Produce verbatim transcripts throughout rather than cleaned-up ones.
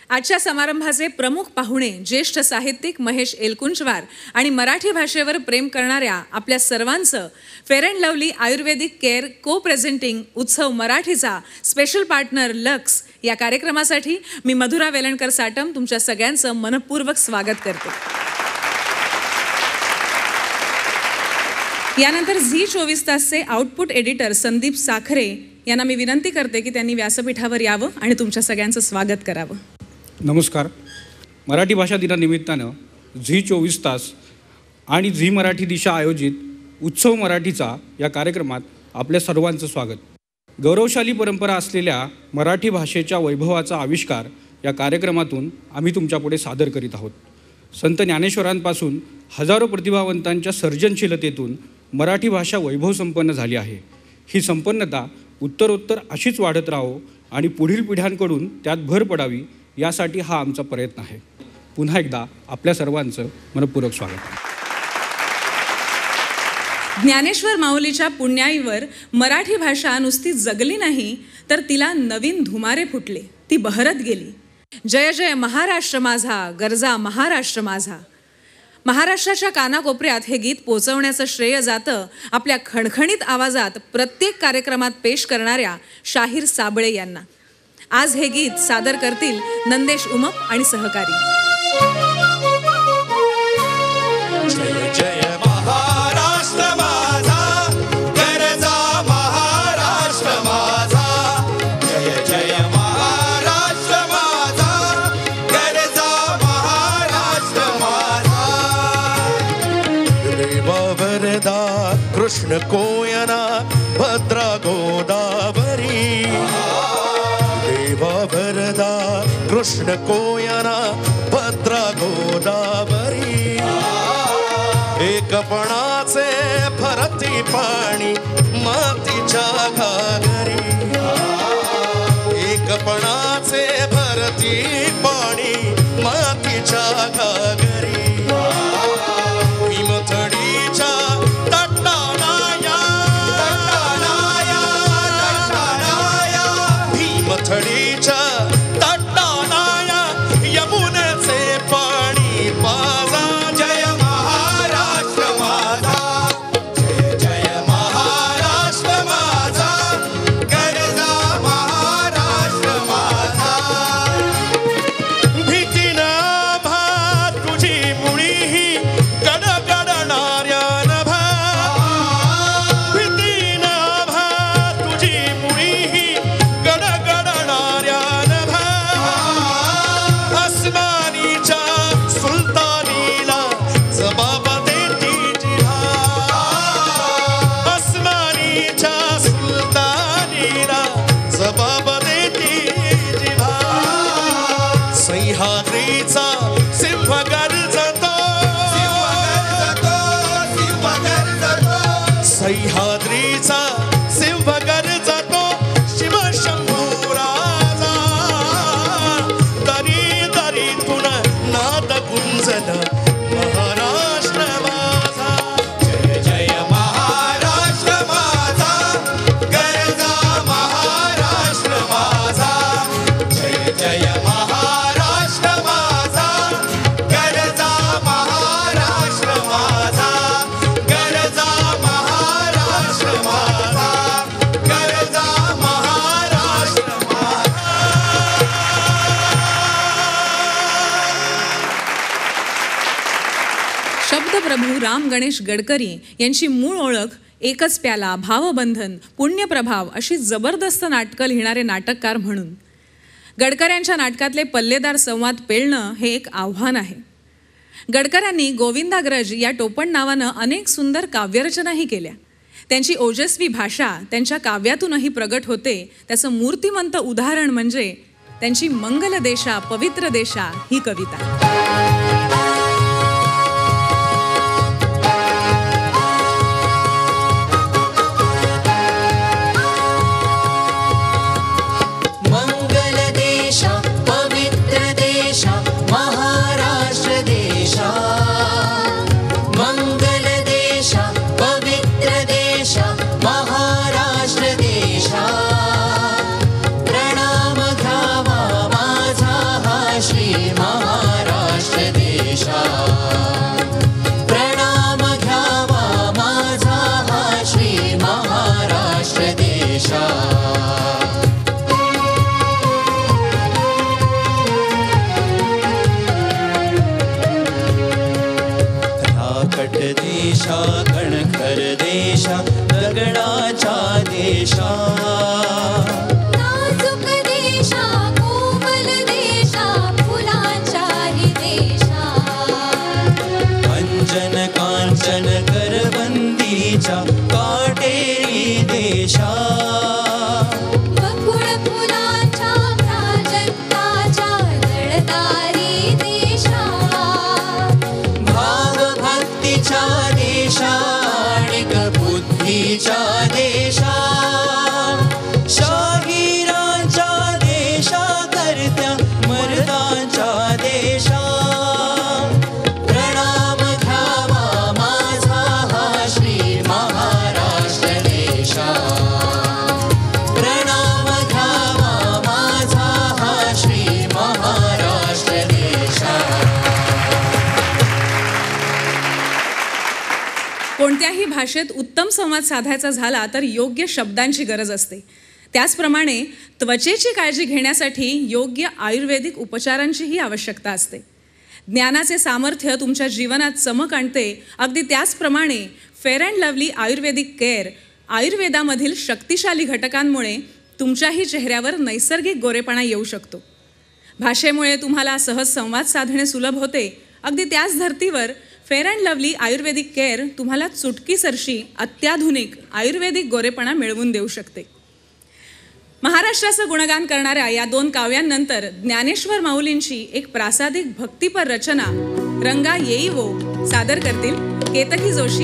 आजच्या समारंभाचे प्रमुख पाहुणे ज्येष्ठ साहित्यिक महेश एलकुंचवार आणि मराठी भाषेवर प्रेम करणाऱ्या आपल्या सर्वांचं fair and lovely ayurvedic care co presenting उत्सव मराठीचा स्पेशल पार्टनर लक्स या कार्यक्रमासाठी मी मधुरा वेलणकर साटम तुमच्या सगळ्यांचं मनपूर्वक स्वागत करते. यानंतर झी चोवीस तासचे आउटपुट एडिटर संदीप साखरे यांना मी विनंती करते की त्यांनी व्यासपीठावर यावं आणि तुमच्या सगळ्यांचं स्वागत करावं. नमस्कार. मराठी भाषा दिनानिमित्तानं झी चोवीस तास आणि झी मराठी दिशा आयोजित उत्सव मराठीचा या कार्यक्रमात आपल्या सर्वांचं स्वागत. गौरवशाली परंपरा असलेल्या मराठी भाषेच्या वैभवाचा आविष्कार या कार्यक्रमातून आम्ही तुमच्यापुढे सादर करीत आहोत. संत ज्ञानेश्वरांपासून हजारो प्रतिभावंतांच्या सर्जनशीलतेतून मराठी भाषा वैभव संपन्न झाली आहे. ही संपन्नता उत्तरोत्तर अशीच वाढत राहो आणि पुढील पिढ्यांकडून त्यात भर पडावी यासाठी हा आमचा प्रयत्न आहे. पुन्हा एकदा आपल्या सर्वांचं मनपूर्वक स्वागत. ज्ञानेश्वर माऊलीच्या पुण्याईवर मराठी भाषा नुसती जगली नाही तर तिला नवीन धुमारे फुटले, ती बहरत गेली. जय जय महाराष्ट्र माझा, गरजा महाराष्ट्र माझा. महाराष्ट्राच्या कानाकोपऱ्यात हे गीत पोचवण्याचं श्रेय जातं आपल्या खणखणीत आवाजात प्रत्येक कार्यक्रमात पेश करणाऱ्या शाहीर साबळे यांना. आज हे गीत सादर करतील नंदेश उमप आणि सहकारी. जय जय महाराष्ट्र माझा, गरजा महाराष्ट्र माझा. जय जय महाराष्ट्र माझा, गरजा महाराष्ट्र माझा. रेवा वरदा कृष्ण कोयना भद्रा गोदावरी. वरदा कृष्ण कोयना भद्रा गोदावरी. एकपणाचे भरती पाणी मातीच्या घागरी. एकपणाचे भरती पाणी मातीच्या घागरी. भीमथडीच्या तटानाया तटानाया तटानाया. भीमथडीच्या तटानाया यमुनेचे पाणी पाजा. जय महाराष्ट्र माझा, जय जय महाराष्ट्र माझा, गरजा महाराष्ट्र माझा. भीतीना भा तुझी मुळी ही गडगडणाऱ्या नभा. भीतीना भा तुझी मुळी ही गडगडणाऱ्या नभा. आसमानीच्या सुलतानीला जबाब देती जिव्हा. आसमानीच्या सुलतानीला जबाब देती जिव्हा. सह्याद्रीचा सिंह गर्जतो, सह्याद्रीचा सिंह गर्जतो. शिवशंभू राजा दरी दरीतून नाद गुंजन महाराष्ट्र माझा. जय जय महाराष्ट्र माझा, गरजा महाराष्ट्र माझा. जय जय महाराष्ट्र माझा, गरजा महाराष्ट्र माझा. गरजा महाराष्ट्र माझा, गरजा महाराष्ट्र माझा. शब्दप्रभू राम गणेश गडकरी यांची मूळ ओळख एकच प्याला, भावबंधन, पुण्यप्रभाव अशी जबरदस्त नाटकं लिहिणारे नाटककार म्हणून. गडकऱ्यांच्या नाटकातले पल्लेदार संवाद पेलणं हे एक आव्हान आहे. गडकऱ्यांनी गोविंदाग्रज या टोपण नावानं अनेक सुंदर काव्यरचनाही केल्या. त्यांची ओजस्वी भाषा त्यांच्या काव्यातूनही प्रगट होते. त्याचं मूर्तिमंत उदाहरण म्हणजे त्यांची मंगल देशा पवित्र देशा ही कविता. महाराष्ट्र कोणत्याही भाषेत उत्तम संवाद साधायचा झाला तर योग्य शब्दांची गरज असते. त्याचप्रमाणे त्वचेची काळजी घेण्यासाठी योग्य आयुर्वेदिक उपचारांचीही आवश्यकता असते. ज्ञानाचे सामर्थ्य तुमच्या जीवनात चमक आणते. अगदी त्याचप्रमाणे fair and lovely ayurvedic care आयुर्वेदामधील शक्तिशाली घटकांमुळे तुमच्याही चेहऱ्यावर नैसर्गिक गोरेपणा येऊ शकतो. भाषेमुळे तुम्हाला सहज संवाद साधणे सुलभ होते. अगदी त्याच धर्तीवर fair and lovely ayurvedic care तुम्हाला चुटकीसरशी अत्याधुनिक आयुर्वेदिक गोरेपणा मिळवून देऊ शकते. महाराष्ट्राचं गुणगान करणाऱ्या या दोन काव्यांनंतर ज्ञानेश्वर माऊलींची एक प्रासादिक भक्तिपर रचना रंगा येई वो सादर करतील केतकी जोशी.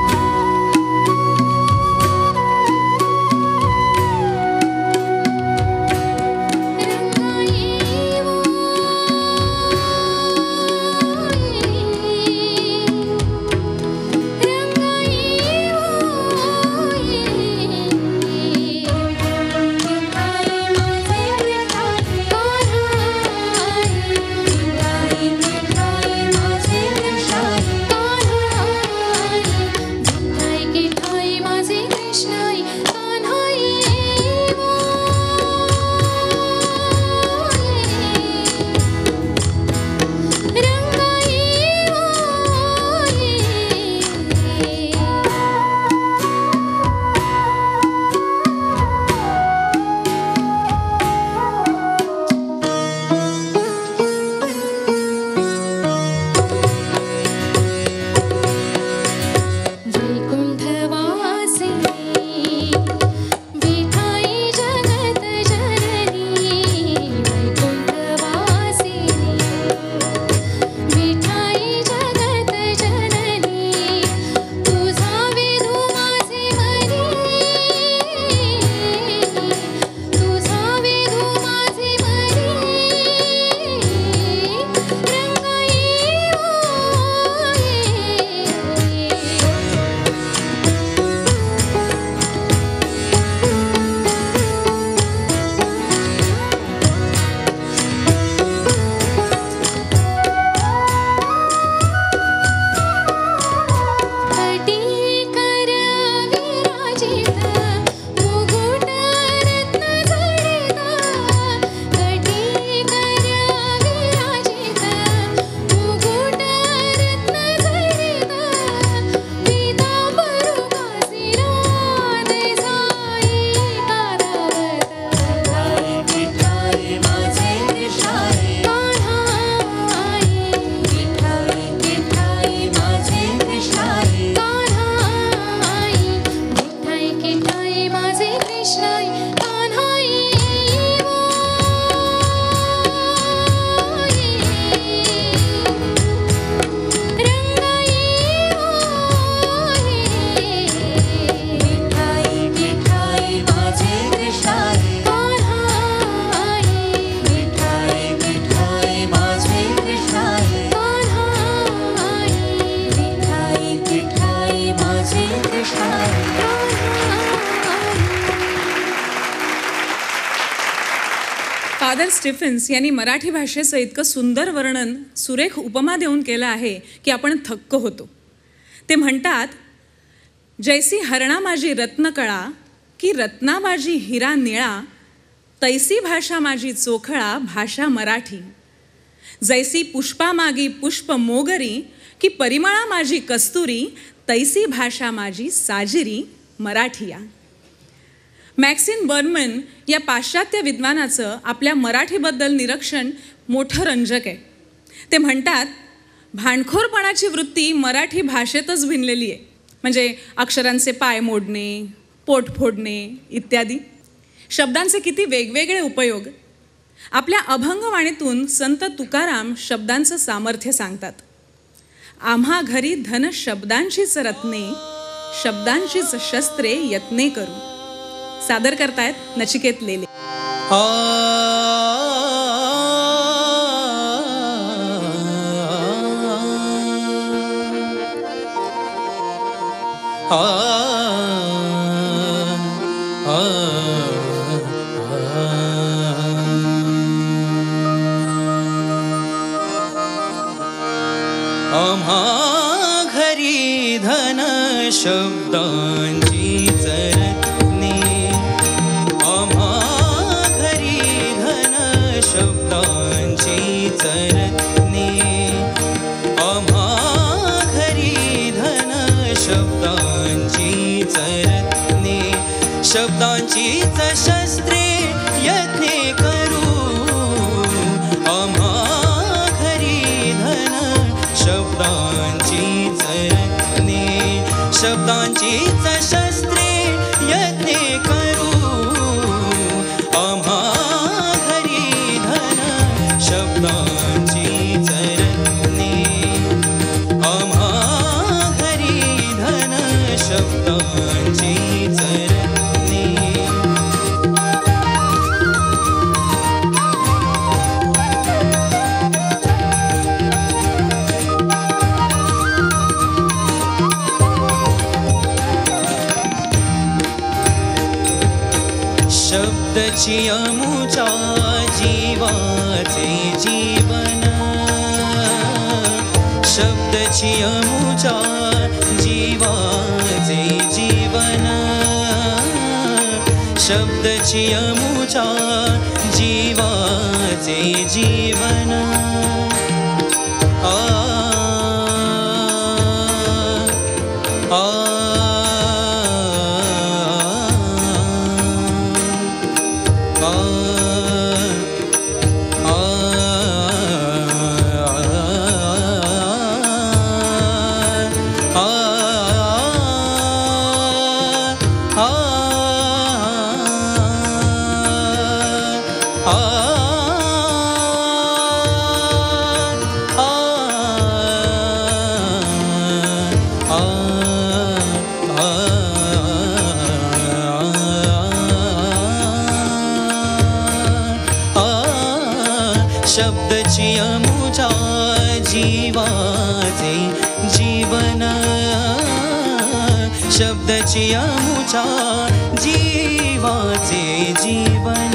फादर स्टीफन्स यांनी मराठी भाषेचं इतकं सुंदर वर्णन सुरेख उपमा देऊन केलं आहे की आपण थक्क होतो. ते म्हणतात, जैसी हरणा माझी रत्नकळा की रत्ना माझी हिरा निळा, तैसी भाषा माझी चोखळा भाषा मराठी. जैसी पुष्पा मागी पुष्प मोगरी की परिमळा माझी कस्तुरी, तैसी भाषा माझी साजिरी मराठीया. मॅक्सिन बर्मन या पाश्चात्य विद्वानाचं आपल्या मराठीबद्दल निरीक्षण मोठं रंजक आहे. ते म्हणतात, भांडखोरपणाची वृत्ती मराठी भाषेतच भिनलेली आहे. म्हणजे अक्षरांचे पाय मोडणे, पोट फोडणे इत्यादी शब्दांचे किती वेगवेगळे उपयोग. आपल्या अभंगवाणीतून संत तुकाराम शब्दांचं सामर्थ्य सांगतात. आम्हा घरी धन शब्दांचीच रत्ने, शब्दांचीच शस्त्रे यत्ने करू. सादर करतायत नचिकेत लेले. आ आम्हा घरी धन शब्दांची चरणी आम्हा घरी धन शब्दांची चरणी आम्हा घरी धन शब्दांची चरणी शब्दांचीच शस्त्रे यज्ञ करू आम्हा घरी धन शब्दांची चरणी शब्दांचीच शस्त्रे यज्ञ करू आम्हा घरी धन शब्दांची चरणी आम्हा घरी धन शब्दांची चरणी शब्दची अमुचा जीवाचे जीवन शब्दची अमुचा जीवाचे जीवन शब्दची अमुचा जीवाचे जीवन आ आ शब्दची अमुचा जीवाचे जीवन शब्दची अमुचा जीवाचे जीवन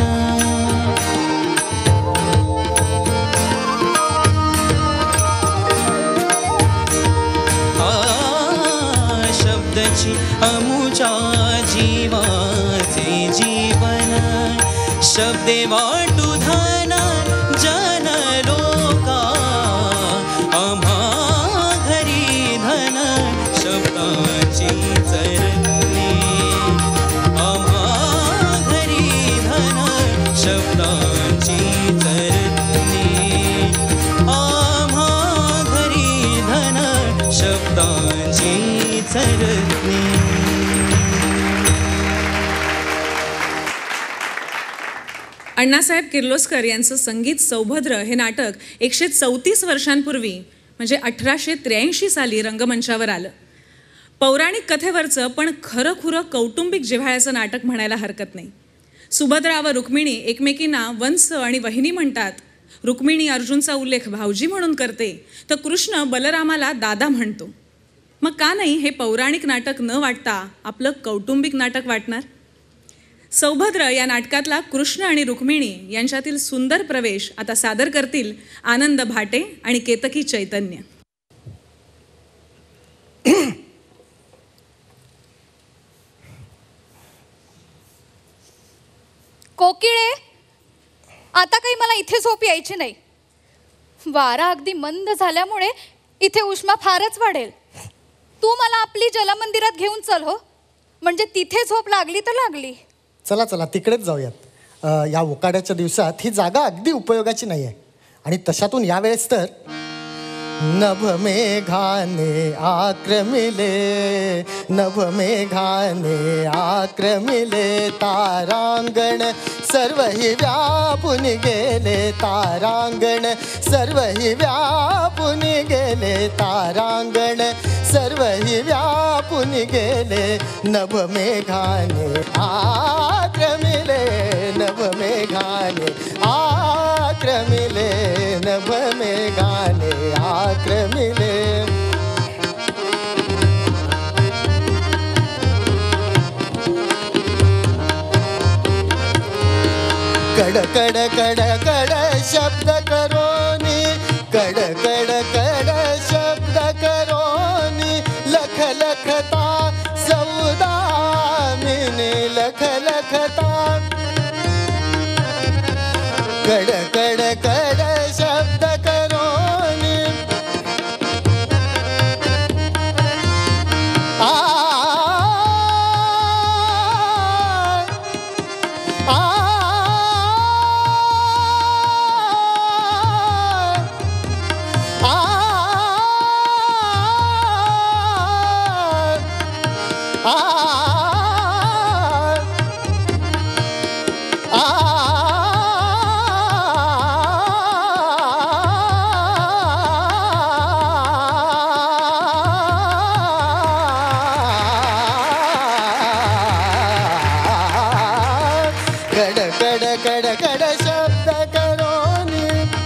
शब्दची अमुचा जीवाचे जीवन शब्दे वाटू धन जन लोका आम्हा घरी धन शब्दाची चरणी आम्हा घरी धन शब्दाची चरणी आम्हा घरी धन शब्दाची चरणी. अण्णासाहेब किर्लोस्कर यांचं संगीत सौभद्र हे नाटक एकशे चौतीस वर्षांपूर्वी म्हणजे अठराशे त्र्याऐंशी साली रंगमंचावर आलं. पौराणिक कथेवरचं पण खरं खुरं कौटुंबिक जिव्हाळ्याचं नाटक म्हणायला हरकत नाही. सुभद्रा व रुक्मिणी एकमेकींना वंस आणि वहिनी म्हणतात. रुक्मिणी अर्जुनचा उल्लेख भाऊजी म्हणून करते तर कृष्ण बलरामाला दादा म्हणतो. मग का नाही हे पौराणिक नाटक न वाटता आपलं कौटुंबिक नाटक वाटणार. सौभद्र या नाटकातला कृष्ण आणि रुक्मिणी यांच्यातील सुंदर प्रवेश आता सादर करतील आनंद भाटे आणि केतकी चैतन्य. कोकिळे, आता काही मला इथे झोप यायची नाही. वारा अगदी मंद झाल्यामुळे इथे उष्मा फारच वाढेल. तू मला आपली जलमंदिरात घेऊन चल हो, म्हणजे तिथे झोप लागली तर लागली. चला चला तिकडेच जाऊयात. या उकाड्याच्या दिवसात ही जागा अगदी उपयोगाची नाही आहे. आणि तशातून यावेळेस तर नभ मेघाने आक्रमिले नभ मेघाने आक्रमिले तारांगण सर्वही व्यापून गेले तारांगण सर्वही व्यापून गेले तारांगण सर्वही व्यापून गेले नभ मेघाने आक्रमिले नभ मेघाने आक्रमिले नभ मेघाने आक्रमिले. कड कड कड कड शब्द करोनी कड कड कड शब्द करोनी लख लख ता कड कड कड शब्द करोनी आ आ कड कड कड कड शब्द करोनी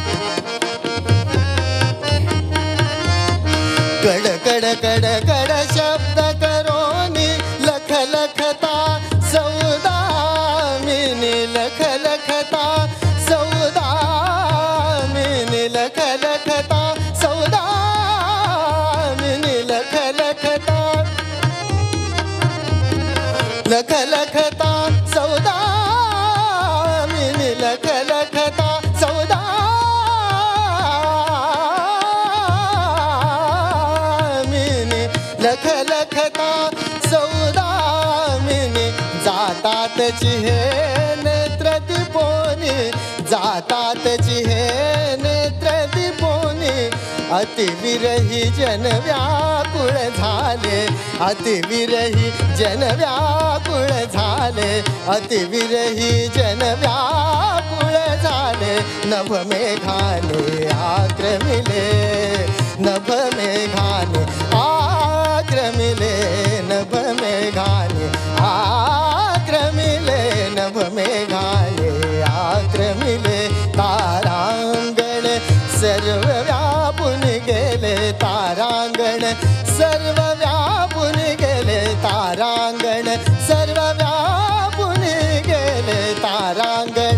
कड कड कड कड शब्द करोनी लख लखता सौदा मिनी लख लखता सौदा मिनी लख लखता सौदा मिनी लख लखता लख लखता सौदा मिनी लख लखता सौदा मिनी लख लखता सौदा मिनी जातात हे नेत्र दिपोनी जातात हे नेत्र दिपोनी अतिविरही जन व्याकुळ झाले अतिविरही जन व्याकुळ झाले अतिविरही जन व्याकुळ झाले नभ मेघाने आक्रमिले नभ मेघाने आक्रमिले नभ मेघाने आक्रमिले नभ मेघाने आक्रमिले तारांगण सर्व व्यापून गेले तारांगण सर्व व्यापून गेले तारांगण सर्व व्यापून गेले तारांगण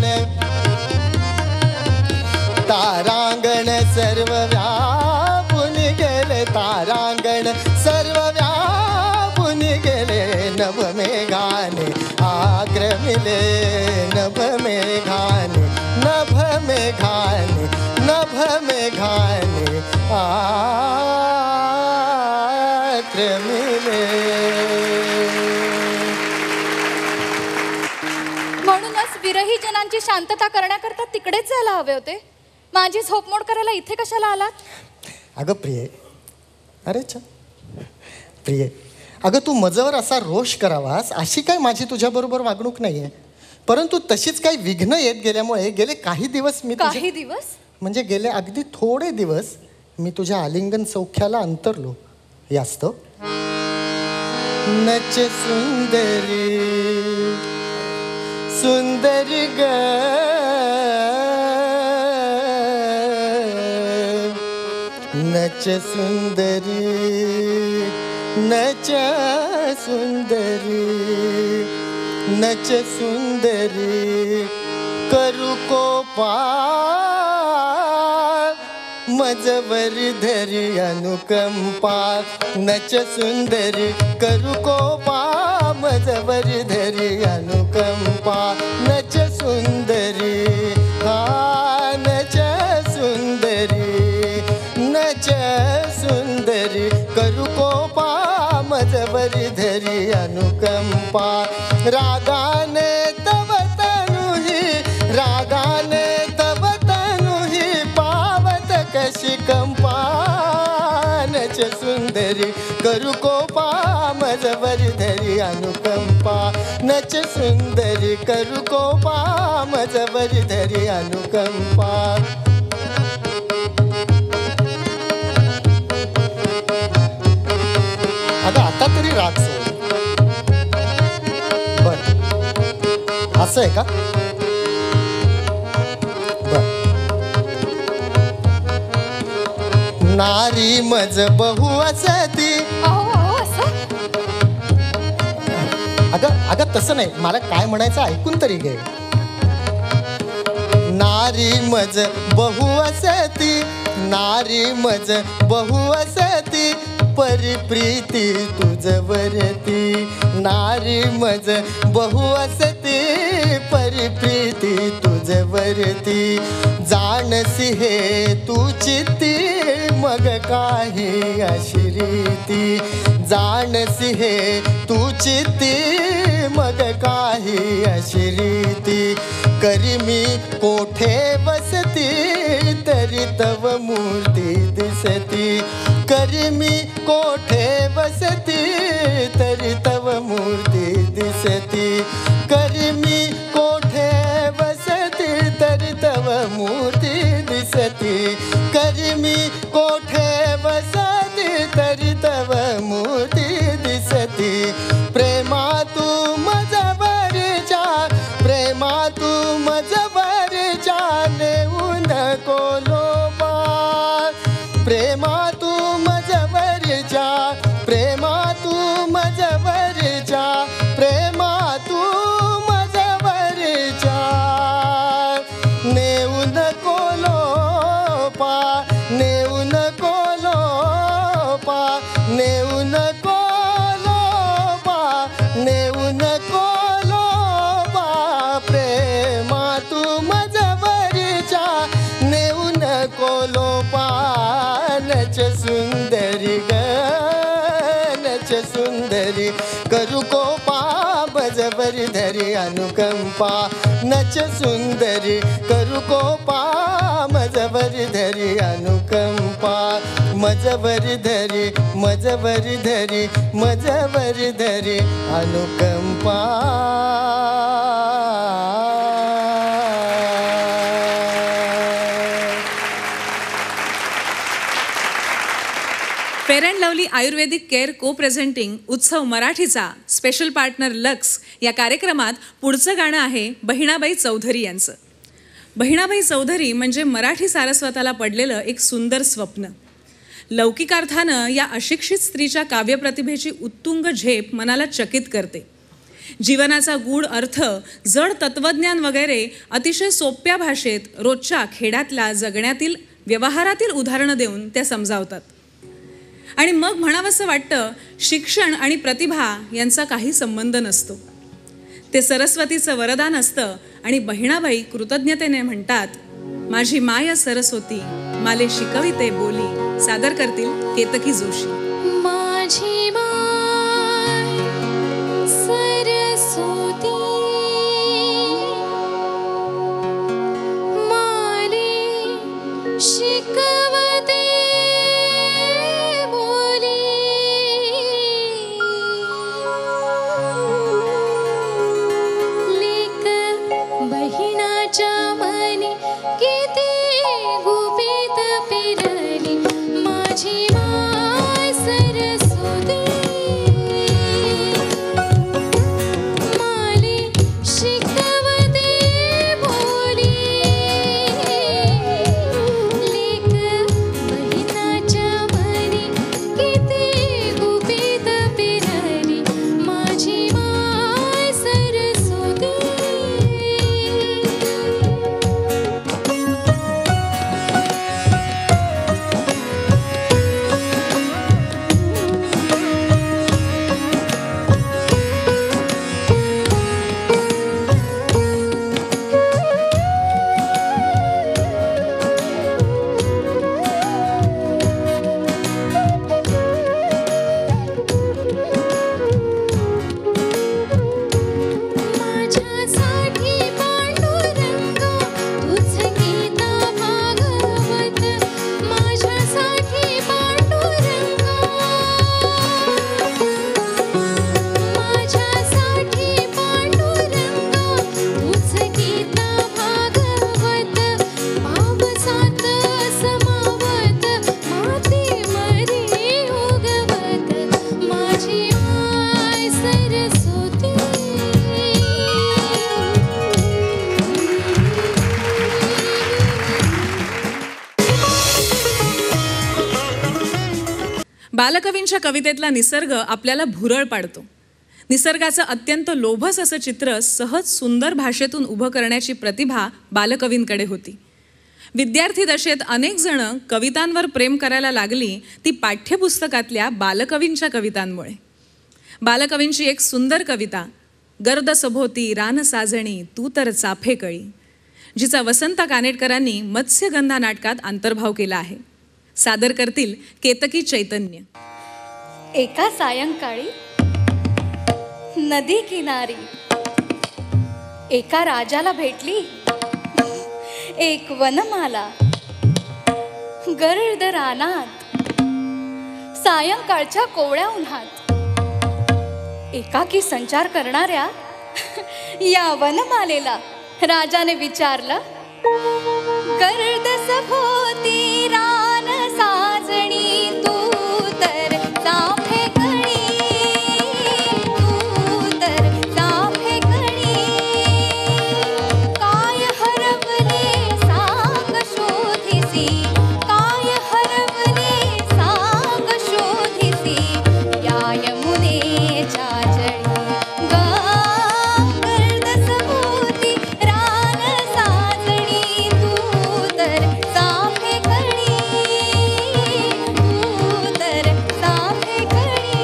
तारांगण सर्व व्यापून गेले तारांगण सर्व व्यापून गेले नभ मेघाने आक्रमिले नभ मेघाने नभ मेघाने नभ मेघाने आक्रमिले. म्हणूनच विरही जनांची शांतता करण्याकरता तिकडेच जायला हवे होते. माझी झोपमोड करायला इथे कशाला आलात? अगं प्रिये अरे छा प्रिये अगं तू मजवर असा रोष करावास अशी काय माझी तुझ्याबरोबर वागणूक नाही आहे. परंतु तशीच काही विघ्न येत गेल्यामुळे गेले काही दिवस मी तुझ्या- काही दिवस म्हणजे गेले अगदी थोडे दिवस मी तुझ्या आलिंगन सौख्याला अंतरलो. यास्तव नच सुंदरी सुंदरी ग नच सुंदरी नच सुंदरी नच सुंदरी करू कोपा मजवर धरी अनुकंपा नच सुंदरी करू कोपा मजवर धरी अनुकंपा नच सुंदरी हा नच सुंदरी नच सुंदरी करू कोपा मजवर धरी अनुकंपा रागाने तव तनुही रागाने तव तनुही पावत कशी कंपा नच सुंदरी करू कोपा मजवर धरी अनुकंपा नच सुंदरी करू कोपा मजवर धरी अनुकंपा. अगं आता तरी राग सोड. बर असं आहे का? बर नारी मज बहु असती. अहो अहो असं अगं अगं तसं नाही मला काय म्हणायचं ऐकून तरी घे. नारी मज बहु असती नारी मज बहु असती परिप्रीती तुझवरती नारी मज बहु असती परिप्रीती तुझवर माझ्यावरती जाणसी हे तू चित्ती मग काही अशी रीती जाणसी हे तू चित्ती मग काही अशी रीती करी मी कोठे बसती तरी तव मूर्ती दिसती करी मी कोठे बसती तरी तव मूर्ती दिसती करी मी कोठे बसती तरी तव मूर्ती दिसती करी मी कोठे बसती तरी तव मूर्ती दिसती प्रेमा तू मजवरच्या प्रेमा तू मजवरच्या नेऊ नको लोबा प्रेमा तू मजवरच्या प्रेमा तू मजवरच्या प्रेमा तू मजवरच्या नेऊ नको लोपा नेऊ नको लोपा नेऊ नको लोपा नेऊ नको लोपा प्रेमा तू मजवरच्या नेऊ नको लोपा नच सुंदरी ग नच सुंदरी करू कोपा मजवरी धरी अनुकंपा नच सुंदरी करू कोपा मजवरी धरी अनुकंपा मजवरी धरी मजवरी धरी मजवरी धरी अनुकंपा fair and lovely ayurvedic care co presenting उत्सव मराठीचा स्पेशल पार्टनर लक्स या कार्यक्रमात पुढचं गाणं आहे बहिणाबाई चौधरी यांचं. बहिणाबाई चौधरी म्हणजे मराठी सारस्वताला पडलेलं एक सुंदर स्वप्न. लौकिकार्थानं या अशिक्षित स्त्रीच्या काव्यप्रतिभेची उत्तुंग झेप मनाला चकित करते. जीवनाचा गूढ अर्थ जड तत्वज्ञान वगैरे अतिशय सोप्या भाषेत रोजच्या खेड्यातल्या जगण्यातील व्यवहारातील उदाहरणं देऊन त्या समजावतात. आणि मग म्हणावंसं वाटतं शिक्षण आणि प्रतिभा यांचा काही संबंध नसतो. ते सरस्वतीचं वरदान असतं आणि बहिणाबाई कृतज्ञतेने म्हणतात, माझी माय सरस्वती माले शिकविते बोली. सादर करतील केतकी जोशी. माझी माय सरस्वती माले शिकवते बहिणाच्या मनी किती गुपित पेरली माझी माय सरस्वती माले शिकवते बोली. लेक बहिणाच्या मनी किती गुपित पेरली माझी माय सरस्वती. माझ्यासाठी पांडुरंग तुझ गीता भागवत माझ्यासाठी पांडुरंग माझ्यासाठी पांडुरंग तुझ गीता भागवत पावसात समावत माती मरी उगवत माझी माय सरस्वती. बालकवींच्या कवितेतला निसर्ग आपल्याला भुरळ पाडतो. निसर्गाचं अत्यंत लोभस असं चित्र सहज सुंदर भाषेतून उभं करण्याची प्रतिभा बालकवींकडे होती. विद्यार्थी दशेत अनेक जण कवितांवर प्रेम करायला लागली ती पाठ्यपुस्तकातल्या बालकवींच्या कवितांमुळे. बालकवींची एक सुंदर कविता, गर्द सभोवती रान साजणी तू तर चाफे कळी. जिचा वसंत कानेटकरांनी मत्स्यगंधा नाटकात अंतर्भाव केला आहे. सादर करतील केतकी चैतन्य. एका सायंकाळी नदी किनारी एका राजाला भेटली एक वनमाला. गर्द रानात सायंकाळच्या कोवळ्या उन्हात एकाकी संचार करणाऱ्या या वनमालेला राजाने विचारलं, गर्द सभोवती रान साजणी तू तर चाफे कणी, तू तर चाफे कणी. काय हरवले सांग शोधिसी, काय हरवले सांग शोधिसी या यमुनेच्या जळी. गर्द सभोवती रान साजणी तू तर चाफे कणी, तू तर चाफे कणी.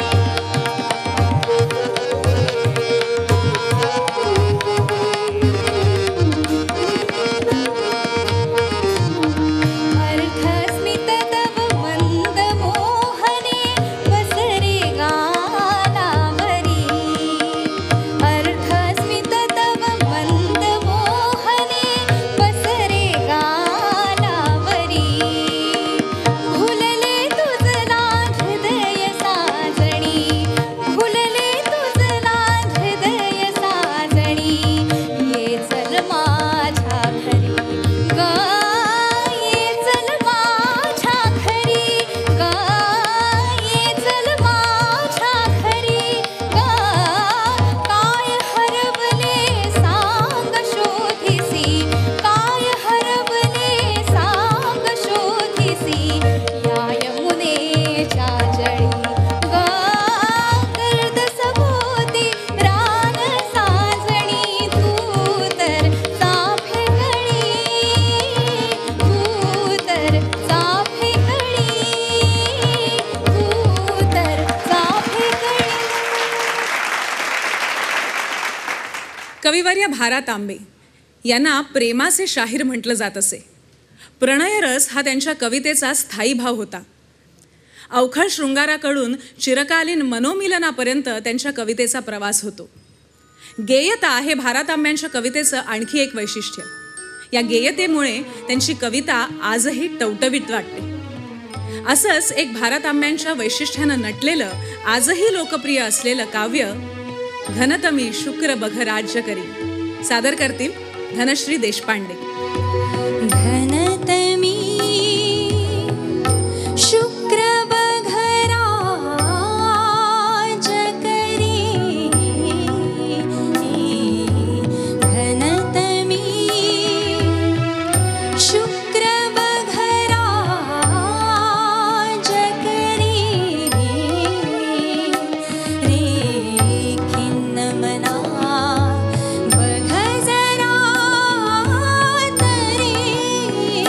अर्धस्मित तव मंद मोहने बसरे गालावरी. अर्धस्मित तव मंद मोहने बसरे गालावरी. भुलले तुझला हृदय साजणी, भुलले तुझला हृदय साजणी. ये चल माझ्या घरी ग, ये चल माझ्या घरी ग, ये चल माझ्या घरी ग. काय हरवले सांग शोधिसी, काय हरवले सांग शोधिसी या यमुनेच्या जळी. ग गर्द सभोवती रान साजणी तू तर चाफे कणी, तू तर चाफे कणी, तू तर चाफे कणी. कविवर्य भारा तांबे यांना प्रेमाचे शाहीर म्हटलं जात असे. प्रणयरस हा त्यांच्या कवितेचा स्थायी भाव होता. अवखळ शृंगाराकडून चिरकालीन मनोमिलनापर्यंत त्यांच्या कवितेचा प्रवास होतो. गेयता हे भारा तांब्यांच्या कवितेचं आणखी एक वैशिष्ट्य. या गेयतेमुळे त्यांची कविता आजही टवटवीत वाटते. असंच एक भारा तांब्यांच्या वैशिष्ट्यानं नटलेलं, आजही लोकप्रिय असलेलं काव्य घनतमी शुक्र बघ राज्य करी. सादर करतील धनश्री देशपांडे. घनतमी शुक्र बघ राज्य करी. घनतमी शुक्र बघ राज्य करी. रे खिन्न मना बघ जरा तरी.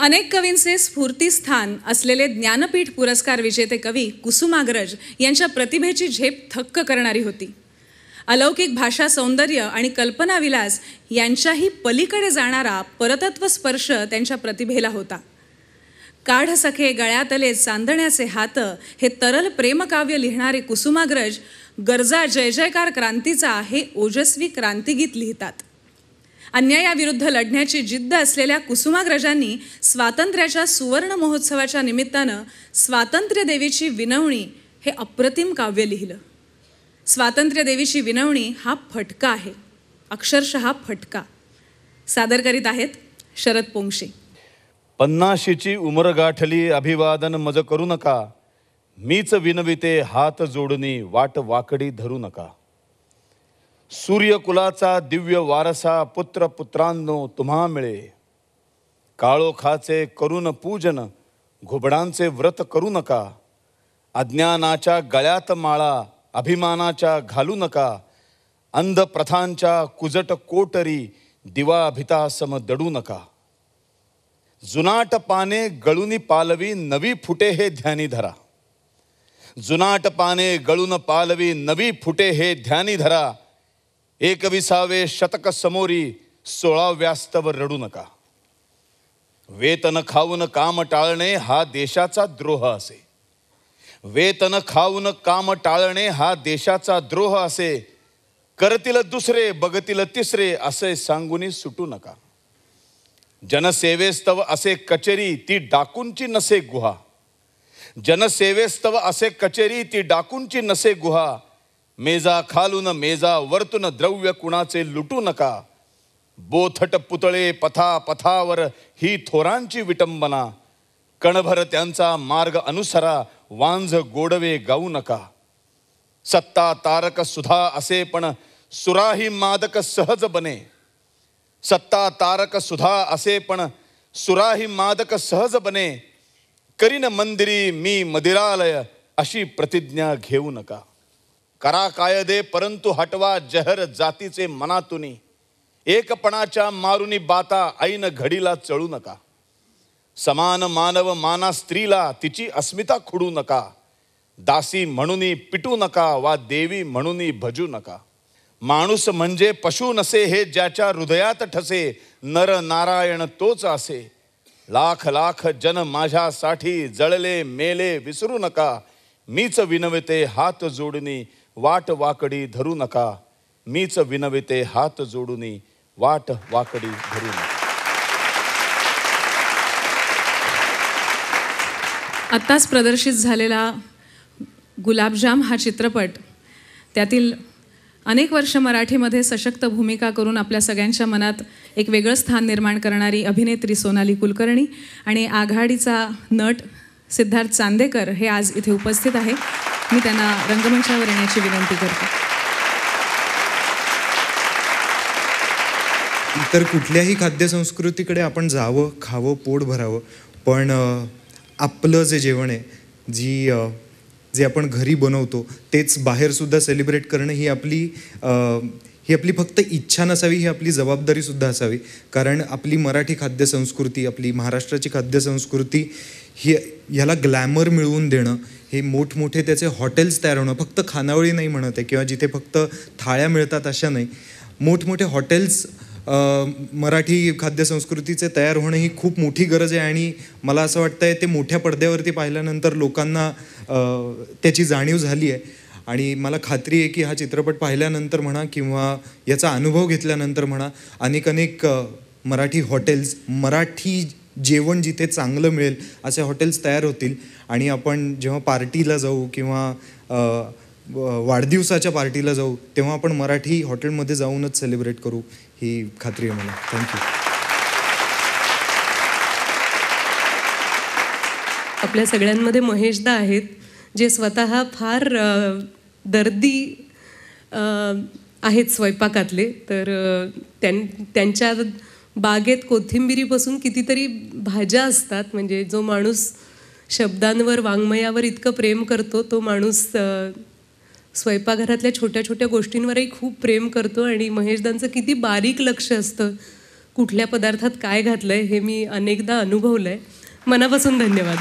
अनेक कवींचे स्फूर्तीस्थान असलेले ज्ञानपीठ पुरस्कार विजेते कवी कुसुमाग्रज यांच्या प्रतिभेची झेप थक्क करणारी होती. अलौकिक भाषा सौंदर्य आणि कल्पनाविलास यांच्याही पलीकडे जाणारा परतत्व स्पर्श त्यांच्या प्रतिभेला होता. काढ सखे गळ्यातले चांदण्याचे हात हे तरल प्रेमकाव्य लिहिणारे कुसुमाग्रज गरजा जय जयकार क्रांतीचा हे ओजस्वी क्रांतिगीत लिहितात. अन्यायाविरुद्ध लढण्याची जिद्द असलेल्या कुसुमाग्रजांनी स्वातंत्र्याच्या सुवर्ण महोत्सवाच्या निमित्तानं स्वातंत्र्यदेवीची विनवणी हे अप्रतिम काव्य लिहिलं. स्वातंत्र्यदेवीची विनवणी हा फटका आहे, अक्षरशः फटका. सादर करीत आहेत शरद पोंक्षे. पन्नाशीची उमर गाठली अभिवादन मज करू नका, मीच विनविते हात जोडणी वाट वाकडी धरू नका. सूर्यकुलाचा दिव्य वारसा पुत्र पुत्रांनो तुम्हा मिळे, काळोखाचे करून पूजन घुबडांचे व्रत करू नका. अज्ञानाच्या गळ्यात माळा अभिमानाच्या घालू नका, अंधप्रथांच्या कुजट कोटरी दिवा भितासम दडू नका. जुनाट पाने गळूनी पालवी नवी फुटे हे ध्यानी धरा, जुनाट पाने गळून पालवी नवी फुटे हे ध्यानी धरा. एकविसावे शतक समोरी सोळाव्यास्तव रडू नका. वेतन खाऊन काम टाळणे हा देशाचा द्रोह असे, वेतन खाऊन काम टाळणे हा देशाचा द्रोह असे. करतील दुसरे बघतील तिसरे असे सांगूनी सुटू नका. जनसेवेस्तव असे कचेरी ती डाकूंची नसे गुहा, जनसेवेस्तव असे कचेरी ती डाकूंची नसे गुहा. मेजा खालून मेजा वरतून द्रव्य कुणाचे लुटू नका. बोथट पुतळे पथा पथावर ही थोरांची विटंबना. कणभर त्यांचा मार्ग अनुसरा वांझ गोडवे गाऊ नका. सत्ता तारक सुधा असे पण सुराही मादक सहज बने, सत्ता तारक सुधा असे पण सुराही मादक सहज बने. करीन मंदिरी मी मदिरालय अशी प्रतिज्ञा घेऊ नका. करा कायदे परंतु हटवा जहर जातीचे मनातुनी. एकपणाच्या मारुनी बाता ऐन घडीला चळू नका. समान मानव माना स्त्रीला तिची अस्मिता खुडू नका. दासी म्हणून पिटू नका वा देवी म्हणून भजू नका. माणूस म्हणजे पशु नसे हे ज्याच्या हृदयात ठसे, नर नारायण तोच असे. लाख लाख जन माझ्यासाठी जळले मेले विसरू नका. मीच विनविते हात जोडणी वाट वाकडी धरू नका. मीच विनविते हात जोडूनी वाट वाकडी धरू नका. आत्ताच प्रदर्शित झालेला गुलाबजाम हा चित्रपट, त्यातील अनेक वर्ष मराठीमध्ये सशक्त भूमिका करून आपल्या सगळ्यांच्या मनात एक वेगळं स्थान निर्माण करणारी अभिनेत्री सोनाली कुलकर्णी आणि आघाडीचा नट सिद्धार्थ चांदेकर हे आज इथे उपस्थित आहे. मी त्यांना रंगमंचावर येण्याची विनंती करते. इतर कुठल्याही खाद्यसंस्कृतीकडे आपण जावं, खावं, पोट भरावं, पण आपलं जे जेवण आहे, जी जे आपण घरी बनवतो तेच बाहेरसुद्धा सेलिब्रेट करणं ही आपली ही आपली फक्त इच्छा नसावी, ही आपली जबाबदारीसुद्धा असावी. कारण आपली मराठी खाद्यसंस्कृती, आपली महाराष्ट्राची खाद्यसंस्कृती ही ह्याला ग्लॅमर मिळवून देणं, हे मोठमोठे त्याचे हॉटेल्स तयार होणं, फक्त खानावळी नाही म्हणत आहे किंवा जिथे फक्त थाळ्या मिळतात अशा नाही, मोठमोठे हॉटेल्स मराठी खाद्यसंस्कृतीचे तयार होणं ही खूप मोठी गरज आहे. आणि मला असं वाटतं आहे ते मोठ्या पडद्यावरती पाहिल्यानंतर लोकांना त्याची जाणीव झाली आहे. आणि मला खात्री आहे की हा चित्रपट पाहिल्यानंतर म्हणा किंवा याचा अनुभव घेतल्यानंतर म्हणा, अनेक अनेक मराठी हॉटेल्स, मराठी जेवण जिथे चांगलं मिळेल असे हॉटेल्स तयार होतील. आणि आपण जेव्हा पार्टीला जाऊ किंवा वाढदिवसाच्या पार्टीला जाऊ तेव्हा आपण मराठी हॉटेलमध्ये जाऊनच सेलिब्रेट करू, ही खात्री आहे मला. थँक्यू. आपल्या सगळ्यांमध्ये महेशदा आहेत जे स्वतः फार दर्दी आहेत स्वयंपाकातले. तर त्यां त्यांच्या बागेत कोथिंबिरीपासून कितीतरी भाज्या असतात. म्हणजे जो माणूस शब्दांवर, वाङ्मयावर इतकं प्रेम करतो तो माणूस स्वयंपाकघरातल्या छोट्या छोट्या गोष्टींवरही खूप प्रेम करतो. आणि महेशदांचं किती बारीक लक्ष असतं कुठल्या पदार्थात काय घातलं आहे हे मी अनेकदा अनुभवलं आहे. मनापासून धन्यवाद.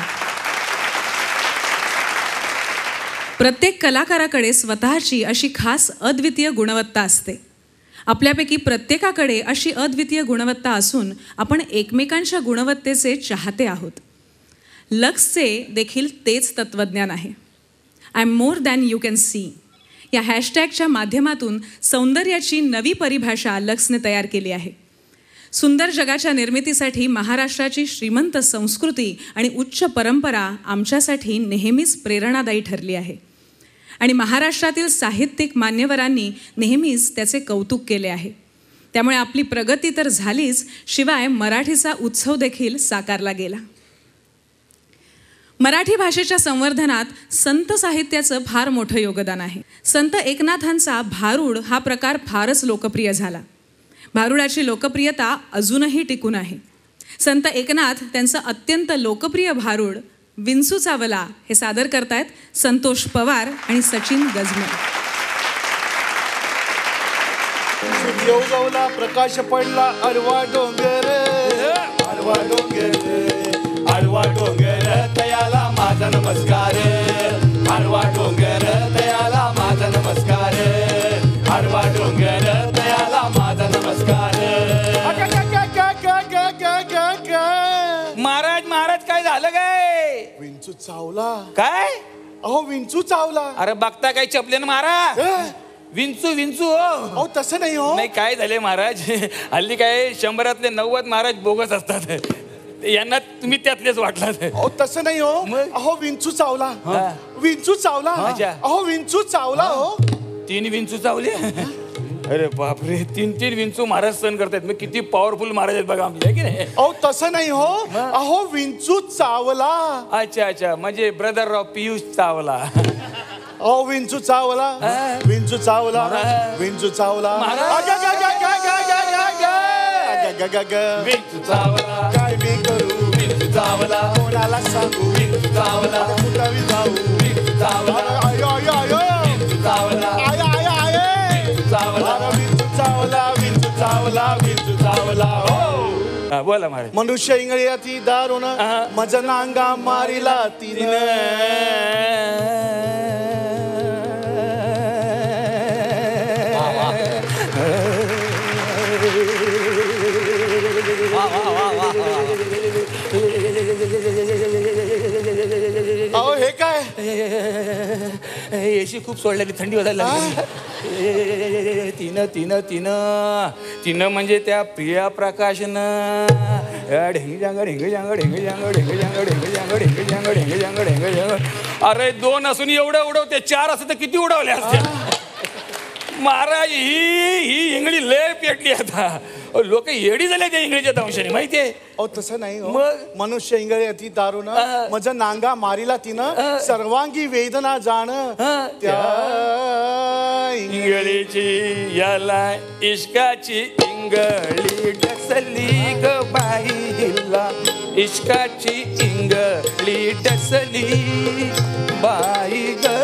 प्रत्येक कलाकाराकडे स्वतःची अशी खास अद्वितीय गुणवत्ता असते. आपल्यापैकी प्रत्येकाकडे अशी अद्वितीय गुणवत्ता असून आपण एकमेकांच्या गुणवत्तेचे चाहते आहोत. लक्सचे देखील तेच तत्त्वज्ञान आहे. I am more than you can see या हॅशटॅगच्या माध्यमातून सौंदर्याची नवी परिभाषा लक्सने तयार केली आहे. सुंदर जगाच्या निर्मितीसाठी महाराष्ट्राची श्रीमंत संस्कृती आणि उच्च परंपरा आमच्यासाठी नेहमीच प्रेरणादायी ठरली आहे आणि महाराष्ट्रातील साहित्यिक मान्यवरांनी नेहमीच त्याचे कौतुक केले आहे. त्यामुळे आपली प्रगती तर झालीच, शिवाय मराठीचा उत्सव देखील साकारला गेला. मराठी भाषेच्या संवर्धनात संत साहित्याचं फार मोठं योगदान आहे. संत एकनाथांचा भारूड हा प्रकार फारच लोकप्रिय झाला. भारुडाची लोकप्रियता अजूनही टिकून आहे. संत एकनाथ त्यांचं अत्यंत लोकप्रिय भारूड विंचू चावला हे सादर करतायत संतोष पवार आणि सचिन गजमे. देवगावला प्रकाश पडला अरवा डोंगर, अरवा डोंगर, अरवा डोंगर तयाला माझा नमस्कार, अरवा डोंगर तयाला माझा नमस्कार, अरवा डोंगर तयाला माझा नमस्कार. महाराज महाराज काय झालं काय? विंचू चावला. काय? अहो विंचू चावला. अरे बघता काय चपले ना महाराज. विंचू विंचू हो. अहो तसं नाही हो. नाही काय झाले महाराज, हल्ली काय शंभरातले नव्वद महाराज बोगस असतात. यांना तुम्ही त्यातलेच वाटलात. अहो तसं नाही हो. अहो विंचू चावला, विंचू चावला. अहो विंचू चावला हो. तीन विंचू चावले. अरे बापरे, तीन तीन विंचू महाराज सहन करतायत. मग किती पॉवरफुल महाराज आहेत बघा आमच्या, की नाही? अहो तसं नाही हो. अहो विंचू चावला. अच्छा अच्छा, म्हणजे ब्रदर ऑफ पियुष चावला. अहो विंचू चावला, विंचू चावला, विंचू चावला. विंचू चावला, काय मी करू? विंचू चावला, कोणाला सांगू? विंचू चावला, कुठावी जाऊ? विंचू चावला, आयो आयो आयो, विंचू चावला, आय आय आय, विंचू चावला, विंचू चावला, विंचू चावला, विंचू चावला. हो बोला महाराज. मनुष्य इंगळी ती दारुण मज नांगा मारिला तिनं. अहो हे काय? एशी खूप सोडलेली, थंडी वाजायला लागली. तिनं तिनं तिनं तिनं म्हणजे त्या प्रिया प्रकाशनं ढेंगी जांग ढेंगी जांग ढेंगी जांग ढेंगी जांग ढेंगी जांग ढेंगी जांग ढेंगी जांग ढेंगी जांग. अरे दोन असून एवढं उडवते, चार असं तर किती उडवले असते महाराज. ही ही इंगळी लय पेटली आता. लोक येडी झाले त्या इंगळीच्या दंशाने, माहितीये? अहो तसं नाही हो. मग? मनुष्य इंगळे अति दारुण मज नांगा मारिला तिनं सर्वांगी वेदना जाण त्या इंगळीची याला इश्काची इंगळी डसली ग बाईला, इश्काची इंगळी डसली बाई ग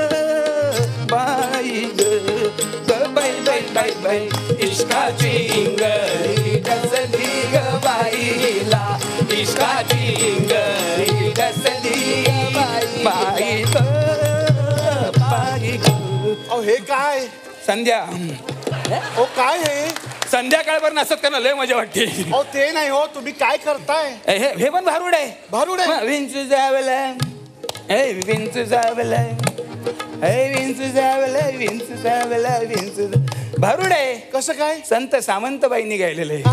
बाई ग बाई बाई बाई बाई. इश्काची इंगळी डसली ग बाईला, इश्काची इंगळी डसली बाई ग बाई ग. अहो हे काय? संध्या. अहो काय हे? संध्याकाळभर नसत त्यांना लय मजा वाटते. अहो ते नाही हो. तुम्ही काय करताय? हे हे पण भारूड आहे. भारूड आहे. विंचू जावला, हे विंचू जावला, हे विंचू जावला, विंचू जावला, विंचू. भारूड आहे. कसं काय? संत सामंतबाईंनी गायलेलं आहे.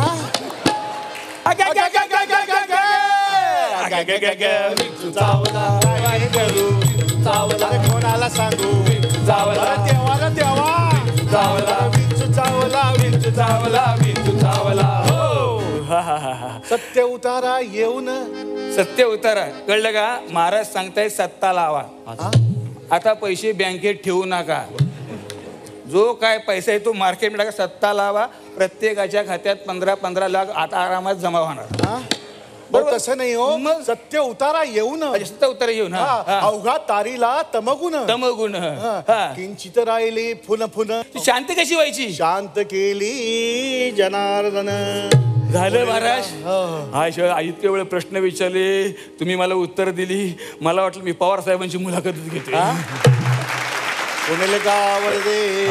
विंचू चावला, काय करू? चावला कोणाला सांगू? चावला देवाला देवा. चावला विंचू चावला, विंचू चावला, विंचू चावला. हो सत्य उतारा येऊन. सत्य उतारा कळलं का? महाराज सांगताय सत्ता लावा. आता पैसे बँकेत ठेवू नका. जो काय पैसा आहे तो मार्केट टाका, सत्ता लावा. प्रत्येकाच्या खात्यात पंधरा पंधरा लाख आता आरामात जमा होणार. बरं तसं नाही हो. सत्य उतारा येऊन. सत्य उतारा येऊन अवघा तारीला तमगुण. तमगुण किंचित राहिली फुन फुन. शांत कशी व्हायची? शांत केली जनार्दन. झालं महाराज. हा शिवाय इतके वेळ प्रश्न विचारले, तुम्ही मला उत्तर दिली. मला वाटलं मी पवार साहेबांची मुलाखतच घेते. कोणाला का आवडते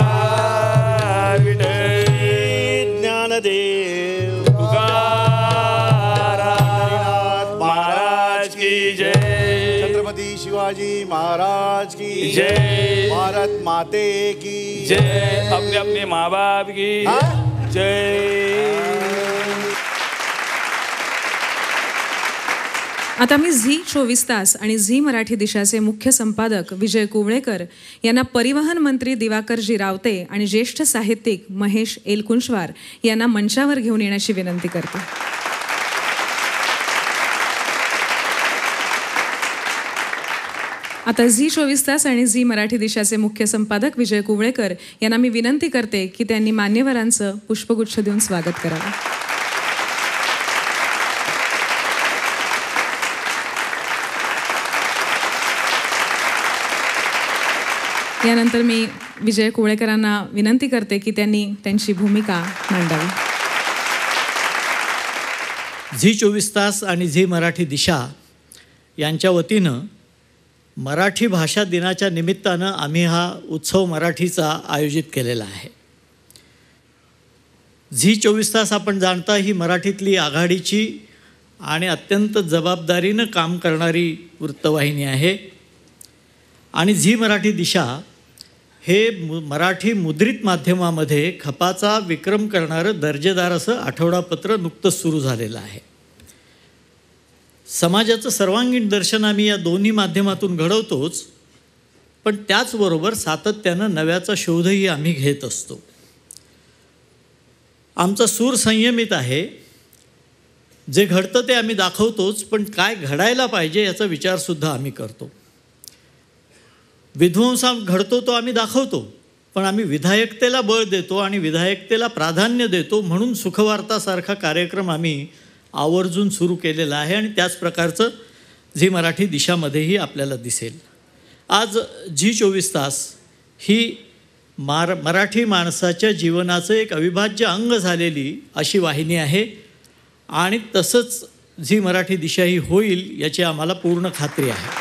ज्ञानदेव तुकाराम महाराज की जय. छत्रपती शिवाजी महाराज की जय. भारत माते की जय. अपने अपने माँ बाप की जय. आता मी झी चोवीस तास आणि झी मराठी दिशाचे मुख्य संपादक विजय कुवळेकर यांना परिवहन मंत्री दिवाकरजी रावते आणि ज्येष्ठ साहित्यिक महेश एलकुंचवार यांना मंचावर घेऊन येण्याची विनंती करते. आता झी चोवीस तास आणि झी मराठी दिशाचे मुख्य संपादक विजय कुवळेकर यांना मी विनंती करते की त्यांनी मान्यवरांचं पुष्पगुच्छ देऊन स्वागत करावं. यानंतर मी विजय कुवळेकरांना विनंती करते की त्यांनी त्यांची भूमिका मांडावी. झी चोवीस तास आणि झी मराठी दिशा यांच्या वतीनं मराठी भाषा दिनाच्या निमित्तानं आम्ही हा उत्सव मराठीचा आयोजित केलेला आहे. झी चोवीस तास आपण जाणता ही मराठीतली आघाडीची आणि अत्यंत जबाबदारीनं काम करणारी वृत्तवाहिनी आहे. आणि झी मराठी दिशा हे मु मराठी मुद्रित माध्यमामध्ये खपाचा विक्रम करणारं दर्जेदार असं आठवडापत्र नुकतंच सुरू झालेलं आहे. समाजाचं सर्वांगीण दर्शन आम्ही या दोन्ही माध्यमातून घडवतोच, पण त्याचबरोबर सातत्यानं नव्याचा शोधही आम्ही घेत असतो. आमचा सूर संयमित आहे. जे घडतं ते आम्ही दाखवतोच, पण काय घडायला पाहिजे याचा विचारसुद्धा आम्ही करतो. विध्वंसा घडतो तो आम्ही दाखवतो, पण आम्ही विधायकतेला बळ देतो आणि विधायकतेला प्राधान्य देतो. म्हणून सुखवार्तासारखा कार्यक्रम आम्ही आवर्जून सुरू केलेला आहे आणि त्याच प्रकारचं झी मराठी दिशामध्येही आपल्याला दिसेल. आज झी चोवीस तास ही मार मराठी माणसाच्या जीवनाचं एक अविभाज्य अंग झालेली अशी वाहिनी आहे आणि तसंच झी मराठी दिशा ही होईल याची आम्हाला पूर्ण खात्री आहे.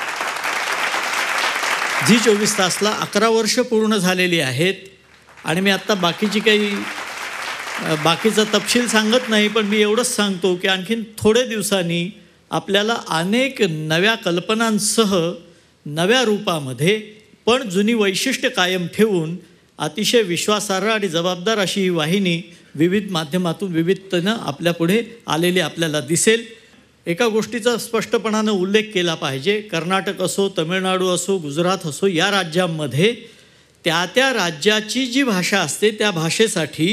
झी चोवीस तासला अकरा वर्ष पूर्ण झालेली आहेत आणि मी आत्ता बाकीची काही बाकीचा तपशील सांगत नाही, पण मी एवढंच सांगतो की आणखीन थोडे दिवसांनी आपल्याला अनेक नव्या कल्पनांसह नव्या रूपामध्ये पण जुनी वैशिष्ट्य कायम ठेवून अतिशय विश्वासार्ह आणि जबाबदार अशी ही वाहिनी विविध माध्यमातून विविधतेनं आपल्यापुढे आलेली आपल्याला दिसेल. एका गोष्टीचा स्पष्टपणानं उल्लेख केला पाहिजे. कर्नाटक असो, तमिळनाडू असो, गुजरात असो, या राज्यांमध्ये त्या त्या राज्याची जी भाषा असते त्या भाषेसाठी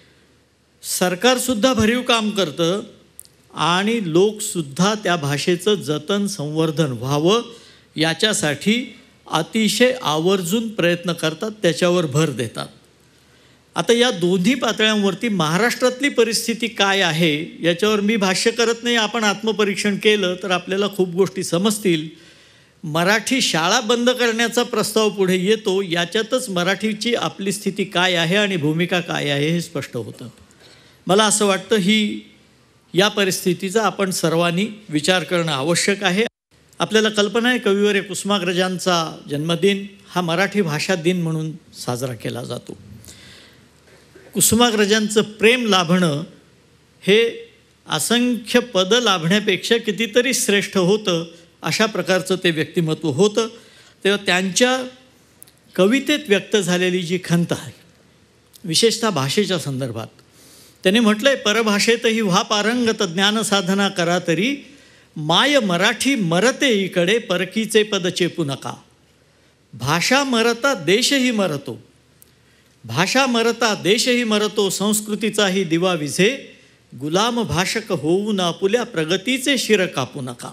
सरकारसुद्धा भरीव काम करतं आणि लोकसुद्धा त्या भाषेचं जतन संवर्धन व्हावं याच्यासाठी अतिशय आवर्जून प्रयत्न करतात, त्याच्यावर भर देतात. आता या दोन्ही पातळ्यांवरती महाराष्ट्रातली परिस्थिती काय आहे याच्यावर मी भाष्य करत नाही. आपण आत्मपरीक्षण केलं तर आपल्याला खूप गोष्टी समजतील. मराठी शाळा बंद करण्याचा प्रस्ताव पुढे येतो, याच्यातच मराठीची आपली स्थिती काय आहे आणि भूमिका काय आहे हे स्पष्ट होतं. मला असं वाटतं ही या परिस्थितीचा आपण सर्वांनी विचार करणं आवश्यक आहे. आपल्याला कल्पना आहे कविवर्य कुसुमाग्रजांचा जन्मदिन हा मराठी भाषा दिन म्हणून साजरा केला जातो. कुसुमाग्रजांचं प्रेम लाभणं हे असंख्य पदं लाभण्यापेक्षा कितीतरी श्रेष्ठ होतं, अशा प्रकारचं ते व्यक्तिमत्व होतं. तेव्हा त्यांच्या कवितेत व्यक्त झालेली जी खंत आहे विशेषतः भाषेच्या संदर्भात, त्याने म्हटलं आहे, परभाषेतही व्हा पारंगत ज्ञानसाधना करा तरी माय मराठी मरते इकडे परकीचे पद चेपू नका. भाषा मरता देशही मरतो, भाषा मरता देशही मरतो, संस्कृतीचाही दिवा विझे, गुलाम भाषक होऊन आपुल्या प्रगतीचे शिर कापू नका.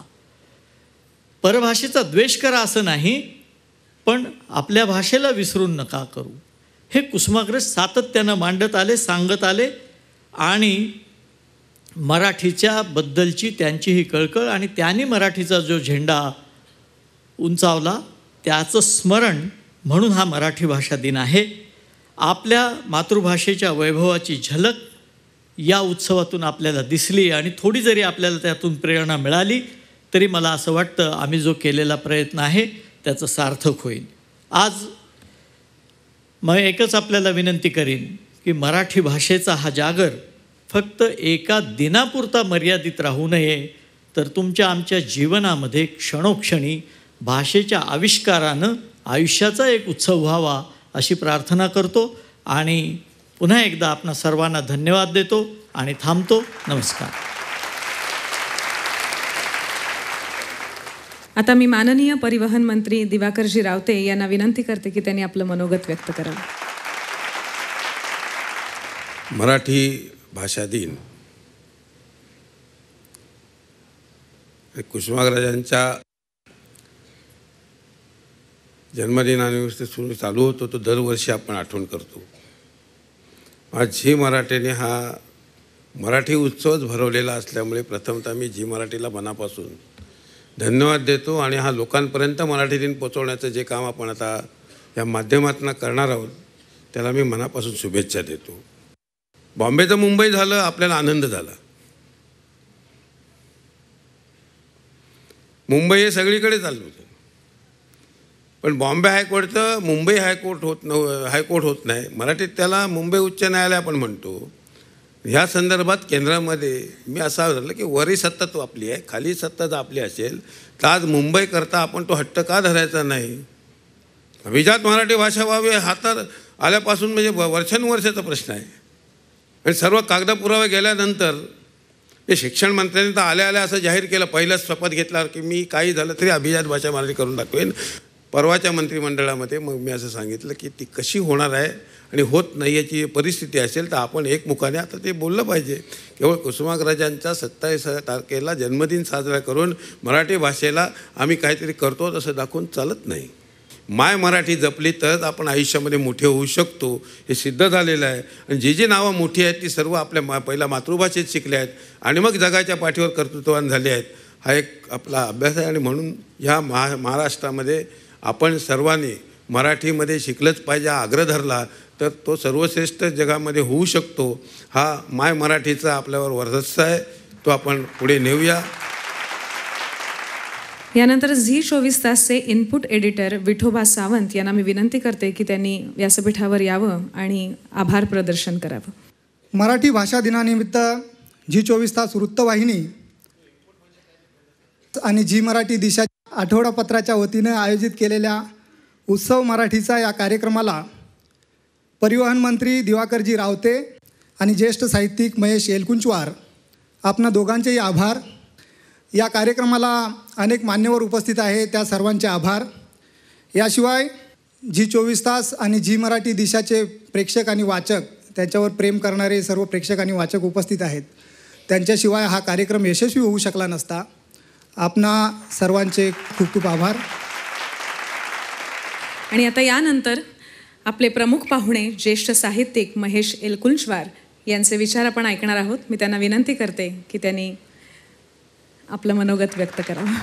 परभाषेचा द्वेष करा असं नाही, पण आपल्या भाषेला विसरून नका करू. हे कुसुमाग्रज सातत्यानं मांडत आले, सांगत आले आणि मराठीच्या बद्दलची त्यांची ही कळकळ आणि त्यांनी मराठीचा जो झेंडा उंचावला त्याचं स्मरण म्हणून हा मराठी भाषा दिन आहे. आपल्या मातृभाषेच्या वैभवाची झलक या उत्सवातून आपल्याला दिसली आणि थोडी जरी आपल्याला त्यातून प्रेरणा मिळाली तरी मला असं वाटतं आम्ही जो केलेला प्रयत्न आहे त्याचं सार्थक होईल. आज मग एकच आपल्याला विनंती करीन की मराठी भाषेचा हा जागर फक्त एका दिनापुरता मर्यादित राहू नये, तर तुमच्या आमच्या जीवनामध्ये क्षणोक्षणी भाषेच्या आविष्कारानं आयुष्याचा एक उत्सव व्हावा अशी प्रार्थना करतो आणि पुन्हा एकदा आपणा सर्वांना धन्यवाद देतो आणि थांबतो. नमस्कार. आता मी माननीय परिवहन मंत्री दिवाकरजी रावते यांना विनंती करते की त्यांनी आपलं मनोगत व्यक्त करावं. मराठी भाषा दिन कुसुमाग्रजांच्या जन्मदिनानिमित्त सुरू चालू होतो तो दरवर्षी आपण आठवण करतो. आज झी मराठीने हा मराठी उत्सवच भरवलेला असल्यामुळे प्रथमतः मी झी मराठीला मनापासून धन्यवाद देतो आणि हा लोकांपर्यंत मराठी दिन पोचवण्याचं जे काम आपण आता या माध्यमातून करणार आहोत त्याला मी मनापासून शुभेच्छा देतो. बॉम्बेचं मुंबई झालं, आपल्याला आनंद झाला. मुंबई हे सगळीकडे चालू होतं, पण बॉम्बे हायकोर्टचं मुंबई हायकोर्ट होत न हायकोर्ट होत नाही. मराठीत त्याला मुंबई उच्च न्यायालय आपण म्हणतो. ह्या संदर्भात केंद्रामध्ये मी असं झालं की वरी सत्ता तो आपली आहे, खाली सत्ता जर आपली असेल तर आज मुंबईकरता आपण तो हट्ट का धरायचा नाही. अभिजात मराठी भाषा व्हावी हा तर आल्यापासून म्हणजे वर्षानुवर्षाचा प्रश्न आहे. आणि सर्व कागदपुरावे गेल्यानंतर हे शिक्षण मंत्र्यांनी तर आल्या आल्या असं जाहीर केलं पहिलंच शपथ घेतल्यावर की मी काही झालं तरी अभिजात भाषा मराठी करून दाखवेन. परवाच्या मंत्रिमंडळामध्ये मग मी असं सांगितलं की ती कशी होणार आहे आणि होत नाही याची परिस्थिती असेल तर आपण एकमुखाने आता ते बोललं पाहिजे. केवळ कुसुमाग्रजांच्या सत्तावीस तारखेला जन्मदिन साजरा करून मराठी भाषेला आम्ही काहीतरी करतो तसं दाखवून चालत नाही. माय मराठी जपली तरच आपण आयुष्यामध्ये मोठे होऊ शकतो हे सिद्ध झालेलं आहे. आणि जी जी नावं मोठी आहेत ती सर्व आपल्या मा पहिल्या मातृभाषेत शिकल्या आहेत आणि मग जगाच्या पाठीवर कर्तृत्ववान झाले आहेत. हा एक आपला अभ्यास आहे आणि म्हणून ह्या महा महाराष्ट्रामध्ये आपण सर्वांनी मराठीमध्ये शिकलंच पाहिजे आग्रह धरला तर तो सर्वश्रेष्ठ जगामध्ये होऊ शकतो. हा माय मराठीचा आपल्यावर वर्चस्व आहे, तो आपण पुढे नेऊया. यानंतर झी चोवीस तासचे इनपुट एडिटर विठोबा सावंत यांना मी विनंती करते की त्यांनी व्यासपीठावर यावं आणि आभार प्रदर्शन करावं. मराठी भाषा दिनानिमित्त झी चोवीस तास वृत्तवाहिनी आणि झी मराठी दिशा आठवडापत्राच्या वतीनं आयोजित केलेल्या उत्सव मराठीचा या कार्यक्रमाला परिवहन मंत्री दिवाकरजी रावते आणि ज्येष्ठ साहित्यिक महेश एलकुंचवार आपणा दोघांचेही आभार. या कार्यक्रमाला अनेक मान्यवर उपस्थित आहे, त्या त्यांचे आभार. याशिवाय झी चोवीस तास आणि झी मराठी दिशाचे प्रेक्षक आणि वाचक, त्याच्यावर प्रेम करणारे सर्व प्रेक्षक आणि वाचक उपस्थित आहेत. त्यांच्याशिवाय हा कार्यक्रम यशस्वी होऊ शकला नसता. आपणा सर्वांचे खूप खूप आभार. आणि आता यानंतर आपले प्रमुख पाहुणे ज्येष्ठ साहित्यिक महेश एलकुंचवार यांचे विचार आपण ऐकणार आहोत. मी त्यांना विनंती करते की त्यांनी आपलं मनोगत व्यक्त करावं.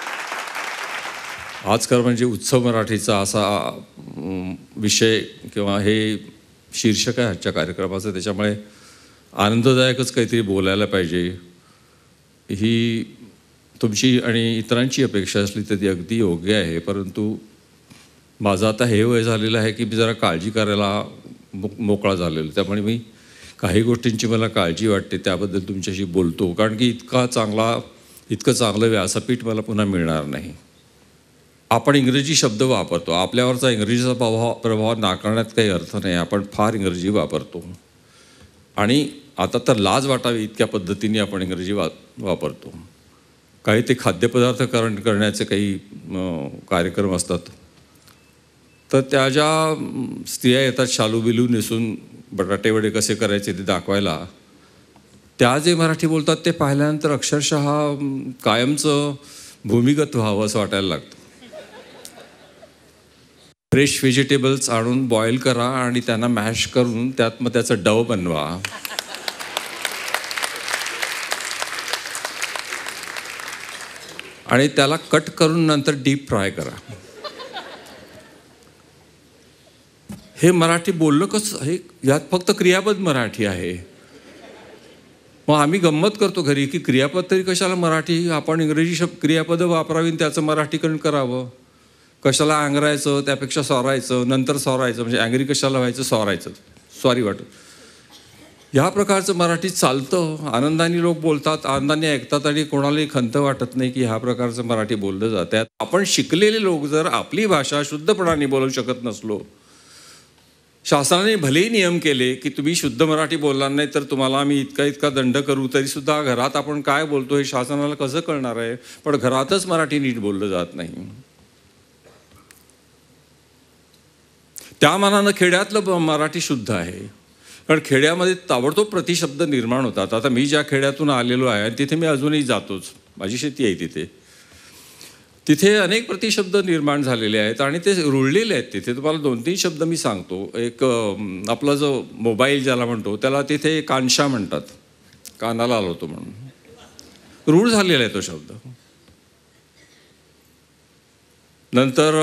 आजकाल म्हणजे उत्सव मराठीचा असा विषय किंवा हे शीर्षक आहे आजच्या कार्यक्रमाचं, त्याच्यामुळे आनंददायकच काहीतरी बोलायला पाहिजे ही तुमची आणि इतरांची अपेक्षा असली तर ती अगदी योग्य आहे. परंतु माझं आता हे वय झालेलं आहे की मी जरा काळजी करायला मो मोकळा झालेलो, त्यामुळे मी काही गोष्टींची मला काळजी वाटते त्याबद्दल तुमच्याशी बोलतो. कारण की इतका चांगला इतकं चांगलं व्यासपीठ मला पुन्हा मिळणार नाही. आपण इंग्रजी शब्द वापरतो, आपल्यावरचा इंग्रजीचा प्रभाव प्रभाव नाकारण्यात काही अर्थ नाही. आपण फार इंग्रजी वापरतो आणि आता तर लाज वाटावी इतक्या पद्धतीने आपण इंग्रजी वा वापरतो. काही ते खाद्यपदार्थ करण करण्याचे काही कार्यक्रम असतात तर त्या ज्या स्त्रिया येतात शालू बिलू नेसून बटाटे वडे कसे करायचे ते दाखवायला, त्या जे मराठी बोलतात ते पाहिल्यानंतर अक्षरशः कायमचं भूमिगत व्हावं असं वाटायला लागतं. फ्रेश व्हेजिटेबल्स आणून बॉईल करा आणि त्यांना मॅश करून त्यात मग त्याचं डव बनवा. आणि त्याला कट करून नंतर डीप फ्राय करा. हे मराठी बोललं कसं, हे यात फक्त क्रियापद मराठी आहे. मग आम्ही गंमत करतो घरी की क्रियापद तरी कशाला मराठी, आपण इंग्रजी शब्द क्रियापदं वापरावी त्याचं मराठीकरण करावं. कशाला आंगरायचं, त्यापेक्षा सॉरायचं, नंतर सॉरायचं, म्हणजे अँग्री कशाला व्हायचं, सॉरायचं, सॉरी वाटत. ह्या प्रकारचं मराठीत चालतं. आनंदाने लोक बोलतात, आनंदाने ऐकतात आणि कोणालाही खंत वाटत नाही की ह्या प्रकारचं मराठी बोललं जातं. आपण शिकलेले लोक जर आपली भाषा शुद्धपणाने बोलू शकत नसलो, शासनाने भलेही नियम केले की तुम्ही शुद्ध मराठी बोलणार नाही तर तुम्हाला आम्ही इतका इतका दंड करू, तरीसुद्धा घरात आपण काय बोलतो हे शासनाला कसं कळणार आहे. पण घरातच मराठी नीट बोललं जात नाही. त्या मानानं खेड्यातलं मराठी शुद्ध आहे, कारण खेड्यामध्ये ताबडतोब प्रतिशब्द निर्माण होतात. आता मी ज्या खेड्यातून आलेलो आहे तिथे मी अजूनही जातोच, माझी शेती आहे तिथे. तिथे अनेक प्रतिशब्द निर्माण झालेले आहेत आणि ते रुळलेले आहेत तिथे. तुम्हाला दोन तीन शब्द मी सांगतो. एक आपला जो मोबाईल ज्याला म्हणतो त्याला तिथे कानशा म्हणतात, कानाला आलो होतो म्हणून, रूढ झालेला आहे तो शब्द. नंतर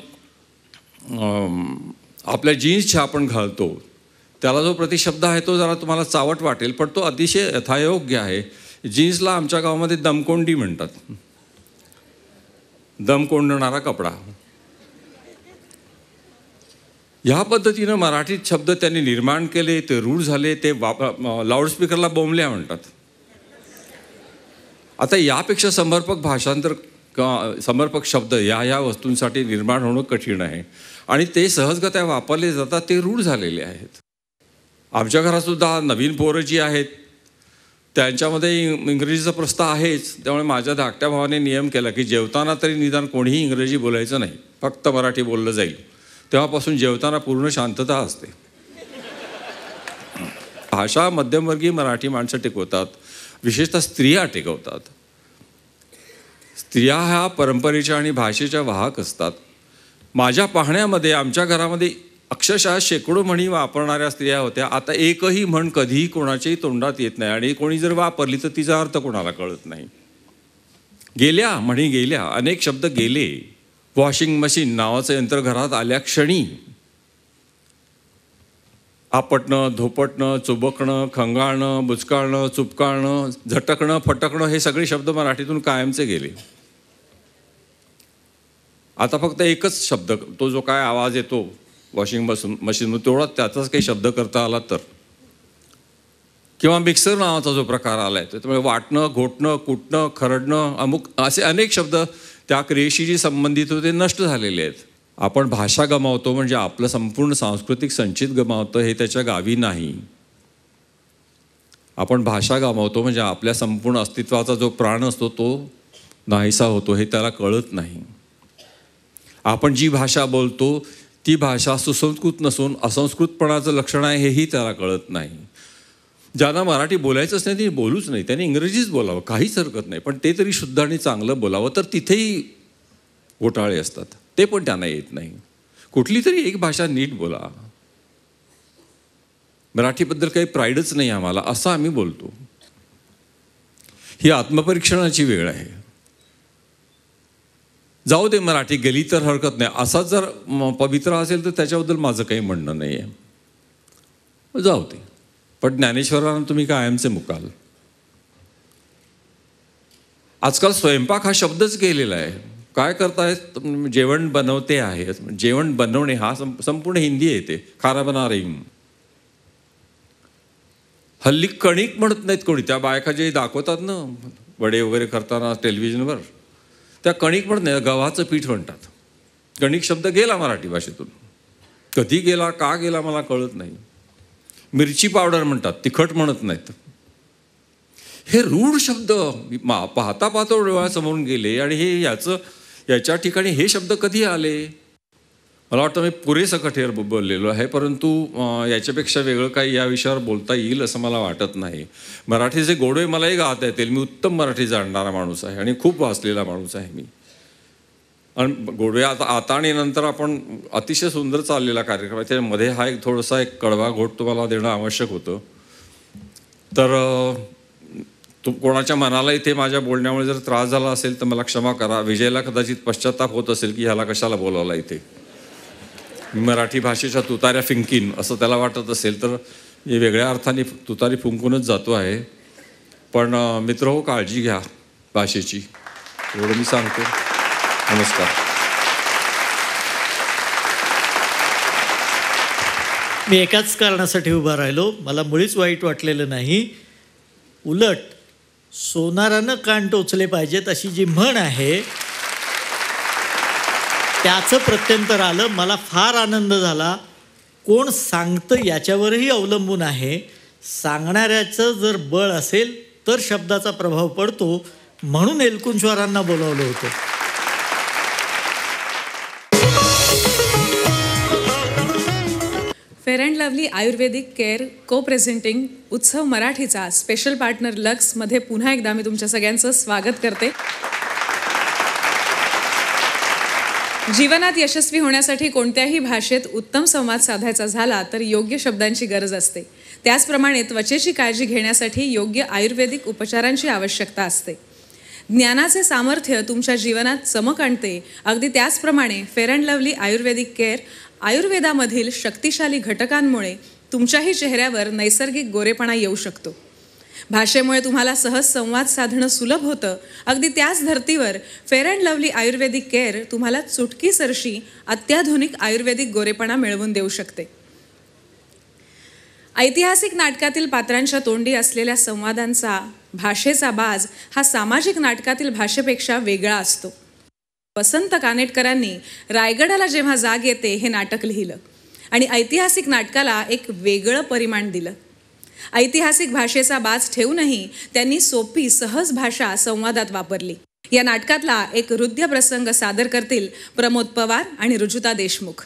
आपल्या जीन्सच्या आपण घालतो त्याला जो प्रतिशब्द आहे तो जरा तुम्हाला चावट वाटेल, पण तो अतिशय यथायोग्य आहे. जीन्सला आमच्या गावामध्ये दमकोंडी म्हणतात, दम कोंडणारा कपडा. ह्या पद्धतीनं मराठीत शब्द त्यांनी निर्माण केले, ते रूढ झाले. ते वाप लाऊडस्पीकरला बोंबल्या म्हणतात. आता यापेक्षा समर्पक भाषांतर किंवा समर्पक शब्द या ह्या वस्तूंसाठी निर्माण होणं कठीण आहे आणि ते सहजगत्या वापरले जातात, ते रूढ झालेले आहेत. आमच्या घरातसुद्धा नवीन पोरं जी आहेत त्यांच्यामध्ये इंग्रजीचा प्रस्थ आहेच. त्यामुळे माझ्या धाकट्या भावाने नियम केला की जेवताना तरी निदान कोणीही इंग्रजी बोलायचं नाही, फक्त मराठी बोललं जाईल. तेव्हापासून जेवताना पूर्ण शांतता असते. भाषा मध्यमवर्गीय मराठी माणसं टिकवतात, विशेषतः स्त्रिया टिकवतात. स्त्रिया ह्या परंपरेच्या आणि भाषेच्या वाहक असतात. माझ्या पाहण्यामध्ये आमच्या घरामध्ये अक्षरशः शेकडो म्हणी वापरणाऱ्या स्त्रिया होत्या. आता एकही म्हण कधीही कोणाच्याही तोंडात येत नाही आणि कोणी जर वापरली तर तिचा अर्थ कोणाला कळत नाही. गेल्या म्हणी गेल्या, अनेक शब्द गेले. वॉशिंग मशीन नावाचं यंत्र घरात आल्या क्षणी आपटणं, धोपटणं, चुबकणं, खंगाळणं, बुचकाळणं, चुपकाळणं, झटकणं, फटकणं हे सगळे शब्द मराठीतून कायमचे गेले. आता फक्त एकच शब्द, तो जो काय आवाज येतो वॉशिंग मशीन मशीन तेवढा त्याचाच काही शब्द करता आला तर, किंवा मिक्सर नावाचा जो प्रकार आला आहे त्यामुळे वाटणं, घोटणं, कुटणं, खरडणं, अमुक असे अनेक शब्द त्या क्रियेशी जी संबंधित होते नष्ट झालेले आहेत. आपण भाषा गमावतो म्हणजे आपलं संपूर्ण सांस्कृतिक संचित गमावतं हे त्याच्या गावी नाही. आपण भाषा गमावतो म्हणजे आपल्या संपूर्ण अस्तित्वाचा जो प्राण असतो तो नाहीसा होतो हे त्याला कळत नाही. आपण जी भाषा बोलतो ती भाषा सुसंस्कृत नसून असंस्कृतपणाचं लक्षण आहे हेही त्याला कळत नाही. ज्यांना मराठी बोलायचंच नाही ते बोलूच नाही, त्यांनी इंग्रजीच बोलावं, काहीच हरकत नाही, पण ते तरी शुद्ध आणि चांगलं बोलावं. तर तिथेही घोटाळे असतात, ते पण त्यांना येत नाही. कुठली तरी एक भाषा नीट बोला. मराठीबद्दल काही प्राईडच नाही आम्हाला असं आम्ही बोलतो. ही आत्मपरीक्षणाची वेळ आहे. जाऊ दे मराठी गेली तर हरकत नाही असा जर पवित्र असेल तर त्याच्याबद्दल माझं काही म्हणणं नाही आहे, जाऊ दे. पण ज्ञानेश्वरांना तुम्ही कायमचे मुकाल. आजकाल स्वयंपाक हा शब्दच गेलेला आहे. काय करतायत, जेवण बनवते आहे. जेवण बनवणे हा संपूर्ण हिंदी येते, खाना बना रही हूं. हल्ली कणिक म्हणत नाहीत कोणी. त्या बायका जे दाखवतात ना वडे वगैरे करताना टेलिव्हिजनवर, त्या कणिक म्हणत नाही, गव्हाचं पीठ म्हणतात. कणिक शब्द गेला मराठी भाषेतून. कधी गेला, का गेला मला कळत नाही. मिरची पावडर म्हणतात, तिखट म्हणत नाहीत. हे रूढ शब्द पाहता पाहता डोळ्यासमोरून गेले आणि हे याचं याच्या ठिकाणी हे शब्द कधी आले. मला वाटतं मी पुरेसं कठेर बोललेलो आहे, परंतु याच्यापेक्षा वेगळं काही या विषयावर बोलता येईल असं मला वाटत नाही. मराठीचे गोडवे मलाही गाता येतील. मी उत्तम मराठी जाणणारा माणूस आहे आणि खूप वाचलेला माणूस आहे मी. आणि गोडवे आता आता आणि नंतर आपण अतिशय सुंदर चाललेला कार्यक्रम आहे, त्यामध्ये हा एक थोडासा एक कडवा घोट तुम्हाला देणं आवश्यक होतं. तर तू कोणाच्या मनाला इथे माझ्या बोलण्यामुळे जर त्रास झाला असेल तर मला क्षमा करा. विजयला कदाचित पश्चाताप होत असेल की ह्याला कशाला बोलावला इथे, मराठी भाषेच्या तुताऱ्या फिंकीन असं त्याला वाटत असेल तर हे वेगळ्या अर्थाने तुतारी फुंकूनच जातो आहे. पण मित्र हो, काळजी घ्या भाषेची, एवढं मी सांगतो. नमस्कार. मी एकाच कारणासाठी उभा राहिलो, मला मुळीच वाईट वाटलेलं नाही. उलट सोनारानं कान टोचले पाहिजेत अशी जी म्हण आहे त्याचं प्रत्यंतर आलं. मला फार आनंद झाला. कोण सांगतं याच्यावरही अवलंबून आहे. सांगणाऱ्याचं जर बळ असेल तर शब्दाचा प्रभाव पडतो, म्हणून एलकुंचवारांना बोलावलं होतं. Fair and lovely ayurvedic care co presenting उत्सव मराठीचा स्पेशल पार्टनर लक्समध्ये पुन्हा एकदा मी तुमच्या सगळ्यांचं स्वागत करते. जीवनात यशस्वी होण्यासाठी कोणत्याही भाषेत उत्तम संवाद साधायचा झाला तर योग्य शब्दांची गरज असते. त्याचप्रमाणे त्वचेची काळजी घेण्यासाठी योग्य आयुर्वेदिक उपचारांची आवश्यकता असते. ज्ञानाचे सामर्थ्य तुमच्या जीवनात चमक आणते. अगदी त्याचप्रमाणे fair and lovely ayurvedic care आयुर्वेदामधील शक्तिशाली घटकांमुळे तुमच्याही चेहऱ्यावर नैसर्गिक गोरेपणा येऊ शकतो. भाषेमुळे तुम्हाला सहज संवाद साधणं सुलभ होतं. अगदी त्याच धर्तीवर fair and lovely ayurvedic care तुम्हाला चुटकीसरशी अत्याधुनिक आयुर्वेदिक गोरेपणा मिळवून देऊ शकते. ऐतिहासिक नाटकातील पात्रांच्या तोंडी असलेल्या संवादांचा भाषेचा बाज हा सामाजिक नाटकातील भाषेपेक्षा वेगळा असतो. वसंत कानेटकरांनी रायगडाला जेव्हा जाग येते हे नाटक लिहिलं आणि ऐतिहासिक नाटकाला एक वेगळं परिमाण दिलं. ऐतिहासिक भाषेचा बाज ठेवूनही त्यांनी सोपी सहज भाषा संवादात वापरली. या नाटकातला एक हृदय प्रसंग सादर करतील प्रमोद पवार आणि रुजुता देशमुख.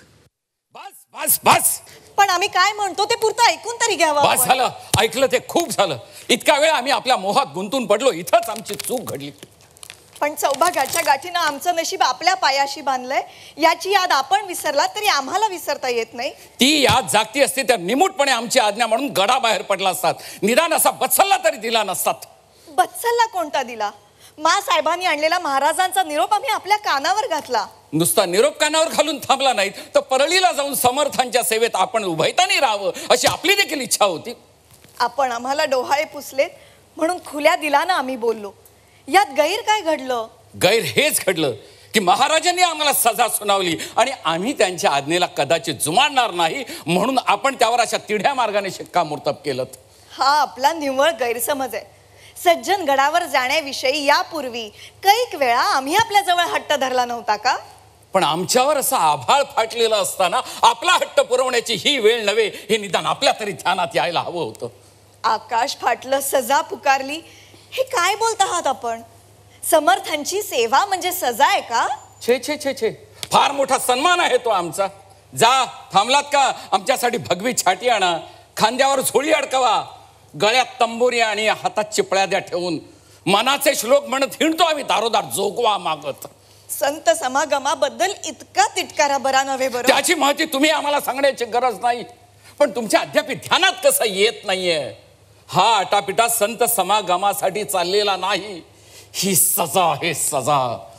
बस बस, पण आम्ही काय म्हणतो ते पुरतं ऐकून तरी घ्यावं. बस झालं, ऐकलं ते खूप झालं. इतका वेळ आम्ही आपल्या मोहात गुंतून पडलो, इथंच आमची चूक घडली. पण सौभाग्याच्या गाठीनं आमचं नशीब आपल्या पायाशी बांधलंय. याची याद आपण विसरला तरी आम्हाला विसरता येत नाही. ती याद जागती असती तर निमूटपणे आमची आज्ञा म्हणून गडा बाहेर पडला असतात. निदान असा बत्सल्ला तरी दिला नसतात. बत्सल्ला कोणता दिला? मा साहेबांनी आणलेला महाराजांचा निरोप आम्ही आपल्या कानावर घातला. नुसता निरोप कानावर घालून थांबला नाही तर परळीला जाऊन समर्थांच्या सेवेत आपण उभयतानी राहावं अशी आपली देखील इच्छा होती. आपण आम्हाला डोहाळे पुसलेत म्हणून खुल्या दिलानं आम्ही बोललो. यात गैर काय घडलं? गैर हेच घडलं की महाराजांनी आम्हाला सजा सुनावली आणि आम्ही त्यांच्या आज्ञेला कदाचित जुमानणार नाही म्हणून आपण त्यावर अशा तिढ्या मार्गाने शिक्कामोर्तब केलं. हा आपला निव्वळ गैरसमज आहे. सज्जन गडावर जाण्याविषयी यापूर्वी कैक वेळा आम्ही आपल्या जवळ हट्ट धरला नव्हता का? पण आमच्यावर असा आभाळ फाटलेला असताना आपला हट्ट पुरवण्याची ही वेळ नव्हे हे निदान आपल्या तरी ध्यानात यायला हवं होतं. आकाश फाटलं, सजा पुकारली, हे काय बोलत आहात आपण? समर्थांची सेवा म्हणजे सजा आहे का? छे छे छे छे, फार मोठा सन्मान आहे तो आमचा. जा, थांबलात का? आमच्यासाठी भगवी छाटी आणा, खांद्यावर झोळी अडकवा, गळ्यात तंबोरी आणि हातात चिपळ्या द्या ठेवून मनाचे श्लोक म्हणत हिंडतो आम्ही दारोदार जोगवा मागत. संत समागमाबद्दल इतका तिटकारा बरा नव्हे बरं. त्याची माहिती तुम्ही आम्हाला सांगण्याची गरज नाही, पण तुमच्या अद्याप ध्यानात कसं येत नाहीये. हा आटापिटा संत समागमासाठी चाललेला नाही, ही सजा आहे सजा.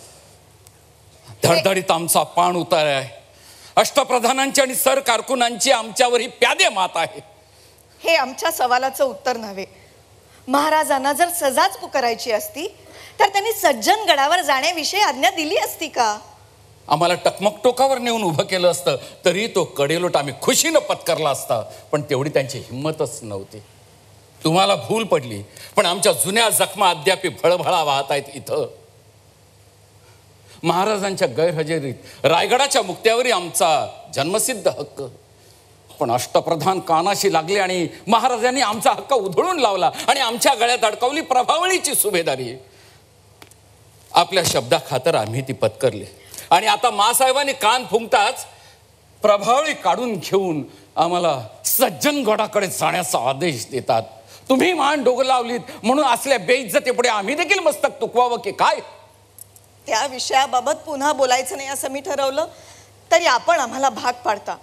धडधडीत आमचा पाण उतार आहे. अष्टप्रधानांची आणि सर कारकुनांची आमच्यावर ही प्यादे मात आहे. हे आमच्या सवालाचं उत्तर नव्हे. महाराजांना जर सजाच पुकारायची असती तर त्यांनी सज्जन गडावर जाण्याविषयी आज्ञा दिली असती का? आम्हाला टकमक टोकावर नेऊन उभं केलं असतं तरी तो कडेलोट आम्ही खुशीनं पत्करला असता, पण तेवढी त्यांची हिंमतच नव्हती. तुम्हाला भूल पडली, पण आमच्या जुन्या जखमा अद्याप भळभळा वाहत आहेत इथं. महाराजांच्या गैरहजेरीत रायगडाच्या मुक्त्यावरही आमचा जन्मसिद्ध हक्क, पण अष्टप्रधान कानाशी लागले आणि महाराजांनी आमचा हक्क उधळून लावला आणि आमच्या गळ्यात अडकवली प्रभावळीची सुभेदारी. आपल्या शब्दा खातर आम्ही ती पत्करली आणि आता मासाहेबांनी कान फुंकताच प्रभावळी काढून घेऊन आम्हाला सज्जनगडाकडे जाण्याचा आदेश देतात. तुम्ही मान डोकं लावलीत म्हणून असल्या बेइज्जतीपुढे आम्ही देखील मस्तक तुकवावं की काय? त्या विषयाबाबत पुन्हा बोलायचं नाही असं मी ठरवलं तरी आपण आम्हाला भाग पाडता.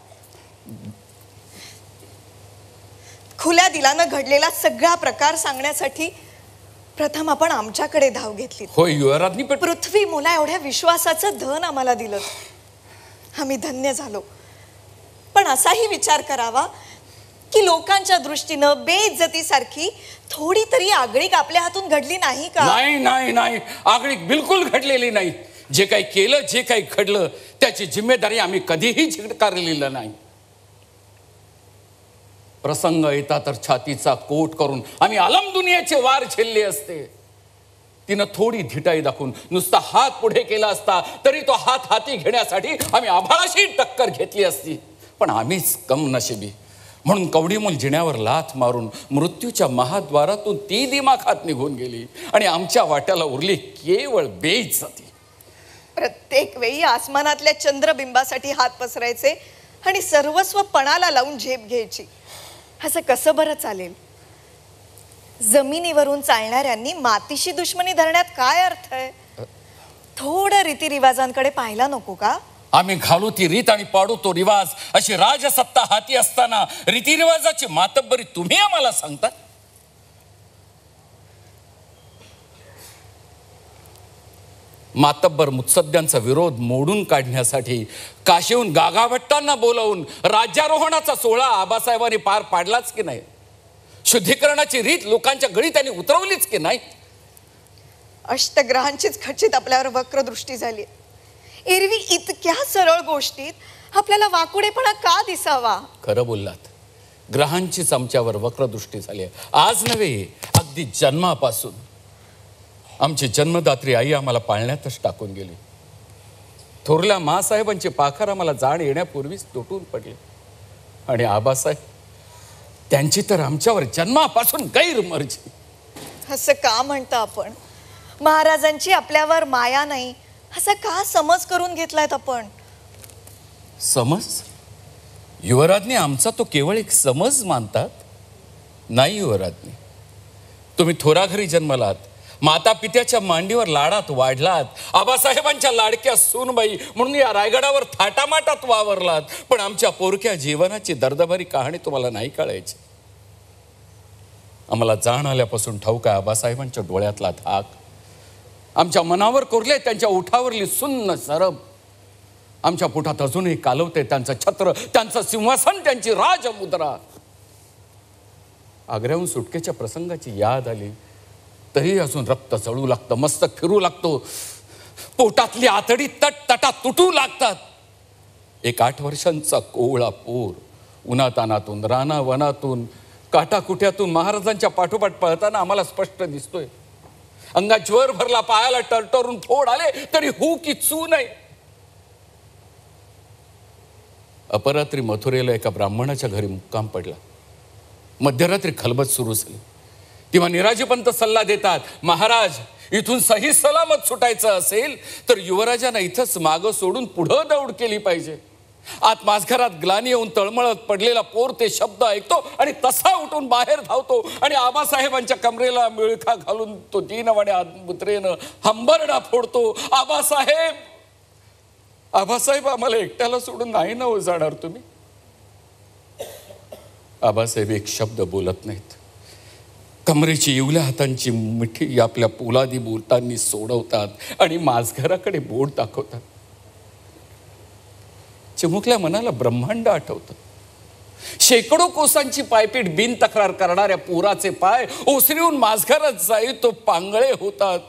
खुल्या दिलानं घडलेला सगळा प्रकार सांगण्यासाठी प्रथम आपण आमच्याकडे धाव घेतली. होय, युवराजनी पण पृथ्वी मुला एवढ्या विश्वासाचं धन आम्हाला दिलं, आम्ही धन्य झालो. पण असाही विचार करावा की लोकांच्या दृष्टीनं बेइज्जतीसारखी थोडी तरी आगळीक आपल्या हातून घडली नाही का? नाही नाही नाही, आगळीक बिलकुल घडलेली नाही. जे काही केलं, जे काही घडलं, त्याची जिम्मेदारी आम्ही कधीही झिडकारलेलं नाही. प्रसंग येता तर छातीचा कोट करून आम्ही आलम दुनियाचे वार झेलले असते. तिनं थोडी धिटाई दाखवून नुसता हात पुढे केला असता तरी तो हात हाती घेण्यासाठी आम्ही आभाळाशी टक्कर घेतली असती. पण आम्हीच कम नशिबी म्हणून कवडीमोल जिण्यावर लाथ मारून मृत्यूच्या महाद्वारातून ती दिमाखात निघून गेली आणि आमच्या वाट्याला उरली केवळ बेइज्जती. प्रत्येक वेळी आसमानातल्या चंद्रबिंबासाठी हात पसरायचे आणि सर्वस्व पणाला लावून झेप घ्यायची. असं कसं बरं चालेल? जमिनीवरून चालणाऱ्यांनी मातीशी दुश्मनी धरण्यात काय अर्थ आहे? थोडं रीतिरिवाजांकडे पाहायला नको का? आम्ही घालू ती रीत आणि पाडू तो रिवाज अशी राजसत्ता हाती असताना रीतिरिवाजाची मातब्बरी तुम्ही आम्हाला सांगता? मातब्बर मुत्सद्यांचा विरोध मोडून काढण्यासाठी काशीहून गागाभट्टांना बोलावून राज्यारोहणाचा सोहळा आबासाहेबांनी पार पाडलाच की नाही? शुद्धीकरणाची रीत लोकांच्या गळी त्यांनी उतरवलीच की नाही? अष्टग्रहांचीच खचित आपल्यावर वक्रदृष्टी झाली. एरवी इतक्या सरळ गोष्टीत आपल्याला वाकुडेपणा का दिसावा? खरं बोललात, ग्रहांचीच आमच्यावर वक्रदृष्टी झाली. आज नव्हे, अगदी जन्मापासून आमची जन्मदात्री आई आम्हाला पाळण्यातच टाकून गेली. थोरल्या मासाहेबांची पाखर आम्हाला जाण येण्यापूर्वीच तुटून पडली. आणि आबासाहेब, त्यांची तर आमच्यावर जन्मापासून गैरमर्जी. असं का म्हणता आपण? महाराजांची आपल्यावर माया नाही असा का समज करून घेतलायत आपण? समज? युवराजने आमचा तो केवळ एक समज मानतात? नाही युवराजने, तुम्ही थोरा घरी जन्मलात, माता पित्याच्या मांडीवर लाडात वाढलात, आबासाहेबांच्या लाडक्या सूनबाई म्हणून या रायगडावर थाटामाटात वावरलात. पण आमच्या पोरक्या जीवनाची दर्दभरी कहाणी तुम्हाला नाही कळायची. आम्हाला जाण आल्यापासून ठाऊक आहे आबासाहेबांच्या डोळ्यातला धाक, आमच्या मनावर कोरले त्यांच्या ओठावरली सुन्न सरब, आमच्या पोटात अजूनही कालवते त्यांचं छत्र, त्यांचं सिंहासन, त्यांची राजमुद्रा. आग्र्याहून सुटकेच्या प्रसंगाची याद आली तरी अजून रक्त जळू लागतं, मस्तक फिरू लागतो, पोटातली आतडी तट तटा तुटू लागतात. एक आठ वर्षांचा कोवळा पोर उन्हातानातून, राना वनातून, काटाकुट्यातून महाराजांच्या पाठोपाठ पळताना आम्हाला स्पष्ट दिसतोय. अंगात ज्वर भरला, पायाला टरटरून फोड आले तरी हू की चू नाही. अपरात्री मथुरेला एका ब्राह्मणाच्या घरी मुक्काम पडला. मध्यरात्री खलबत सुरू झाली. तेव्हा निराजीपंत सल्ला देतात, महाराज, इथून सही सलामत सुटायचं असेल तर युवराजांना इथंच मागं सोडून पुढं दौड केली पाहिजे. आत माझघरात ग्लानी येऊन तळमळत पडलेला पोर ते शब्द ऐकतो आणि तसा उठून बाहेर धावतो आणि आबासाहेबांच्या कमरेला मिळखा घालून तो दीनवाण्या मुद्रेनं हंबरडा फोडतो. आबासाहेब, आबासाहेब, आम्हाला एकट्याला सोडून नाही ना हो जाणार तुम्ही? आबासाहेब एक शब्द बोलत नाहीत. कमरेची इवल्या हातांची मिठी आपल्या पोलादी बोटांनी सोडवतात आणि माझघराकडे बोट दाखवतात. चिमुकल्या मनाला ब्रह्मांड आठवतं. शेकडो कोसांची पायपीट बिन तक्रार करणाऱ्या पोराचे पाय ओसरीहून माझघरात जाई तो पांगळे होतात.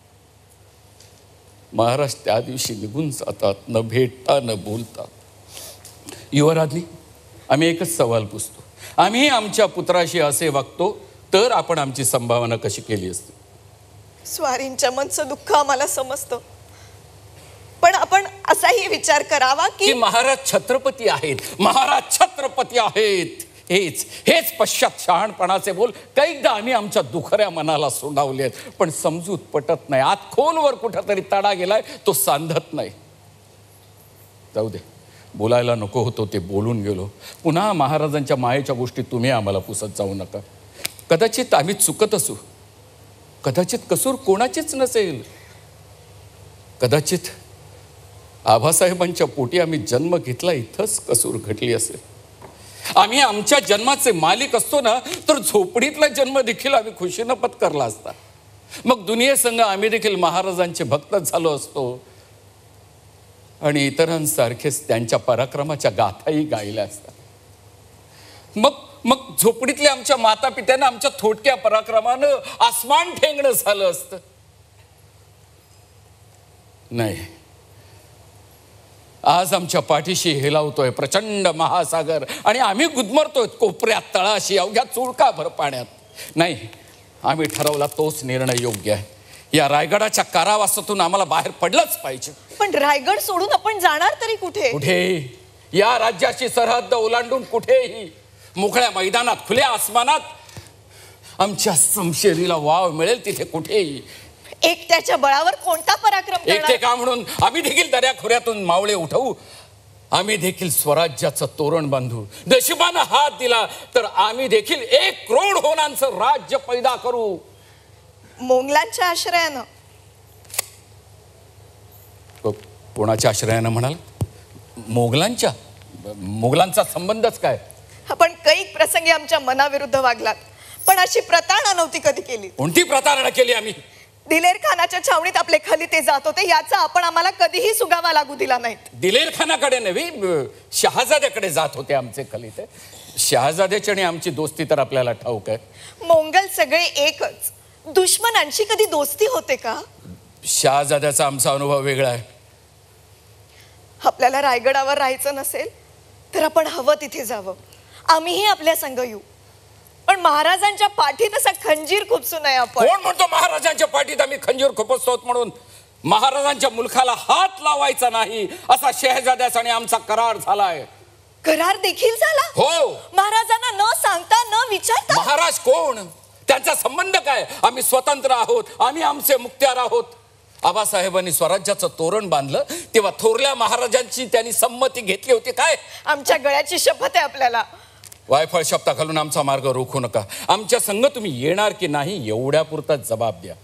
महाराज त्या दिवशी निघून जातात, न भेटता न बोलता. युवराजनी, आम्ही एकच सवाल पुसतो, आम्ही आमच्या पुत्राशी असे वागतो तर आपण आमची संभावना कशी केली असती? स्वारींच्या मनचं दुःख आम्हाला समजतं, पण आपण असाही विचार करावा की महाराज छत्रपती आहेत, महाराज छत्रपती आहेत. हेच हेच पश्चात शहाणपणाचे बोल कैकदा आम्ही आमच्या दुखऱ्या मनाला सोडावले आहेत. पण समजूत पटत नाही. आत खोलवर कुठेतरी तडा गेलाय, तो सांधत नाही. जाऊ दे, बोलायला नको होतो ते बोलून गेलो. पुन्हा महाराजांच्या मायेच्या गोष्टी तुम्ही आम्हाला पुसत जाऊ नका. कदाचित आम्ही चुकत असू, कदाचित कसूर कोणाचीच नसेल, कदाचित आबासाहेबांच्या पोटी आम्ही जन्म घेतला इथंच कसूर घडली असेल. आम्ही आमच्या जन्माचे मालिक असतो ना तर झोपडीतला जन्म देखील आम्ही खुशीनं पत्करला असता. मग दुनियेसंग आम्ही देखील महाराजांचे भक्त झालो असतो आणि इतरांसारखेच त्यांच्या पराक्रमाच्या गाथाही गायल्या असतात. मग मग झोपडीतल्या आमच्या माता पित्यांना आमच्या थोडक्या पराक्रमानं आसमान ठेंगणं झालं असतं. नाही, आज आमच्या पाठीशी हेलावतोय प्रचंड महासागर आणि आम्ही गुदमरतोय कोपऱ्यात तळाशी अवघ्या चुळकाभर पाण्यात. नाही, आम्ही ठरवला तोच निर्णय योग्य आहे. या रायगडाच्या कारावासातून आम्हाला बाहेर पडलंच पाहिजे. पण रायगड सोडून आपण जाणार तरी कुठे? कुठेही, या राज्याची सरहद्द ओलांडून कुठेही, मोकळ्या मैदानात, खुल्या आसमानात, आमच्या समशेरीला वाव मिळेल तिथे कुठेही. एकट्याच्या बळावर कोणता पराक्रम एकटे का म्हणून आम्ही देखील दऱ्याखोऱ्यातून मावळे उठवू. आम्ही देखील स्वराज्याचं तोरण बांधू. नशिबानं हात दिला तर आम्ही देखील एक करोड होणांचं राज्य पैदा करू. मोंगलांच्या आश्रयानं? कोणाच्या आश्रयानं म्हणाल? मोगलांच्या? मोगलांचा संबंधच काय? आपण कैक प्रसंगी आमच्या मनाविरुद्ध वागलात, पण अशी प्रतारणा नव्हती कधी केली. कोणती प्रतारणा केली आम्ही? दिलेर खानाच्या छावणीत आपले खलिते जात होते, याचा आपण आम्हाला कधीही सुगावा लागू दिला नाहीत. दिलेर खानाकडे नव्हे, शहाजाद्याकडे जात होते आमचे खलिते. शहाजाद्याची आणि आमची दोस्ती तर आपल्याला ठाऊक आहे. मोंगल सगळे एकच, दुश्मनांची कधी दोस्ती होते का? शहाजाद्याचा आमचा अनुभव वेगळा आहे. आपल्याला रायगडावर राहायचं नसेल तर आपण हवं तिथे जावं, आम्हीही आपल्या संग येऊ. पण महाराजांच्या पाठीत असा खंजीर खुपसू नये आपण. कोण म्हणतो महाराजांच्या पाठीत आम्ही खंजीर खुपसतो म्हणून? महाराजांच्या मुलखाला हात लावायचा नाही असा शहजाद्याचा आणि आमचा करार झालाय. करार देखील झाला? हो. महाराजांना न सांगता न विचारता? महाराज कोण? त्यांचा संबंध काय? आम्ही स्वतंत्र आहोत, आम्ही आमचे मुक्त्यार आहोत. आबासाहेबांनी स्वराज्याचं तोरण बांधलं तेव्हा थोरल्या महाराजांची त्यांनी संमती घेतली होती काय? आमच्या गळ्याची शपथ आहे आपल्याला. वायफळ शब्दा घालून आमचा मार्ग रोखू नका. आमच्या संग तुम्ही येणार की नाही एवढ्या पुरता जबाब द्या.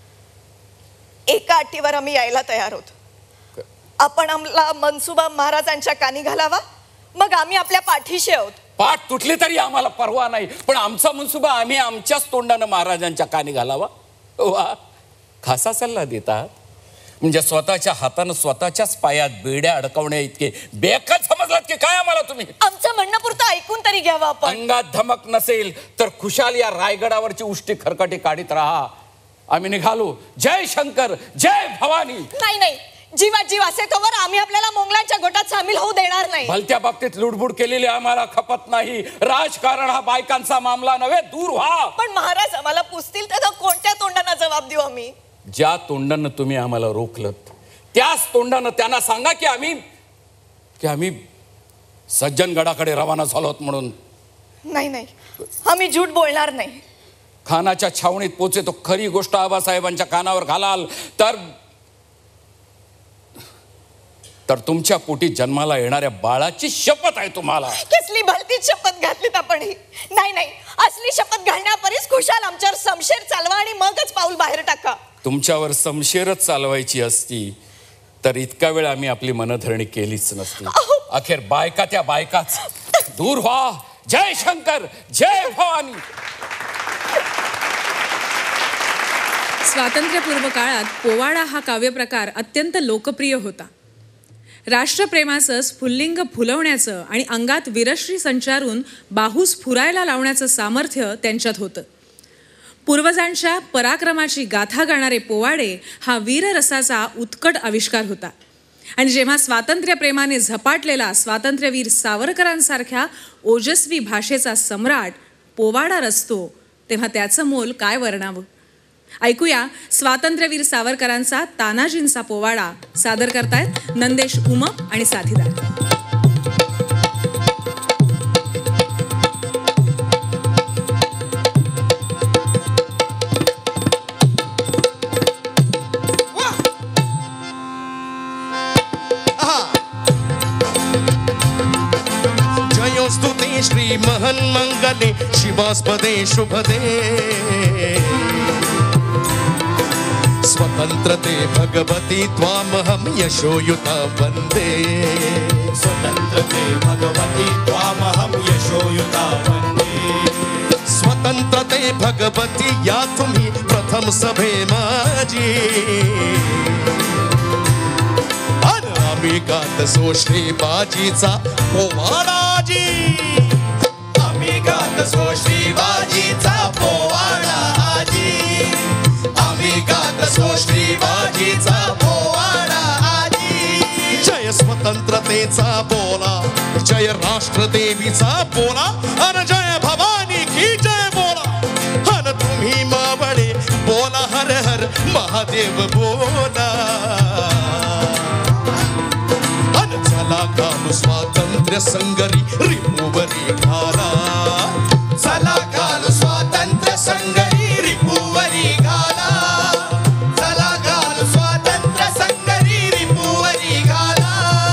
एका अटीवर आम्ही यायला तयार आहोत. आपण आम्हाला मनसुबा महाराजांच्या कानी घालावा, मग आम्ही आपल्या पाठीशी आहोत. पाठ तुटली तरी आम्हाला परवा नाही, पण आमचा मनसुबा आम्ही आमच्याच तोंडानं महाराजांच्या कानी घालावा. वा, खासा सल्ला देतात. म्हणजे स्वतःच्या हातानं स्वतःच्याच पायात बेड्या अडकवण्या इतके बेकार समजलात की काय आम्हाला तुम्ही? आमचं म्हणणं पुरतं ऐकून तरी घ्यावं आपण. अंगात धमक नसेल तर खुशाल या रायगडावरची उष्टी खरकटी काढीत राहा. आम्ही निघालो. जय शंकर, जय भवानी. नाही नाही, जीवात जीव असे तोवर आम्ही आपल्याला मोंगलांच्या गोटात सामील होऊ देणार नाही. भलत्या बाबतीत लुडबुड केलेली आम्हाला खपत नाही. राजकारण हा बायकांचा मामला नव्हे, दूर व्हा. पण महाराज आम्हाला पुसतील तर कोणत्या तोंडाने जबाब देऊ आम्ही? ज्या तोंडानं तुम्ही आम्हाला रोखलं त्याच तोंडानं त्यांना सांगा की आम्ही की आम्ही सज्जनगडाकडे रवाना झालो म्हणून. नाही नाही, आम्ही झूट बोलणार नाही. खानाच्या छावणीत पोचे तो खरी गोष्ट आबासाहेबांच्या कानावर घालाल तर तर तुमच्या पोटी जन्माला येणाऱ्या बाळाची शपथ आहे तुम्हाला. कसली भलतीच शपथ घातलीत आपण ही. नाही नाही, असली शपथ घालण्यापरीस खुशाल आमच्यावर समशेर चालवा आणि मगच पाऊल बाहेर टाका. तुमच्यावर समशेरच चालवायची असती तर इतका वेळ आम्ही आपली मनधरणी केलीच नसती. अखेर बायका त्या बायकाच. दूर व्हा. जय शंकर, जय भवानी. स्वातंत्र्यपूर्व काळात पोवाडा हा काव्यप्रकार अत्यंत लोकप्रिय होता. राष्ट्रप्रेमाचं स्फुल्लिंग फुलवण्याचं आणि अंगात वीरश्री संचारून बाहूस फुरायला लावण्याचं सामर्थ्य त्यांच्यात होतं. पूर्वजांच्या पराक्रमाची गाथा गाणारे पोवाडे हा वीररसाचा उत्कट आविष्कार होता. आणि जेव्हा स्वातंत्र्यप्रेमाने झपाटलेला स्वातंत्र्यवीर सावरकरांसारख्या ओजस्वी भाषेचा सम्राट पोवाडा रचतो तेव्हा त्याचं मोल काय वर्णावं. ऐकूया स्वातंत्र्यवीर सावरकरांचा तानाजींचा पोवाडा. सादर करतायत नंदेश उमप आणि साथीदार. जयोस्तुते श्री महन मंगले शिवास्पदे शुभदे स्वतंत्रते भगवती त्वामहं यशोयुता वन्दे. स्वतंत्रते भगवती त्वामहं यशोयुता वन्दे. स्वतंत्रते भगवती या तुम्ही प्रथम सभे माझी. आम्ही गात सो श्री बाजीचा पोवाडाजी. आम्ही गात गात सो शिवाजीचा पोवाडा आजी, आम्ही गात सो शिवाजीचा पोवाडा आजी. जय स्वतंत्रतेचा बोला, जय राष्ट्रदेवीचा बोला, अन जय भवानी की जय बोला. अन तुम्ही मावळे बोला हर हर महादेव बोला. अन चला घालू स्वातंत्र्य संगरी रिपुवरी घाला, चला घालू स्वातंत्र्य संगरी रिपुवरी घाला, चला घालू स्वातंत्र्य संगरी रिपुवरी घाला.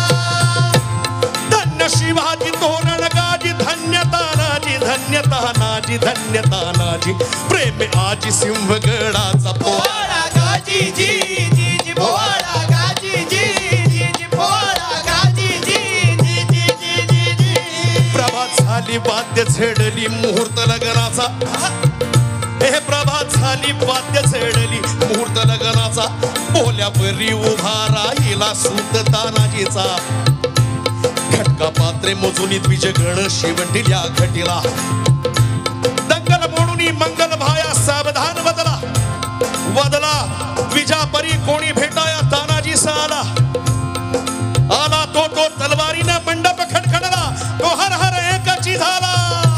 धन्य शिवाजी तोरण गाजी, धन्य तानाजी, धन्य तानाजी, धन्य तानाजी. प्रेम आजी सिंहगडाचा पोवाडा गाजी जी जी जी पोवाडा गाजी जी जी जी पोवाडा गाजी जी जी जी जी जी जी. प्रभात झाली वाद्य झेडली मुहूर्त लग्नाचा, हे प्रभात झाली वाद्य झेडली मुहूर्त लग्नाचा. बोल्यावरी उभा राहिला सूत तानाजीचा, खटका पात्रे मोजुनी द्विज गण शिवटिल्या घटिला. दंगल मोडून मंगल भाया सावधान वदला, वदला द्विजा परी कोणी भेटाया तानाजी साला. आला तो तो तलवारीनं मंडप खटखटला, तो हर हर एकाची झाला.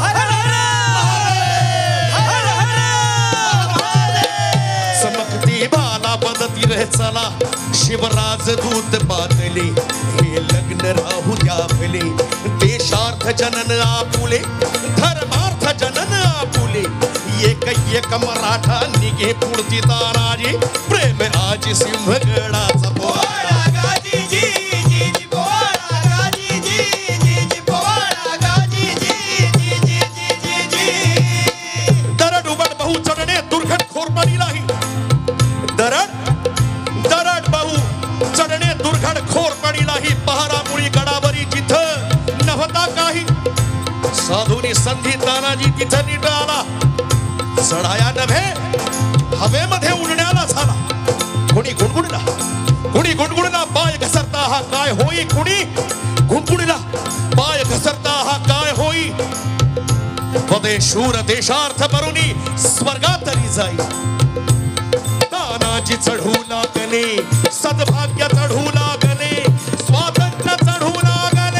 चमकती बाला बदती रे चला, शिवराज दूत बातले, हे लग्न राहू द्या भले. देशार्थ जनन आपुले, धर्मार्थ जनन आपुले. एक एक मराठा निघे पुढती तानाजी, प्रेम आजी सिंहगडाचा पोवाडा गाजी जी जी जी पोवाडा गाजी जी जी जी पोवाडा गाजी जी जी जी जी जी जी. दरड उबड बहु चढणे दुर्घट खोरपणीलाही, दरड दरड बहु चढणे दुर्घट खोरपणीलाही. पहारामुळी गडावरी जिथं नव्हता काही, साधूनी संधी तानाजी तिथं नीट आला. चढाया नव्हे हवेमध्ये उडण्याला झाला. कुणी गुणगुणला, कुणी गुणगुणला पाय घसरता हा काय होई. कुणी गुणगुणला पाय घसरता हा काय होई. पदे शूर देशार्थ बरुनी स्वर्गातरी जाई. तानाजी चढू लागले, सद्भाग्य चढू लागले, स्वातंत्र्य चढू लागले.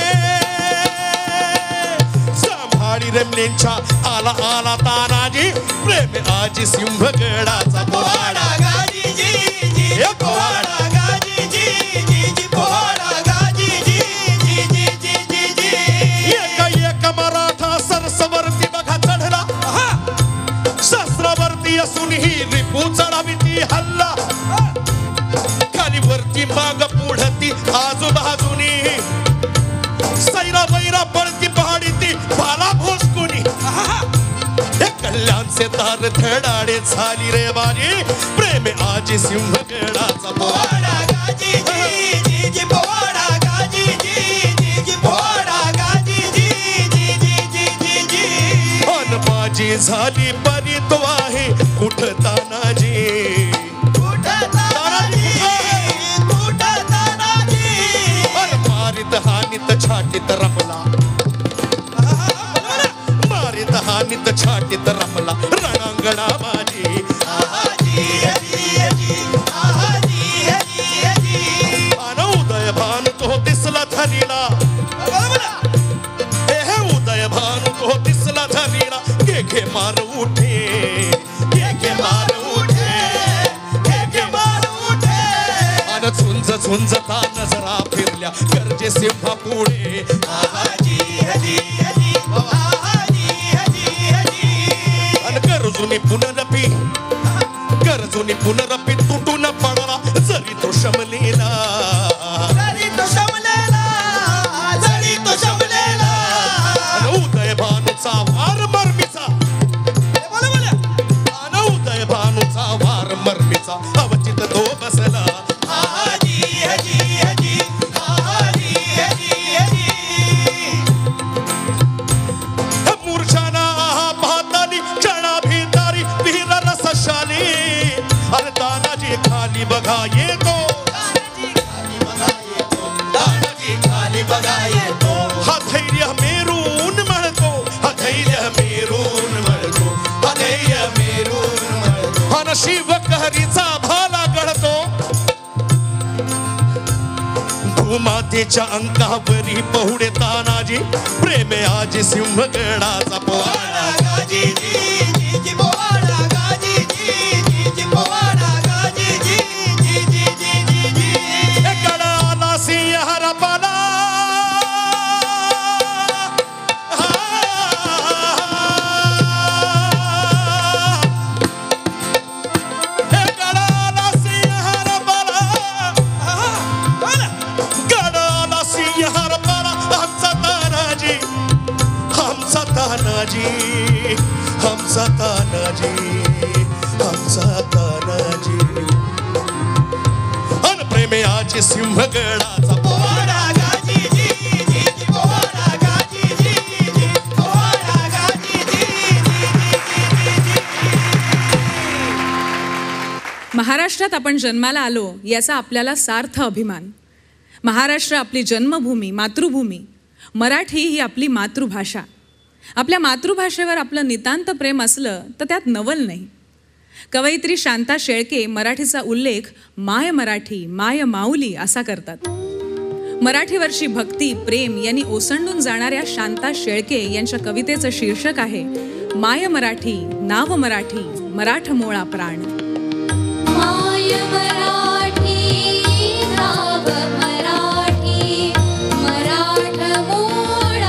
सांभाळी रेमलेंच्या आला आला तानाजी, प्रेम आजी सिंहगडाचा पोवाडा गाजी जी जी पोवाडा गाजी जी जी जी पोवाडा गाजी जी जी जी जी जी जी. एक एक मराठा सरसवरती बघा चढला, शस्त्रावरती असून ही रिपू चढावीती हल्ला. खाली वरती माग पुढती आजूबाजूनी, सैरा वैरा पळती पहाडी ती भाला भोसकुनी. कल्याणचे तार धडाडे झाली रे बाजी, प्रेम आजी सिंहगडाचा पोवाडा गाजी जी जी जी पोवाडा गाजी जी जी जी पोवाडा गाजी जी जी जी जी जी जी. अन माझी झाली बरी तो आहे कुठ तानाजी, कुठ तानाजी, कुठ तानाजी. अन मारित हानीत छाटीत रमला, मारित हानीत छाटीत रमला रणांगणा माझी. अन उदय भान तो दिसला धरीला, हे उदय भान तो दिसला धरीला. घे घे मार उठे, घे घे मार उठे, घे घे मार उठे. अन झुंज झुंजता नजरा फिरल्या गरजे सिंहा पुढे. आजी हजी हजी गरजुनी पुनरपी, गरजुनी पुनरपी तुटून पडला जरी तो शमलेला, जरी तो शमलेला, जरी तो शमलेला. उदय भानुचा वार मर्मीचा, उदय भानुचा वार मर्मीचा अवचित तो बसला. आजी हजी हजी आजी हजी हजी. मूर्छाना पाहतानी क्षणा भितारी वीर रस शाली. अरे तानाजी खाली बघा येतो, शिवकहरीचा भाला गळतो भूमातेच्या अंकावरी पहुडे तानाजी प्रेमे आजी सिंहगडाचा पोवाडा गाजी जी जी जी पोवाडा गाजी जी जी जी पोवाडा गाजी जी जी जी जी जी जी गडाला सिंह हरपला तानाजी हमचा तानाजी हमचा तानाजी अन प्रेमे आजी सिंहगडाचा पोवाडा गाजी जी जी जी पोवाडा गाजी जी जी पोवाडा गाजी जी जी जी महाराष्ट्रात आपण जन्माला आलो याचा आपल्याला सार्थ अभिमान. महाराष्ट्र आपली जन्मभूमी, मातृभूमी. मराठी ही आपली मातृभाषा. आपल्या मातृभाषेवर आपलं नितांत प्रेम असलं तर त्यात नवल नाही. कवयित्री शांता शेळके मराठीचा उल्लेख माय मराठी, माय माऊली असा करतात. मराठीवरची भक्ती, प्रेम यांनी ओसंडून जाणाऱ्या शांता शेळके यांच्या कवितेचं शीर्षक आहे माय मराठी, नाव मराठी, मराठमोळा प्राण. माय मराठी, नाव मराठी, मराठमोळा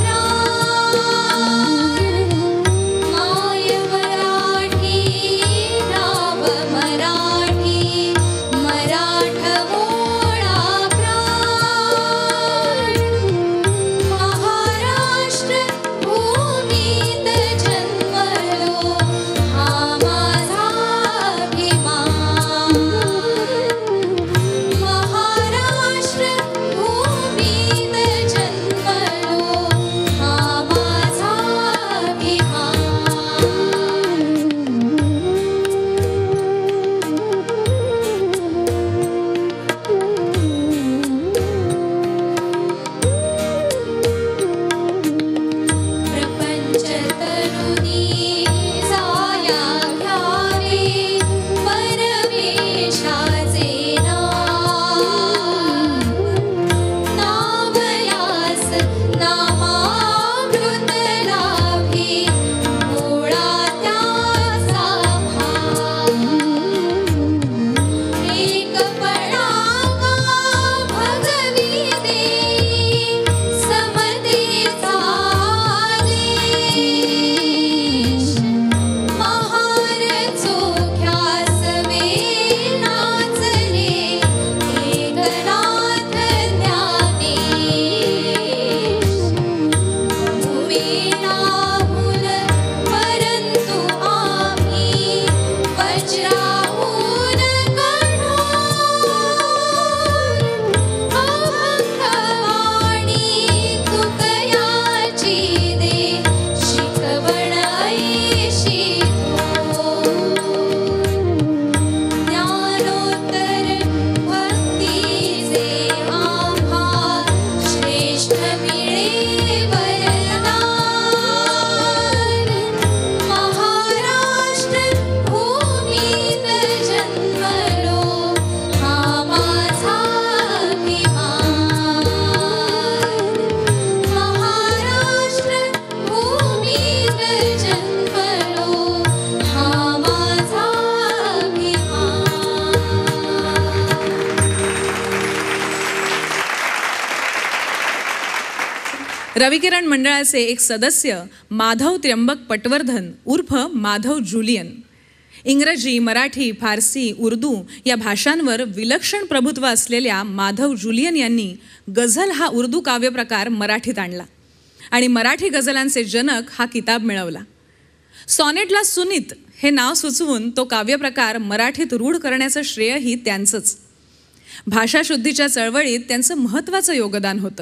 रविकिरण मंडळाचे एक सदस्य माधव त्र्यंबक पटवर्धन उर्फ माधव जुलियन इंग्रजी, मराठी, फारसी, उर्दू या भाषांवर विलक्षण प्रभुत्व असलेल्या माधव जुलियन यांनी गझल हा उर्दू काव्यप्रकार मराठीत आणला आणि मराठी गझलांचे जनक हा किताब मिळवला. सॉनेटला सुनीत हे नाव सुचवून तो काव्यप्रकार मराठीत रूढ करण्याचं श्रेयही त्यांचंच. भाषाशुद्धीच्या चळवळीत त्यांचं महत्त्वाचं योगदान होतं.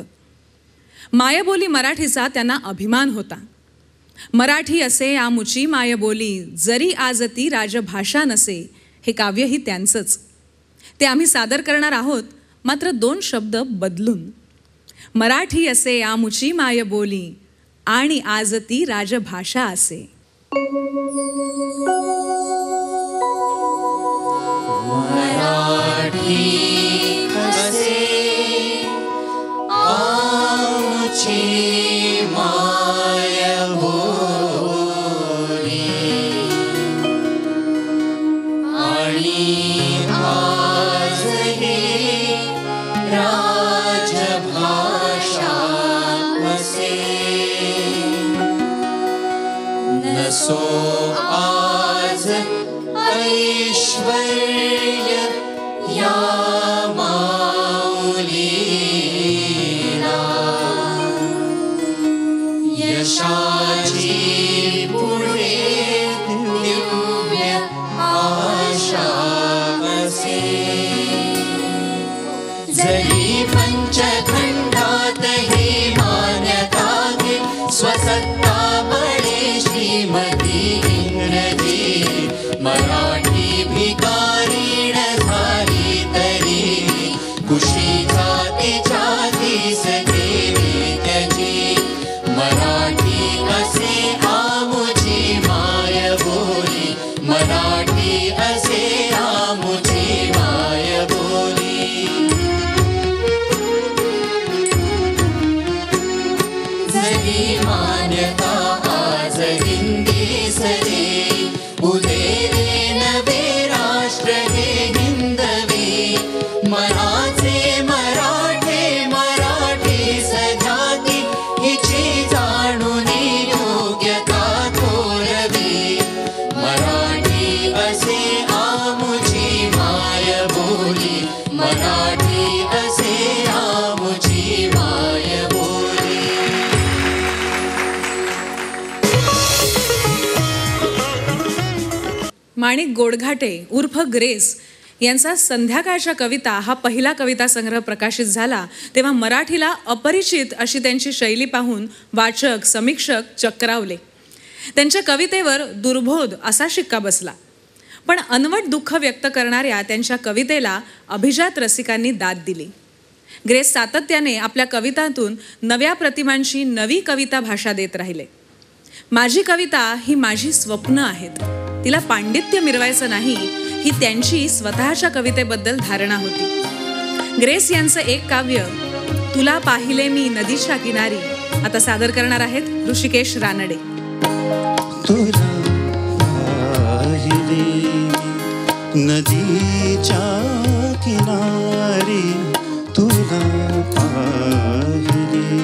मायबोली मराठीचा त्यांना अभिमान होता. मराठी असे आमुची मायबोली, जरी आजती राजभाषा नसे हे काव्यही त्यांचंच. ते आम्ही सादर करणार आहोत, मात्र दोन शब्द बदलून. मराठी असे आमुची मायबोली आणि आजती राजभाषा असे. असो आज ऐश्वर्य या माऊलीला यशाची पुढे दिव्य आशा असे जरी पंचखंडात ही मान्यता घे स्वसत्ता बळे श्रीमती इंग्रजी मराठी भिकारीण झाली तरी कुशी जातीच्या तीस देवी त्याची मराठी असे आमुची माय बोली मराठी असे आमुची माय बोली जरी मान्यता आज हिंदी सरी उदेरे नवे राष्ट्र हे हिंदवी मनाचे मराठे मराठी सजाती हिची जाणून योग्यता थोरवी मराठी असे आमुची माय बोली मराठी असे आमुची माय बोली माणिक गोडघाटे उर्फ ग्रेस यांचा संध्याकाळच्या कविता हा पहिला कविता संग्रह प्रकाशित झाला तेव्हा मराठीला अपरिचित अशी त्यांची शैली पाहून वाचक समीक्षक चक्रावले. त्यांच्या कवितेवर दुर्बोध असा शिक्का बसला. पण अनवट दुःख व्यक्त करणाऱ्या त्यांच्या कवितेला अभिजात रसिकांनी दाद दिली. ग्रेस सातत्याने आपल्या कवितांतून नव्या प्रतिमांची नवी कविता भाषा देत राहिले. माझी कविता ही माझी स्वप्न आहेत, तिला पांडित्य मिरवायचं नाही ही त्यांची स्वतःच्या कवितेबद्दल धारणा होती. ग्रेस यांचं एक काव्य तुला पाहिले मी नदीच्या किनारी आता सादर करणार आहेत ऋषिकेश रानडे. तुला पाहिले नदीच्या किनारी तुला पाहिले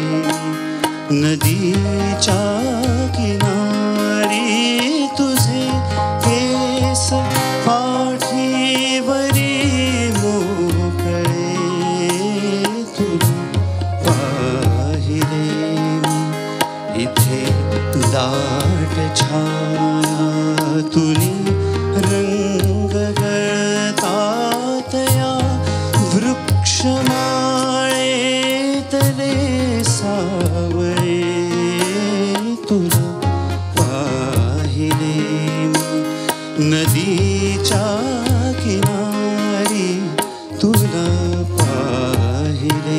नदीच्या किनारी तुझे केस पाठीवरी मोकळे तुला पाहिले इथे दाट छाया तुनी रंग गळतात या वृक्षमाळेतले सावळे तुला पाहिले नदीच्या किनारी तुला पाहिले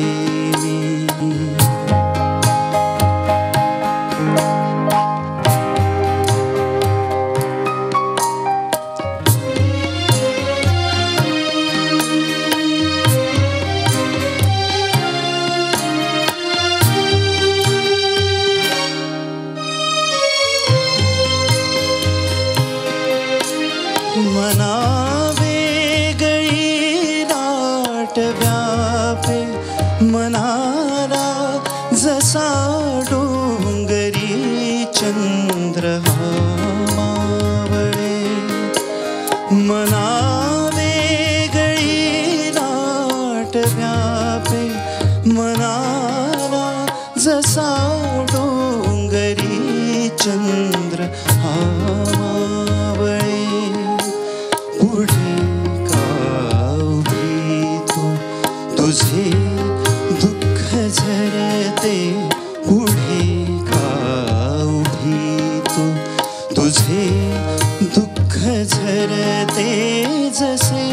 मना वेगळी दाट व्यापे मनाला जसा डोंगरी चंद्र हा मावळे मना वेगळी दाट व्यापे मनाला जसा डोंगरी चंद्र हा मावळे पुढे का उभी तू तुझे दुःख झरते पुढे का उभी तू तुझे दुःख झरते जसे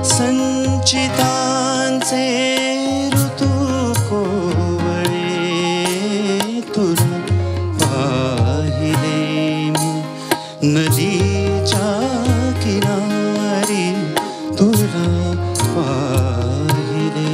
संचितांचे ऋतू कोवळे तुला पाहिले मी नदीच्या किनारी तुला पाहिले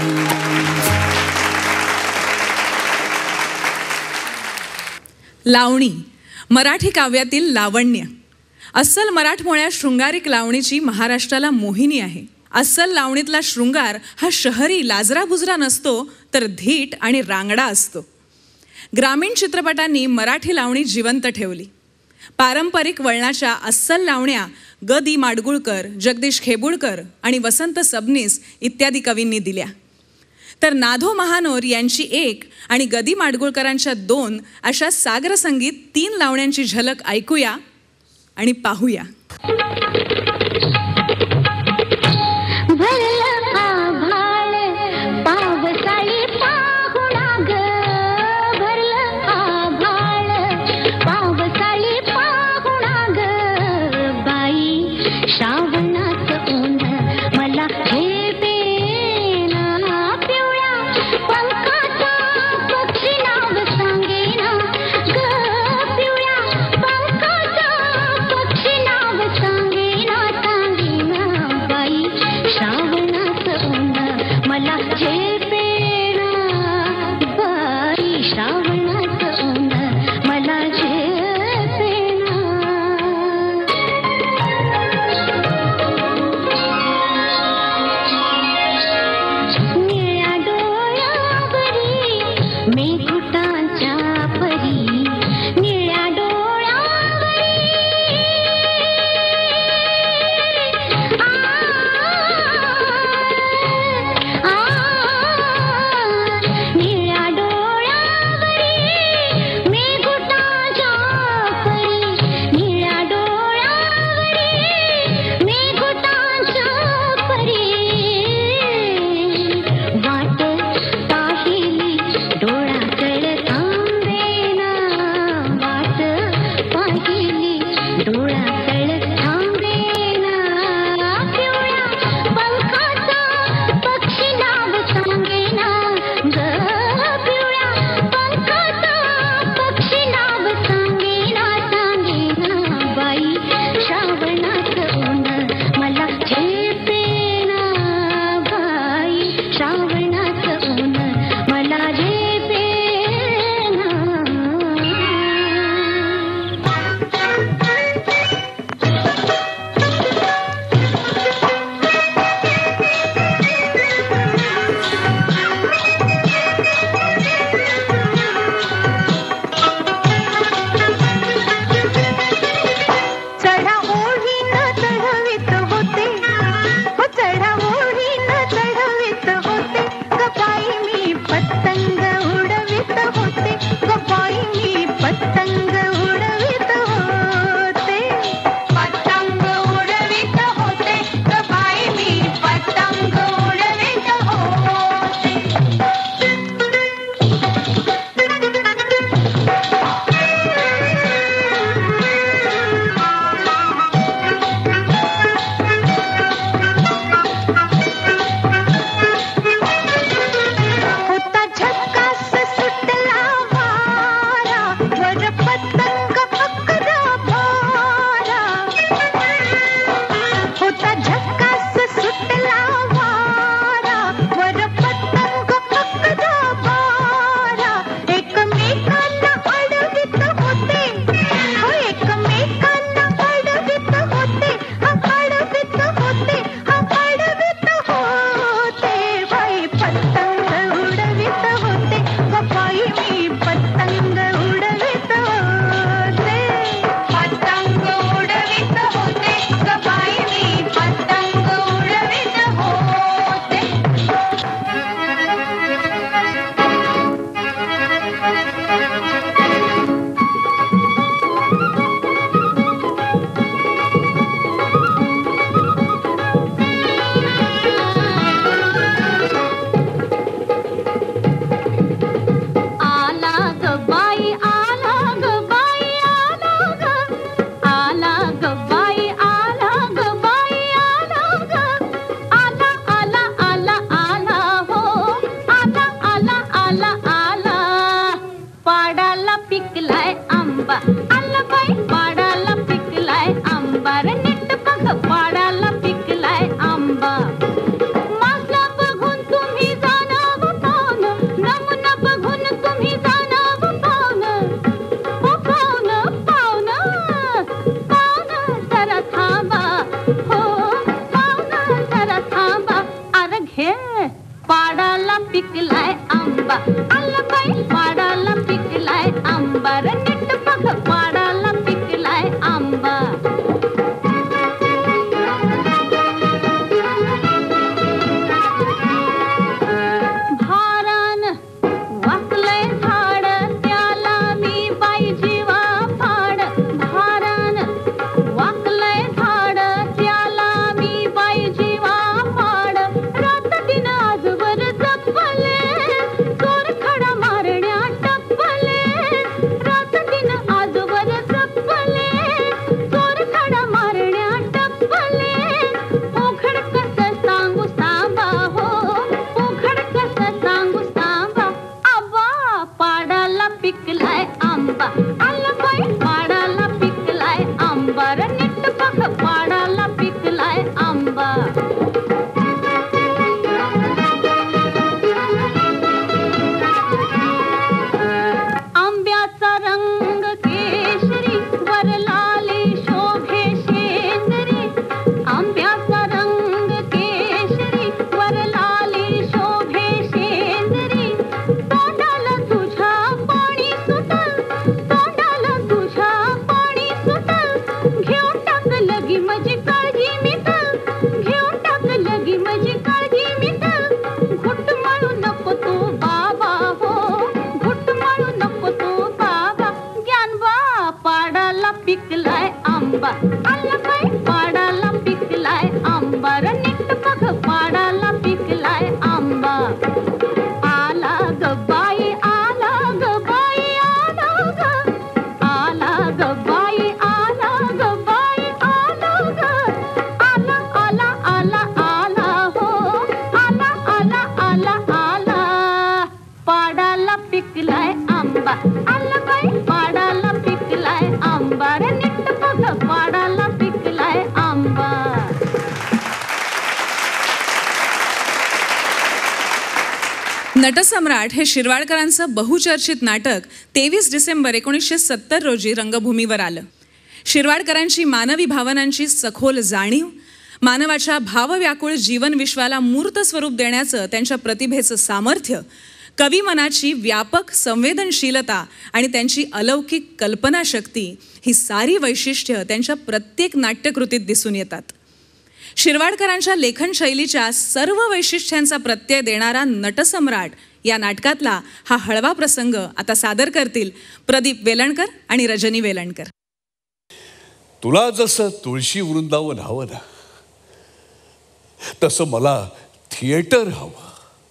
लावणी मराठी काव्यातील लावण्य. अस्सल मराठमोळ्या शृंगारिक लावणीची महाराष्ट्राला मोहिनी आहे. अस्सल लावणीतला शृंगार हा शहरी लाजराबुजरा नसतो तर धीट आणि रांगडा असतो. ग्रामीण चित्रपटांनी मराठी लावणी जिवंत ठेवली. पारंपरिक वळणाच्या अस्सल लावण्या ग दी माडगुळकर, जगदीश खेबुळकर आणि वसंत सबनीस इत्यादी कवींनी दिल्या. तर नाधो महानोर यांची एक आणि गदी माडगुळकरांच्या दोन अशा सागर संगीत तीन लावण्यांची झलक ऐकूया आणि पाहूया. सांगेना लगी माझी काळजी मिट घेऊन टाक लगी माझी काळजी मिट घुट मारू नको तू बाबा हो घुट मारू नको तू बाबा ज्ञानबा पाडाला पिकलाय आंबा आला बाई पाडाला पिकलाय आंबा र नीट बघ पाडाला पिकलाय आंबा आला ग बाई आला ग बाई आला ग आला ग बाई आला ग बाई आला ग आला आला आला आला हो आला आला आला आला पाडाला पिकलाय आंबा आला बाई पाडाला पिकलाय आंबा रे नीट बघ पाडाला पिकलाय आंबा. नटसम्राट हे शिरवाडकरांचं बहुचर्चित नाटक तेवीस डिसेंबर एकोणीसशे सत्तर रोजी रंगभूमीवर आलं. शिरवाडकरांची मानवी भावनांची सखोल जाणीव, मानवाच्या भावव्याकुळ जीवनविश्वाला मूर्त स्वरूप देण्याचं त्यांच्या प्रतिभेचं सामर्थ्य, कवी मनाची व्यापक संवेदनशीलता आणि त्यांची अलौकिक कल्पनाशक्ती ही सारी वैशिष्ट्य त्यांच्या प्रत्येक नाट्यकृतीत दिसून येतात. शिरवाडकरांच्या लेखनशैलीच्या सर्व वैशिष्ट्यांचा प्रत्यय देणारा नटसम्राट या नाटकातला हा हळवा प्रसंग आता सादर करतील प्रदीप वेलणकर आणि रजनी वेलणकर. तुला जसं तुळशी वृंदावन हवं ना, तसं मला थिएटर हवं.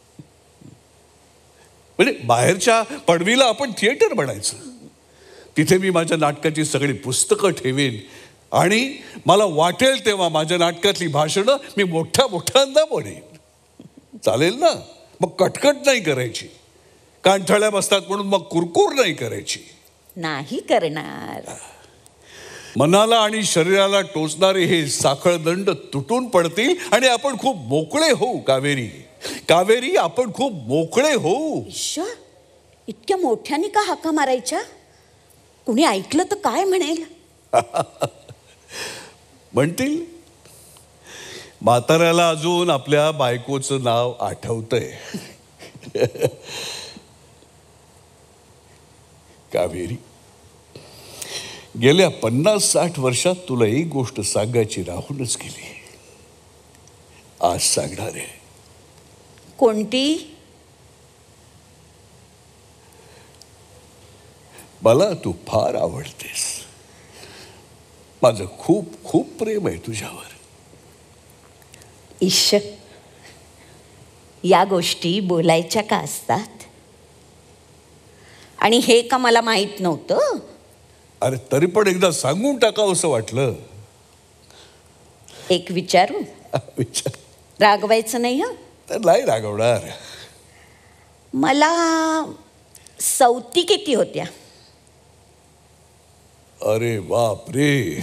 म्हणजे बाहेरच्या पडवीला आपण थिएटर बनायचं. तिथे मी माझ्या नाटकाची सगळी पुस्तकं ठेवेन आणि मला वाटेल तेव्हा माझ्या नाटकातली भाषणं मी मोठ्या मोठ्यांदा बोलेन. चालेल ना? मग कटकट नाही करायची, कानठळ्या बसतात म्हणून मग कुरकुर नाही करायची. नाही करणार. मनाला आणि शरीराला टोचणारे हे साखळदंड तुटून पडतील आणि आपण खूप मोकळे होऊ. कावेरी, कावेरी, आपण खूप मोकळे होऊ. ईश्वर, इतक्या मोठ्याने का हाका मारायच्या? कुणी ऐकलं तर काय म्हणेल? म्हणतील म्हाताऱ्याला अजून आपल्या बायकोचं नाव आठवतंय. कावेरी, गेल्या पन्नास साठ वर्षात तुला एक गोष्ट सांगायची राहूनच गेली. आज सांगणार आहे. कोणती? मला तू फार आवडतेस. माझं खूप खूप प्रेम आहे तुझ्यावर. ईश्वर, या गोष्टी बोलायच्या का असतात? आणि हे का मला माहित नव्हतं? अरे तरी पण एकदा सांगून टाकावं असं वाटलं. एक विचारू? विचार. रागवायचं नाही हं? तर नाही रागवणार. मला सवती किती होत्या? अरे बाप रे.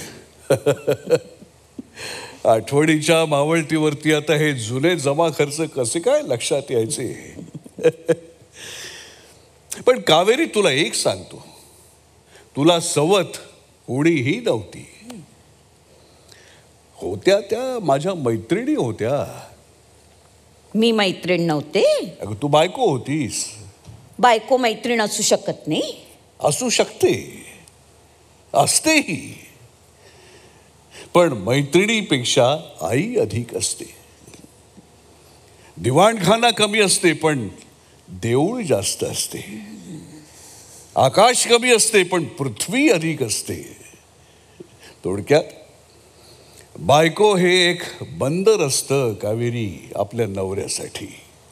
आठवणीच्या मावळतीवरती आता हे जुने जमा खर्च कसे काय लक्षात यायचे? पण कावेरी, तुला एक सांगतो, तुला सवत कोणीही नव्हती. होत्या त्या माझ्या मैत्रिणी होत्या. मी मैत्रीण नव्हते? अगं तू बायको होतीस. बायको मैत्रीण असू शकत नाही? असू शकते, असतेही. पण मैत्रिणीपेक्षा आई अधिक असते. दिवाणखाना कमी असते पण देऊळ जास्त असते. आकाश कमी असते पण पृथ्वी अधिक असते. थोडक्यात बायको हे एक बंदर असतं कावेरी आपल्या नवऱ्यासाठी.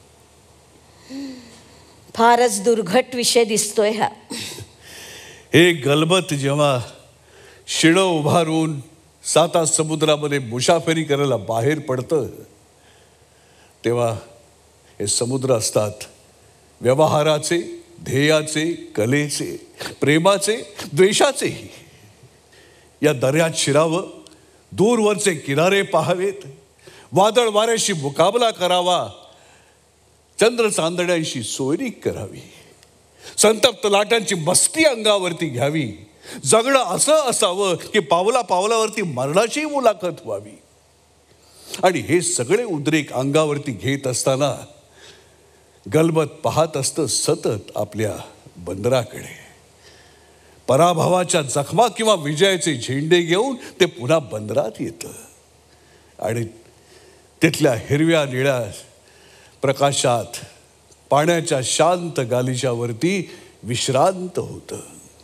फारच दुर्घट विषय दिसतोय हा. हे गलबत जेव्हा शिणं उभारून साता समुद्रामध्ये मुसाफरी करायला बाहेर पडतं, तेव्हा हे समुद्र असतात व्यवहाराचे, ध्येयाचे, कलेचे, प्रेमाचे, द्वेषाचेही. या दर्यात शिरावं, दूरवरचे किनारे पाहावेत, वादळ वाऱ्याशी मुकाबला करावा, चंद्र चांदण्यांशी सोयरीक करावी, संतप्त लाटांची मस्ती अंगावरती घ्यावी, जगणं असं असावं की पावला पावलावरती मरणाची मुलाखत व्हावी. आणि हे सगळे उद्रेक अंगावरती घेत असताना गलबत पाहत असतं सतत आपल्या बंदराकडे. पराभवाच्या जखमा किंवा विजयाचे झेंडे घेऊन ते पुन्हा बंदरात येतं आणि तिथल्या हिरव्या निळ्या प्रकाशात पाण्याच्या शांत गालिच्यावरती विश्रांत होतं.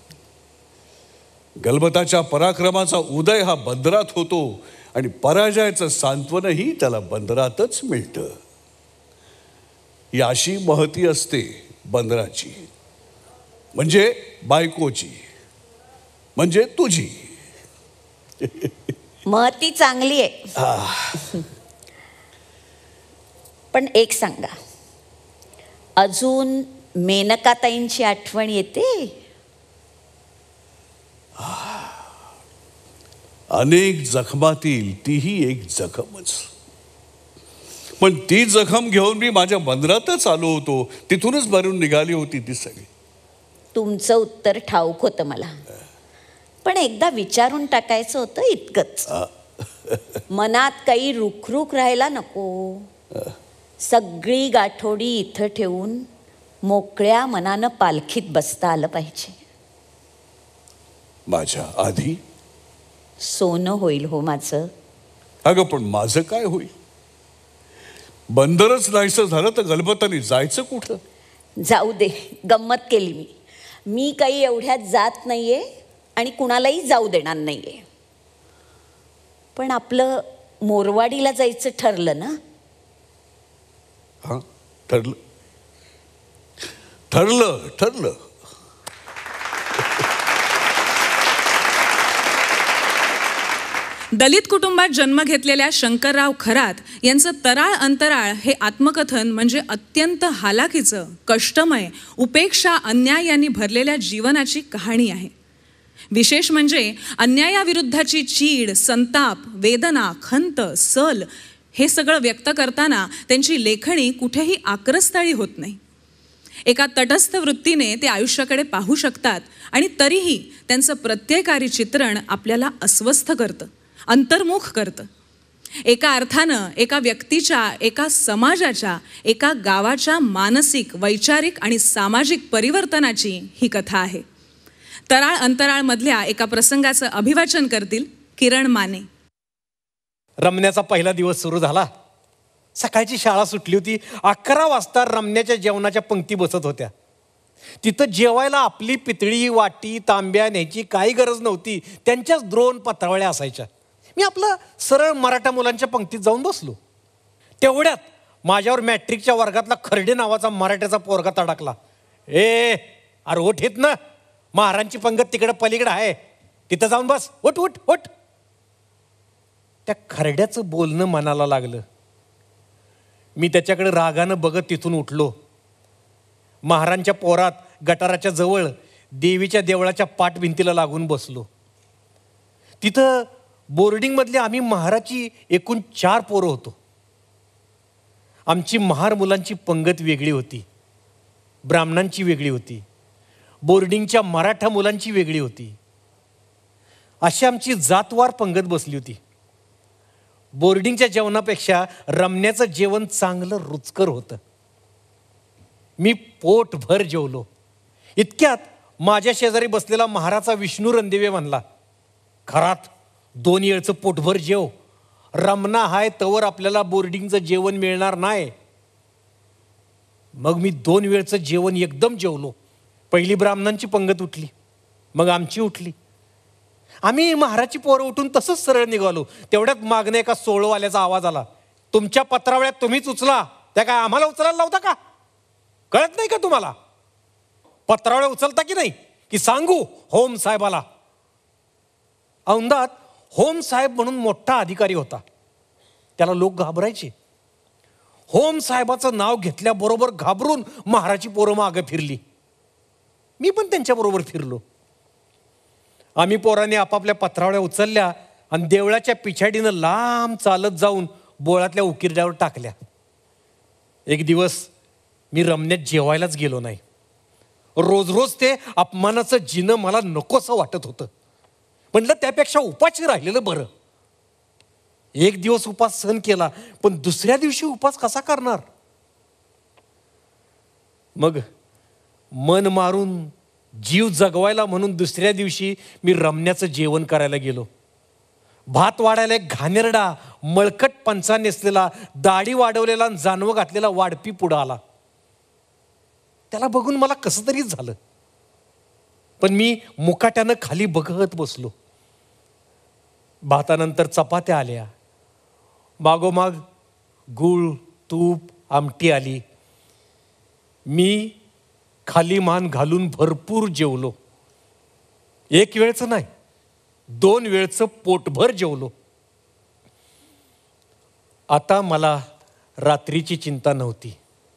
गलबताच्या पराक्रमाचा उदय हा बंदरात होतो आणि पराजयाचं सांत्वनही त्याला बंदरातच मिळतं. ही अशी महती असते बंदराची, म्हणजे बायकोची, म्हणजे तुझी. महती चांगली आहे. पण एक सांगा, अजून मेनकाताईंची आठवण येते? अनेक जखमातील तीही एक जखमच. पण ती जखम घेऊन मी माझ्या बंदरातच आलो होतो, तिथूनच भरून निघाली होती ती सगळी. तुमचं उत्तर ठाऊक होतं मला, पण एकदा विचारून टाकायचं होतं इतकंच. मनात काही रुखरुख राहायला नको. सगळी गाठोडी इथं ठेवून मोकळ्या मनानं पालखीत बसता आलं पाहिजे. माझ्या आधी सोनं होईल हो माझं. अगं पण माझं काय होईल? बंदरच नाहीसं झालं तर गलबतानी जायचं कुठं? जाऊ दे, गंमत केली मी. मी काही एवढ्यात जात नाहीये आणि कुणालाही जाऊ देणार नाहीये. पण आपलं मोरवाडीला जायचं ठरलं ना? हा, ठरलं ठरलं ठरलं दलित कुटुंबात जन्म घेतलेल्या शंकरराव खरात यांचं तराळ अंतराळ हे आत्मकथन म्हणजे अत्यंत हालाकीचं, कष्टमय, उपेक्षा, अन्याय यांनी भरलेल्या जीवनाची कहाणी आहे. विशेष म्हणजे अन्यायाविरुद्धची चीड, संताप, वेदना, खंत, सल हे सगळं व्यक्त करताना त्यांची लेखणी कुठेही आक्रस्ताळी होत नाही. एका तटस्थ वृत्तीने ते आयुष्याकडे पाहू शकतात आणि तरीही त्यांचं प्रत्ययकारी चित्रण आपल्याला अस्वस्थ करतं, अंतर्मुख करतं. एका अर्थानं एका व्यक्तीच्या, एका समाजाच्या, एका गावाच्या मानसिक, वैचारिक आणि सामाजिक परिवर्तनाची ही कथा आहे. तराळ अंतराळमधल्या एका प्रसंगाचं अभिवाचन करतील किरण माने. रमण्याचा पहिला दिवस सुरू झाला. सकाळची शाळा सुटली होती. अकरा वाजता रमण्याच्या जेवणाच्या पंक्ती बसत होत्या. तिथं जेवायला आपली पितळी, वाटी, तांब्या न्यायची काही गरज नव्हती. त्यांच्याच द्रोण पत्रावळ्या असायच्या. मी आपलं सरळ मराठा मुलांच्या पंक्तीत जाऊन बसलो. तेवढ्यात माझ्यावर मॅट्रिकच्या वर्गातला खर्डे नावाचा मराठ्याचा पोरगा तडकला. ए अरे ओठ येत ना, महारांची पंगत तिकडं पलीकडं आहे, तिथं जाऊन बस, ओठ ओठ ओठ. त्या खरड्याचं बोलणं मनाला लागलं. मी त्याच्याकडे रागानं बघत तिथून उठलो. महारांच्या पोरात गटाराच्या जवळ देवीच्या देवळाच्या पाठभिंतीला लागून बसलो. तिथं बोर्डिंगमधले आम्ही महाराची एकूण चार पोरं होतो. आमची महार मुलांची पंगत वेगळी होती, ब्राह्मणांची वेगळी होती, बोर्डिंगच्या मराठा मुलांची वेगळी होती. अशी आमची जातवार पंगत बसली होती. बोर्डिंगच्या जेवणापेक्षा रमण्याचं जेवण चांगलं रुचकर होतं. मी पोटभर जेवलो. इतक्यात माझ्या शेजारी बसलेला महाराचा विष्णू रणदिवे म्हणला, खरात दोन वेळचं पोटभर जेव, रमणा हाय तवर आपल्याला बोर्डिंगचं जेवण मिळणार नाही. मग मी दोन वेळचं जेवण एकदम जेवलो. पहिली ब्राह्मणांची पंगत उठली, मग आमची उठली. आम्ही महाराची पोरं उठून तसंच सरळ निघालो. तेवढ्यात मागणं एका सोळवाल्याचा आवाज आला, तुमच्या पत्रावळ्यात तुम्हीच उचला, त्या काय आम्हाला उचलायला लावता का? कळत नाही का तुम्हाला? पत्रावळ्या उचलता की नाही की सांगू होम साहेबाला? औंधात होम साहेब म्हणून मोठा अधिकारी होता. त्याला लोक घाबरायचे. होम साहेबाचं नाव घेतल्याबरोबर घाबरून महाराची पोरं मागं फिरली. मी पण त्यांच्याबरोबर फिरलो. आम्ही पोरांनी आपापल्या पत्रावळ्या उचलल्या आणि देवळाच्या पिछाडीनं लांब चालत जाऊन बोळातल्या उकिरड्यावर टाकल्या. एक दिवस मी रमण्यात जेवायलाच गेलो नाही. रोज रोज ते अपमानाचं जिनं मला नकोसं वाटत होतं. म्हणलं त्यापेक्षा उपाशी राहिलेलं बरं. एक दिवस उपास सहन केला, पण दुसऱ्या दिवशी उपास कसा करणार? मग मन मारून जीव जगवायला म्हणून दुसऱ्या दिवशी मी रमण्याचं जेवण करायला गेलो. भात वाढायला एक घाणेरडा मळकट पंचा नेसलेला, दाढी वाढवलेला आणि जानवं घातलेला वाढपी पुढं आला. त्याला बघून मला कसं तरीच झालं, पण मी मुकाट्यानं खाली बघत बसलो. भातानंतर चपात्या आल्या, मागोमाग गूळ तूप आमटी आली. मी खाली मान घालून भरपूर जेवलो. एक वेळचं नाही, दोन वेळचं पोटभर जेवलो. आता मला रात्रीची चिंता नव्हती.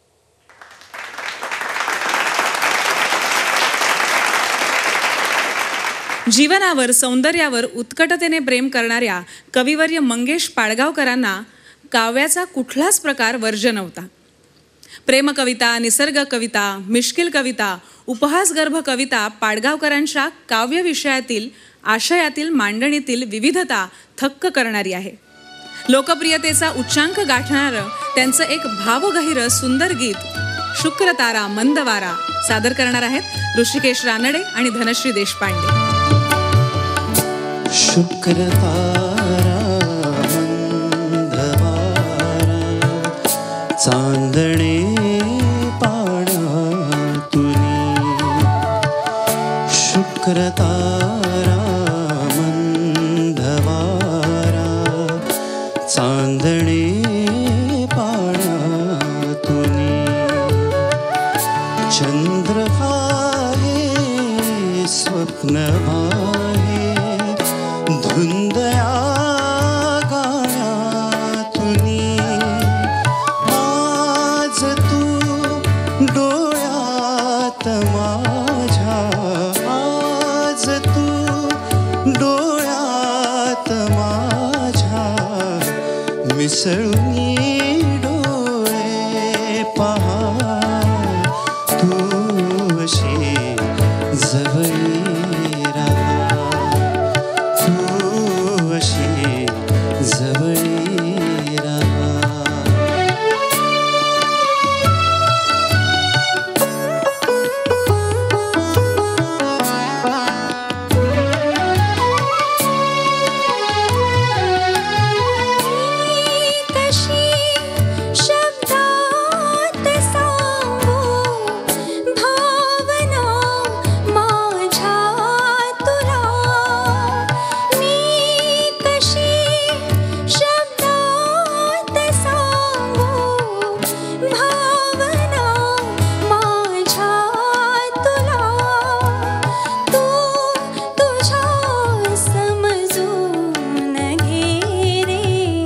जीवनावर, सौंदर्यावर उत्कटतेने प्रेम करणाऱ्या कविवर्य मंगेश पाडगावकरांना काव्याचा कुठलाच प्रकार वर्ज्य नव्हता. प्रेमकविता, निसर्ग कविता, मिश्किल कविता, उपहासगर्भ कविता पाडगावकरांच्या काव्य विषयातील, आशयातील, मांडणीतील विविधता थक्क करणारी आहे. लोकप्रियतेचा उच्चांक गाठणारं त्यांचं एक भावगहिरं सुंदर गीत शुक्रतारा मंदवारा सादर करणार आहेत ऋषिकेश रानडे आणि धनश्री देशपांडे. शुक्रतारा मंदवारा चांदणे पाण्यातुनी, शुक्रतारा मंदवारा चांदणे पाण्यातुनी, चंद्र आहे स्वप्न आहे धुंदया गाण्यातुनी, आज तू डोळ्यात माझ्या, आज तू डोळ्यात माझ्या मिसळून डोळे पहा, तू अशी जवळी जवळी राहा. कशी शब्दात सांगू भावना माझ्या तुला, मी कशी शब्दात सांगू भावना माझ्या तुला, तू तुझ्या समजून घे रे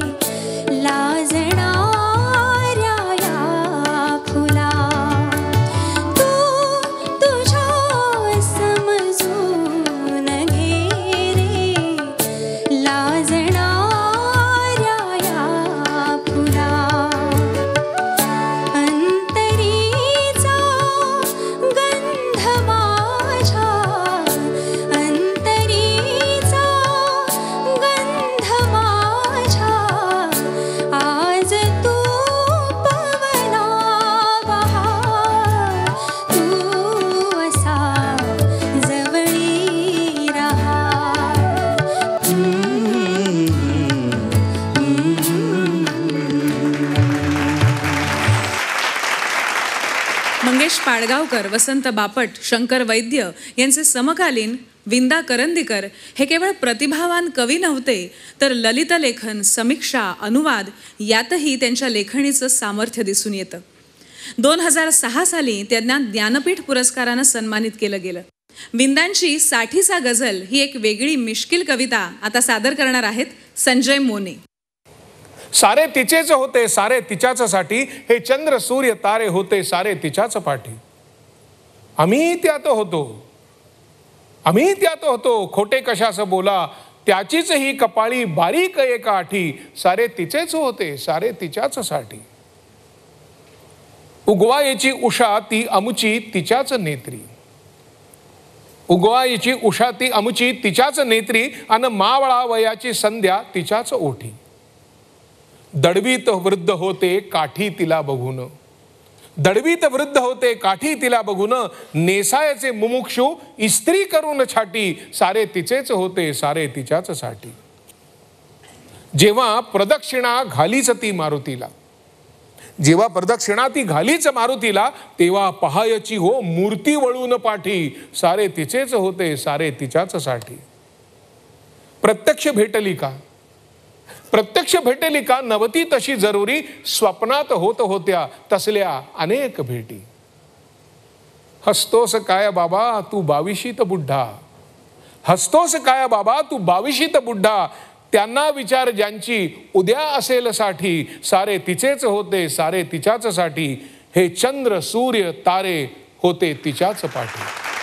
लाजणाऱ्या या फुला, तू तुझ्या समजून घे रे लाजणाऱ्या या फुला. अंतरीचा गंध माझ्या, अंतरीचा गंध माझ्या, आज तू पवना बहार, तू असा जवळी राहा. मंगेश पाडगावकर, वसंत बापट, शंकर वैद्य यांचे समकालीन विंदा करंदीकर हे केवळ प्रतिभावान कवी नव्हते, तर ललित लेखन, समीक्षा, अनुवाद यातही त्यांच्या लेखणीचं सामर्थ्य दिसून येतं. दोन हजार सहा साली त्यांना ज्ञानपीठ पुरस्कारानं सन्मानित केलं गेलं. विंदांची साठीचा गझल ही एक वेगळी मिश्किल कविता आता सादर करणार आहेत संजय मोने. सारे तिचेच होते सारे तिच्याचसाठी, हे चंद्र सूर्य तारे होते सारे तिच्याच पाठी. आम्ही त्यात होतो आम्ही त्यात होतो खोटे कशाचं बोला, त्याचीच ही कपाळी बारीक एका आठी, सारे तिचेच होते सारे तिच्याचसाठी. उगवायची उषा ती अमुची तिच्याच नेत्री, उगवायची उषा ती अमुची तिच्याच नेत्री, अन मावळा वयाची संध्या तिच्याच ओठी. दडवीत वृद्ध होते काठी तिला बघून, दडवीत वृद्ध होते काठी तिला बघून, नेसायचे मुमुक्षू इस्त्री करून छाटी, सारे तिचेच होते सारे तिच्याच साठी. जेव्हा प्रदक्षिणा घालीच ती मारुतीला, जेव्हा प्रदक्षिणा ती घालीच मारुतीला, तेव्हा पहायची हो मूर्ती वळून पाठी, सारे तिचेच होते सारे तिच्याच साठी. प्रत्यक्ष भेटली का, प्रत्यक्ष भेटली का, नवती तशी जरुरी, स्वप्नात होत होत्या तसल्या अनेक भेटी. हसतोस काय बाबा तू बाविशीत बुड्ढा, हसतोस काय बाबा तू बाविशीत बुड्ढा, त्यांना विचार ज्यांची उद्या असेल साठी, सारे तिचेच होते सारे तिच्याच साठी, हे चंद्र सूर्य तारे होते तिच्याच पाठी.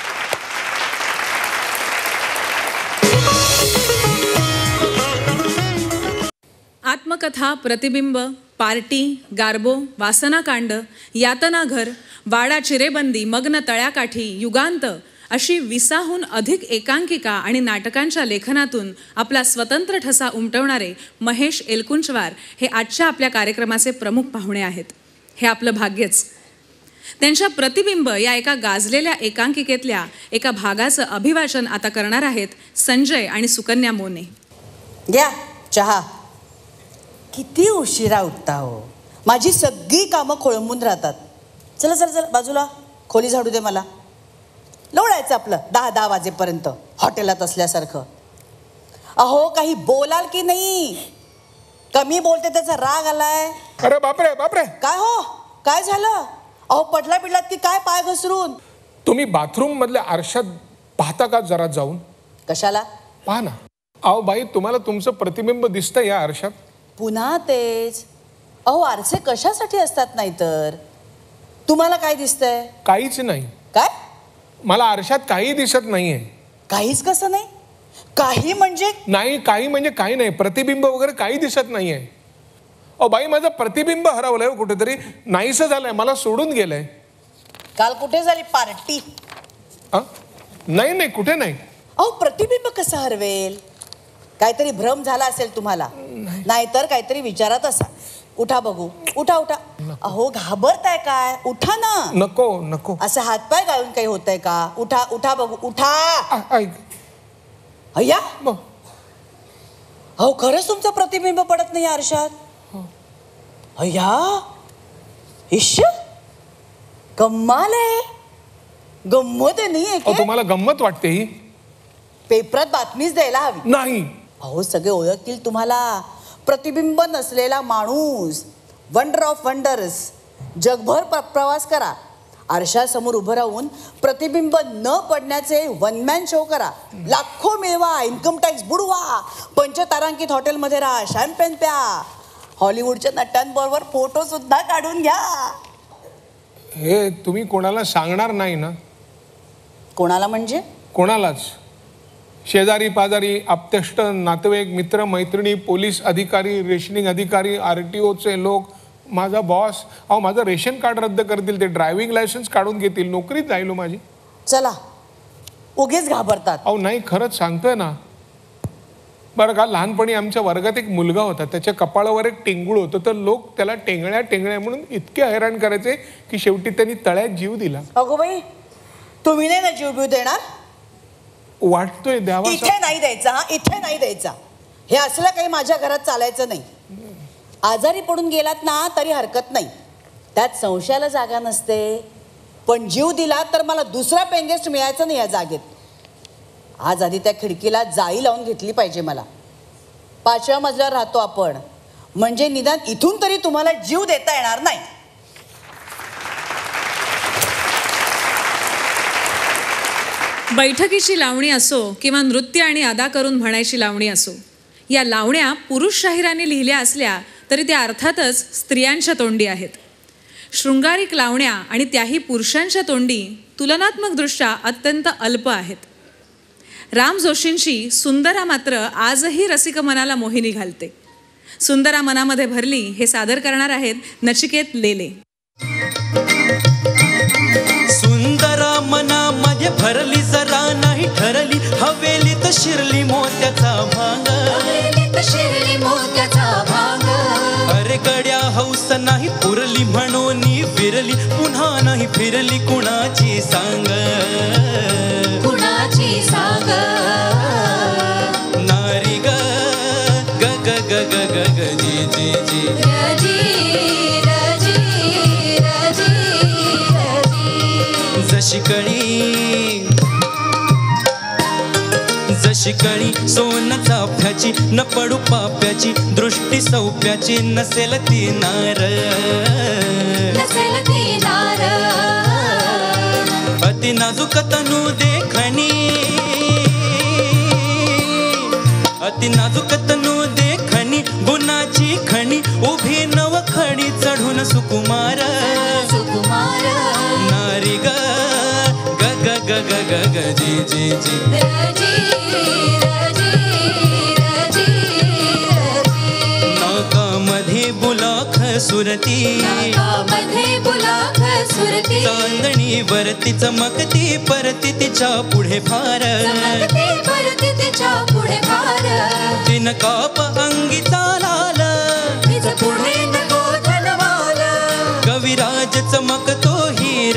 आत्मकथा, प्रतिबिंब, पार्टी, गारबो, वासनाकांड, यातनाघर, वाडा चिरेबंदी, मग्न तळ्याकाठी, युगांत अशी विसाहून अधिक एकांकिका आणि नाटकांच्या लेखनातून आपला स्वतंत्र ठसा उमटवणारे महेश एलकुंचवार हे आजच्या आपल्या कार्यक्रमाचे प्रमुख पाहुणे आहेत. हे आपलं भाग्यच. त्यांच्या प्रतिबिंब या एका गाजलेल्या एकांकिकेतल्या एका भागाचं अभिवाचन आता करणार आहेत संजय आणि सुकन्या मोने. घ्या चहा. किती उशिरा उठता हो, माझी सगळी कामं खोळंबून राहतात. चला चला चला बाजूला, खोली झाडू दे मला. लोळायचं आपलं दहा दहा वाजेपर्यंत हॉटेलात असल्यासारखं. अहो काही बोलाल की नाही, कमी बोलते त्याचा राग आलाय. अरे बापरे बापरे, काय हो काय झालं? अहो पडला पिडलात की काय पाय घसरून? तुम्ही बाथरूम मधल्या आरशात पाहता का जरा जाऊन? कशाला? पहा ना. अहो बाई तुम्हाला तुमचं प्रतिबिंब दिसतंय या आरशात? पुन्हा तेच. अहो आरसे कशासाठी असतात नाही तर? तुम्हाला काय दिसतंय? काहीच नाही. काय? मला आरशात काही दिसत नाहीये. काहीच कसं नाही? काही म्हणजे? नाही काही म्हणजे काही नाही, प्रतिबिंब वगैरे काही दिसत नाहीये. अहो बाई माझं प्रतिबिंब हरवलंय कुठेतरी, नाहीसं झालंय, मला सोडून गेलंय. काल कुठे झाली पार्टी? नाही नाही कुठे नाही. अहो प्रतिबिंब कसं हरवेल? काहीतरी भ्रम झाला असेल तुम्हाला, नाहीतर काहीतरी विचारात असा. उठा बघू, उठा उठा. अहो घाबरताय काय? उठा ना. नको नको. असं हातपाय गाळून काही होतंय का? उठा उठा बघू, उठा. अय्या अहो खरंच तुमचं प्रतिबिंब पडत नाही आरशात. अय्या इश्श, कमाल आहे. गंमत आहे नाही? तुम्हाला गंमत वाटते ही? पेपरात बातमीच द्यायला हवी. नाही अहो सगळे ओळखतील तुम्हाला. प्रतिबिंब नसलेला माणूस, वंडर ऑफ वंडर्स. जगभर प्रवास करा, आरशासमोर उभं राहून प्रतिबिंब न पडण्याचे वन मॅन शो करा. लाखो मिळवा, इन्कम टॅक्स बुडवा, पंचतारांकित हॉटेलमध्ये राहा, शॅम्पेन प्या, हॉलिवूडच्या नटांबरोबर फोटो सुद्धा काढून घ्या. हे तुम्ही कोणाला सांगणार नाही ना? कोणाला म्हणजे? कोणालाच. शेजारी पाजारी, आप्तेष्ट, नातेवाईक, मित्र मैत्रिणी, पोलीस अधिकारी, रेशनिंग अधिकारी, आर टी ओचे लोक, माझा बॉस. अहो माझं रेशन कार्ड रद्द करतील ते, ड्रायव्हिंग लायसन्स काढून घेतील, नोकरीच जाईल माझी. चला उगीच घाबरतात. अहो नाही खरंच सांगतोय ना. बरं का, लहानपणी आमच्या वर्गात एक मुलगा होता, त्याच्या कपाळावर एक टेंगूळ होतं, तर लोक त्याला टेंगळ्या टेंगळ्या म्हणून इतके हैराण करायचे की शेवटी त्यांनी तळ्यात जीव दिला. अगो बाई, तुम्ही नाही ना जीव बिव देणार? वाटतोय द्यावा. इथे नाही द्यायचा, हा इथे नाही द्यायचा. हे असलं काही माझ्या घरात चालायचं नाही. आजारी पडून गेलात ना तरी हरकत नाही, त्यात संशयाला जागा नसते. पण जीव दिला तर मला दुसरा पेंगेस्ट मिळायचा नाही या जागेत. आज आधी त्या खिडकीला जाळी लावून घेतली पाहिजे मला. पाचव्या मजल्यावर राहतो आपण, म्हणजे निदान इथून तरी तुम्हाला जीव देता येणार नाही. बैठकीची लावणी असो किंवा नृत्य आणि अदा करून म्हणायची लावणी असो, या लावण्या पुरुष शाहिरांनी लिहिल्या असल्या तरी त्या अर्थातच स्त्रियांच्या तोंडी आहेत. शृंगारिक लावण्या आणि त्याही पुरुषांच्या तोंडी तुलनात्मकदृष्ट्या अत्यंत अल्प आहेत. राम जोशींची सुंदरा मात्र आजही रसिक मनाला मोहिनी घालते. सुंदरा मनामध्ये भरली हे सादर करणार आहेत नचिकेत लेले. सुंदरा मनामध्ये भरली जरा नाही ठरली, हवेलीत शिरली मोत्याचा भांग, हवेलीत शिरली मोत्याचा भांग. अरे गड्या हौस नाही पुरली म्हणून विरली पुन्हा नाही फिरली कुणाची सांग कुणाची सांग नारी ग ग ग ग ग ग ग जी जी जी रजी रजी रजी रजी जशी कळी जशी कळी सोन चाफ्याची न पडू पाप्याची दृष्टी सौप्याची नसेल ती नार नसेल ती नार अति नाजूक तनू देखणी अति नाजूक तनू देखणी गुणाची खणी उभी नव खडी चढून सुकुमार सुकुमार नारी ग ग ग ग ग ग ग जी जी जी रजी रजी रजी रजी नाकामध्ये बुलाख सुरती नाकामध्ये बुलाख सुरती चांदणी वरती चमकती परती तिच्या पुढे फार चमकती परती तिच्या पुढे फार तिन काप अंगीचा लाल तिच पुढे नको धनवाल कविराज चमकतो हिर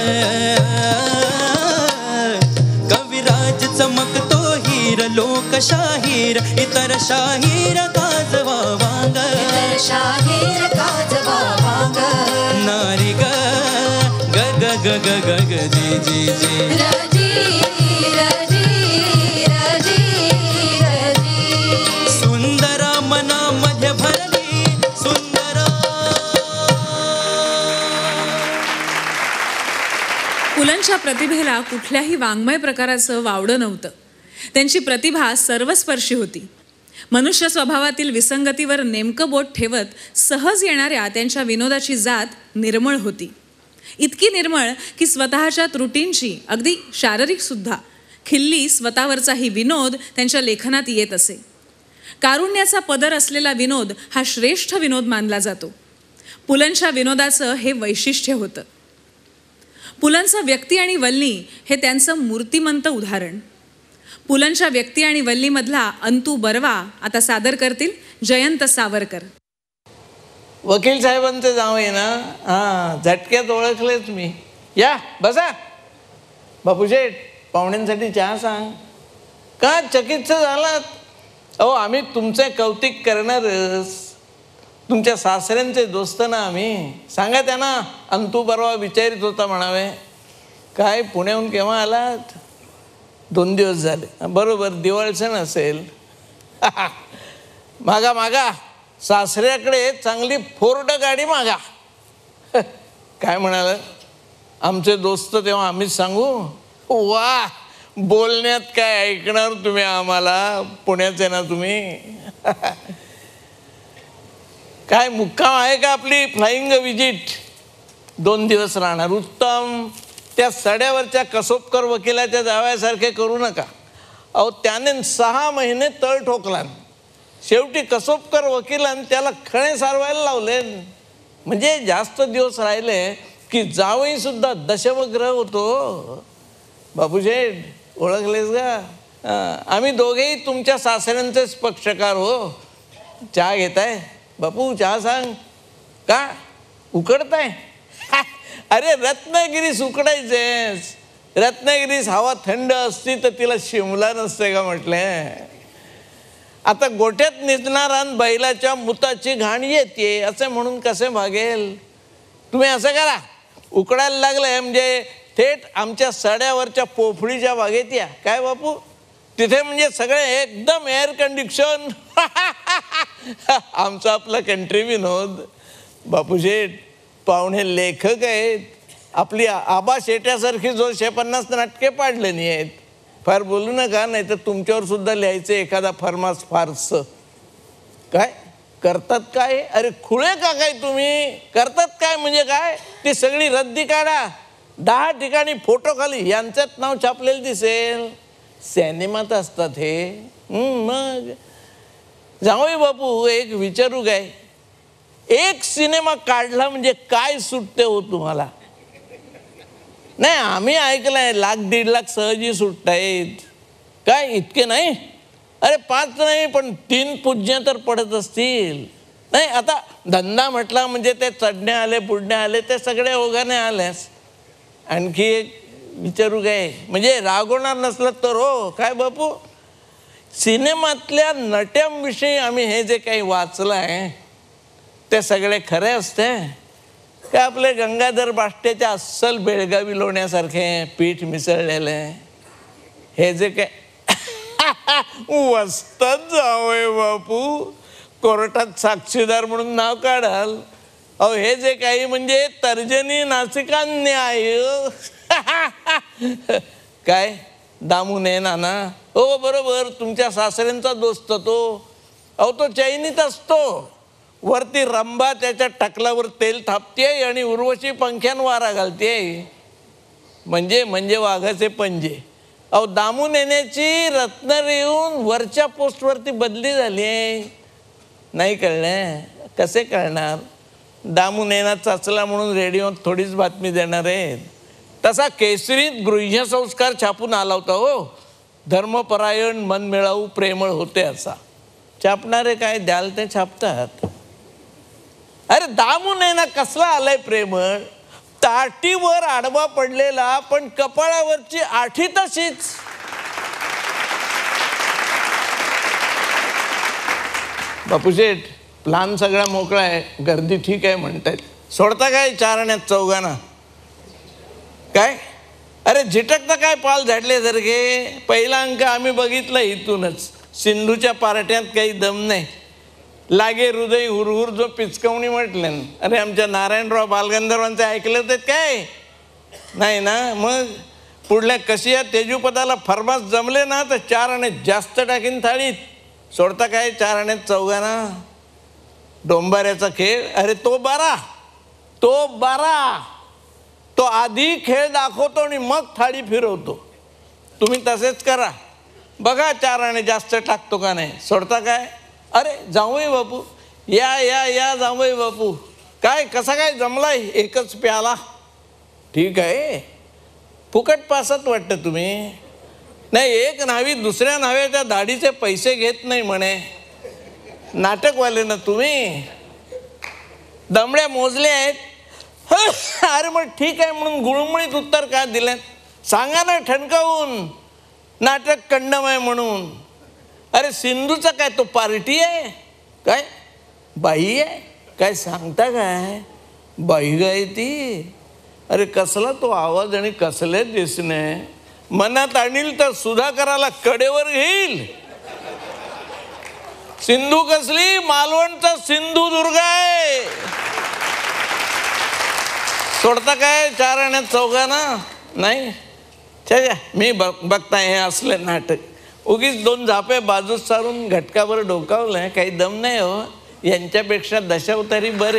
कविराज चमकतो हिर लोकशाहीर इतर शाहीर गाजवा वांग इतर शाहीर गाजवा वांग नारी ग ग ग ग ग ग ग जी जी जी रजी रजी रजी रजी सुंदर मनामध्ये भरली सुंदर पुलंच्या प्रतिभेला कुठल्याही वाङ्मय प्रकाराचं वावडं नव्हतं. त्यांची प्रतिभा सर्वस्पर्शी होती. मनुष्य स्वभावातील विसंगतीवर नेमकं बोट ठेवत सहज येणाऱ्या त्यांच्या विनोदाची जात निर्मळ होती. इतकी निर्मळ की स्वतःच्या त्रुटींची, अगदी शारीरिकसुद्धा खिल्ली स्वतःवरचाही विनोद त्यांच्या लेखनात येत असे. कारुण्याचा पदर असलेला विनोद हा श्रेष्ठ विनोद मानला जातो. पुलंच्या विनोदाचं हे वैशिष्ट्य होतं. पुलंचं व्यक्ती आणि वल्ली हे त्यांचं मूर्तिमंत उदाहरण. पुलंच्या व्यक्ती आणि वल्लीमधला अंतू बर्वा आता सादर करतील जयंत सावरकर. वकील साहेबांचं जाव आहे ना, हां, झटक्यात ओळखलेच मी. या बसा. बापूशेठ, पाहुण्यांसाठी चहा सांग. का चकित झालात? अहो, आम्ही तुमचे कौतिक करणारच. तुमच्या सासऱ्यांचे दोस्त ना आम्ही. सांगा त्यांना अंतू बर्वा विचारित होता म्हणावे. काय पुण्याहून केव्हा आलात? दोन दिवस झाले. बरोबर, दिवाळसण असेल. मागा मागा सासऱ्याकडे चांगली फोर्ड गाडी मागा. काय म्हणाल? आमचे दोस्त तेव्हा आम्हीच सांगू? वा, बोलण्यात काय ऐकणार तुम्ही आम्हाला? पुण्याचे ना तुम्ही. काय मुक्काम आहे का आपली फ्लाइंग विजिट? दोन दिवस राहणार. उत्तम. त्या सड्यावरच्या कसोबकर वकिलाच्या जावयासारखे करू नका. अहो, त्याने सहा महिने तळ ठोकला. शेवटी कसोबकर वकिलांनी त्याला खणे सारवायला लावले. म्हणजे जास्त दिवस राहिले की जावई सुद्धा दशमग्रह होतो. बापूशेठ, ओळखलेस का? आम्ही दोघेही तुमच्या सासऱ्यांचेच पक्षकार हो. चहा घेताय? बापू, चहा सांग. का उकडताय? अरे, रत्नागिरीस उकडायचेस. रत्नागिरीस हवा थंड असती तर तिला शिमला नसते का म्हटले. आता गोठ्यात निघणारा बैलाच्या मुताची घाण येते असे म्हणून कसे भागेल? तुम्ही असं करा, उकडायला लागलंय म्हणजे थेट आमच्या सड्यावरच्या पोफळीच्या बागेत या. काय बापू? तिथे म्हणजे सगळे एकदम एअर कंडिशन. आमचा आपला कंट्री विनोद. बापूशेठ, पाहुणे लेखक आहेत. आपली आबा शेट्यासारखी जोशे पन्नास नाटके पाडले नाही आहेत. फार बोलू नका, नाही तर तुमच्यावर सुद्धा लिहायचं एखादा फरमास फारस. काय करतात काय? अरे खुळे का काय तुम्ही? करतात काय म्हणजे काय? ती सगळी रद्दी काढा. दहा ठिकाणी फोटो खाली यांच्यात नाव छापलेलं दिसेल. सिनेमात असतात हे. मग जावई बापू, एक विचारू काय? एक सिनेमा काढला म्हणजे काय सुटते हो तुम्हाला? नाही, आम्ही ऐकलंय लाख दीड लाख सहजी सुटतायत. काय इतके नाही? अरे पाच नाही पण तीन पूज्य तर पडत असतील. नाही आता धंदा म्हटला म्हणजे ते चढणे आले बुडणे आले ते सगळे ओघाने आलेस. आणखी एक विचारू काय, म्हणजे रागवणार नसलं तर हो काय बापू, सिनेमातल्या नट्यांविषयी आम्ही हे जे काही वाचलं आहे ते सगळे खरे असते का आपले गंगाधर बाष्टेच्या अस्सल बेळगावी लोण्यासारखे पीठ मिसळलेले हे जे काय वस्तात जावय बापू, कोर्टात साक्षीदार म्हणून नाव काढाल. अहो हे जे काही म्हणजे तर्जनी नासिका न्याय काय दामू नये नाना. हो बरोबर, तुमच्या सासऱ्यांचा दोस्त तो. अहो तो चैनीत असतो, वरती रंभा त्याच्या टकलावर तेल थापते आणि उर्वशी पंख्यान वारा घालते. म्हणजे म्हणजे वाघाचे पंजे. अहो दामू नेण्याची रत्न येऊन वरच्या पोस्टवरती बदली झाली आहे. नाही कळलं, कसे कळणार? दामू नेना चाचला म्हणून रेडिओत थोडीच बातमी देणार आहेत. तसा केसरीत गृह्य संस्कार छापून आला होता हो, धर्मपरायण मनमिळाऊ प्रेमळ होते असा. छापणारे काय द्याल ते छापतात. अरे दामू नेना कसला आलाय प्रेमळ, ताटीवर आडवा पडलेला पण कपाळावरची आठी तशीच. बापूशेठ प्लान सगळा मोकळा आहे, गर्दी ठीक आहे म्हणतायत, सोडता काय चारण्यात चौघांना काय? अरे झिटकता काय पाल झाडल्यासारखे. पहिला अंक आम्ही बघितला इथूनच, सिंधूच्या पार्ट्यात काही दम नाही, लागे हृदय हुरहुर जो पिचकवणी म्हटले. अरे आमच्या नारायणराव बालगंधर्वांचे ऐकलं तर काय नाही ना. मग पुढल्या कशिया तेजूपदाला फरमास जमले ना तर चार आणि जास्त टाकीन थाळीत, सोडता काय चार आणि चौघांना. डोंबाऱ्याचा खेळ, अरे तो बारा तो बारा तो आधी खेळ दाखवतो आणि मग थाळी फिरवतो. तुम्ही तसेच करा, बघा चार आणि जास्त टाकतो का नाही, सोडता काय. अरे जाऊय बापू, या या या जाऊय बापू, काय कसा काय जमलाय एकच प्याला. ठीक आहे, फुकट पासत वाटतं तुम्ही. नाही एक न्हावी दुसऱ्या न्हाव्याच्या दाढीचे पैसे घेत नाही म्हणे. नाटकवाले ना तुम्ही, दमड्या मोजल्या आहेत. अरे मग ठीक आहे म्हणून गुळमुळीत उत्तर का दिलं, सांगा ना ठणकावून, नाटक कंडमय म्हणून. अरे सिंधूचा काय तो पार्टी आहे काय, बाई आहे काय, सांगता काय बाई गाय ती. अरे कसला तो आवाज आणि कसले दिसणे, मनात आणील तर सुधाकराला कडेवर घेईल. सिंधू कसली, मालवणचा सिंधुदुर्ग आहे, सोडता काय चार आणि चौघांना नाही. छे मी बघ बघताय हे असले नाटक, उगीच दोन झापे बाजूस सारून घटकावर डोकावलंय, काही दम नाही हो. यांच्यापेक्षा दशावतारी बरे.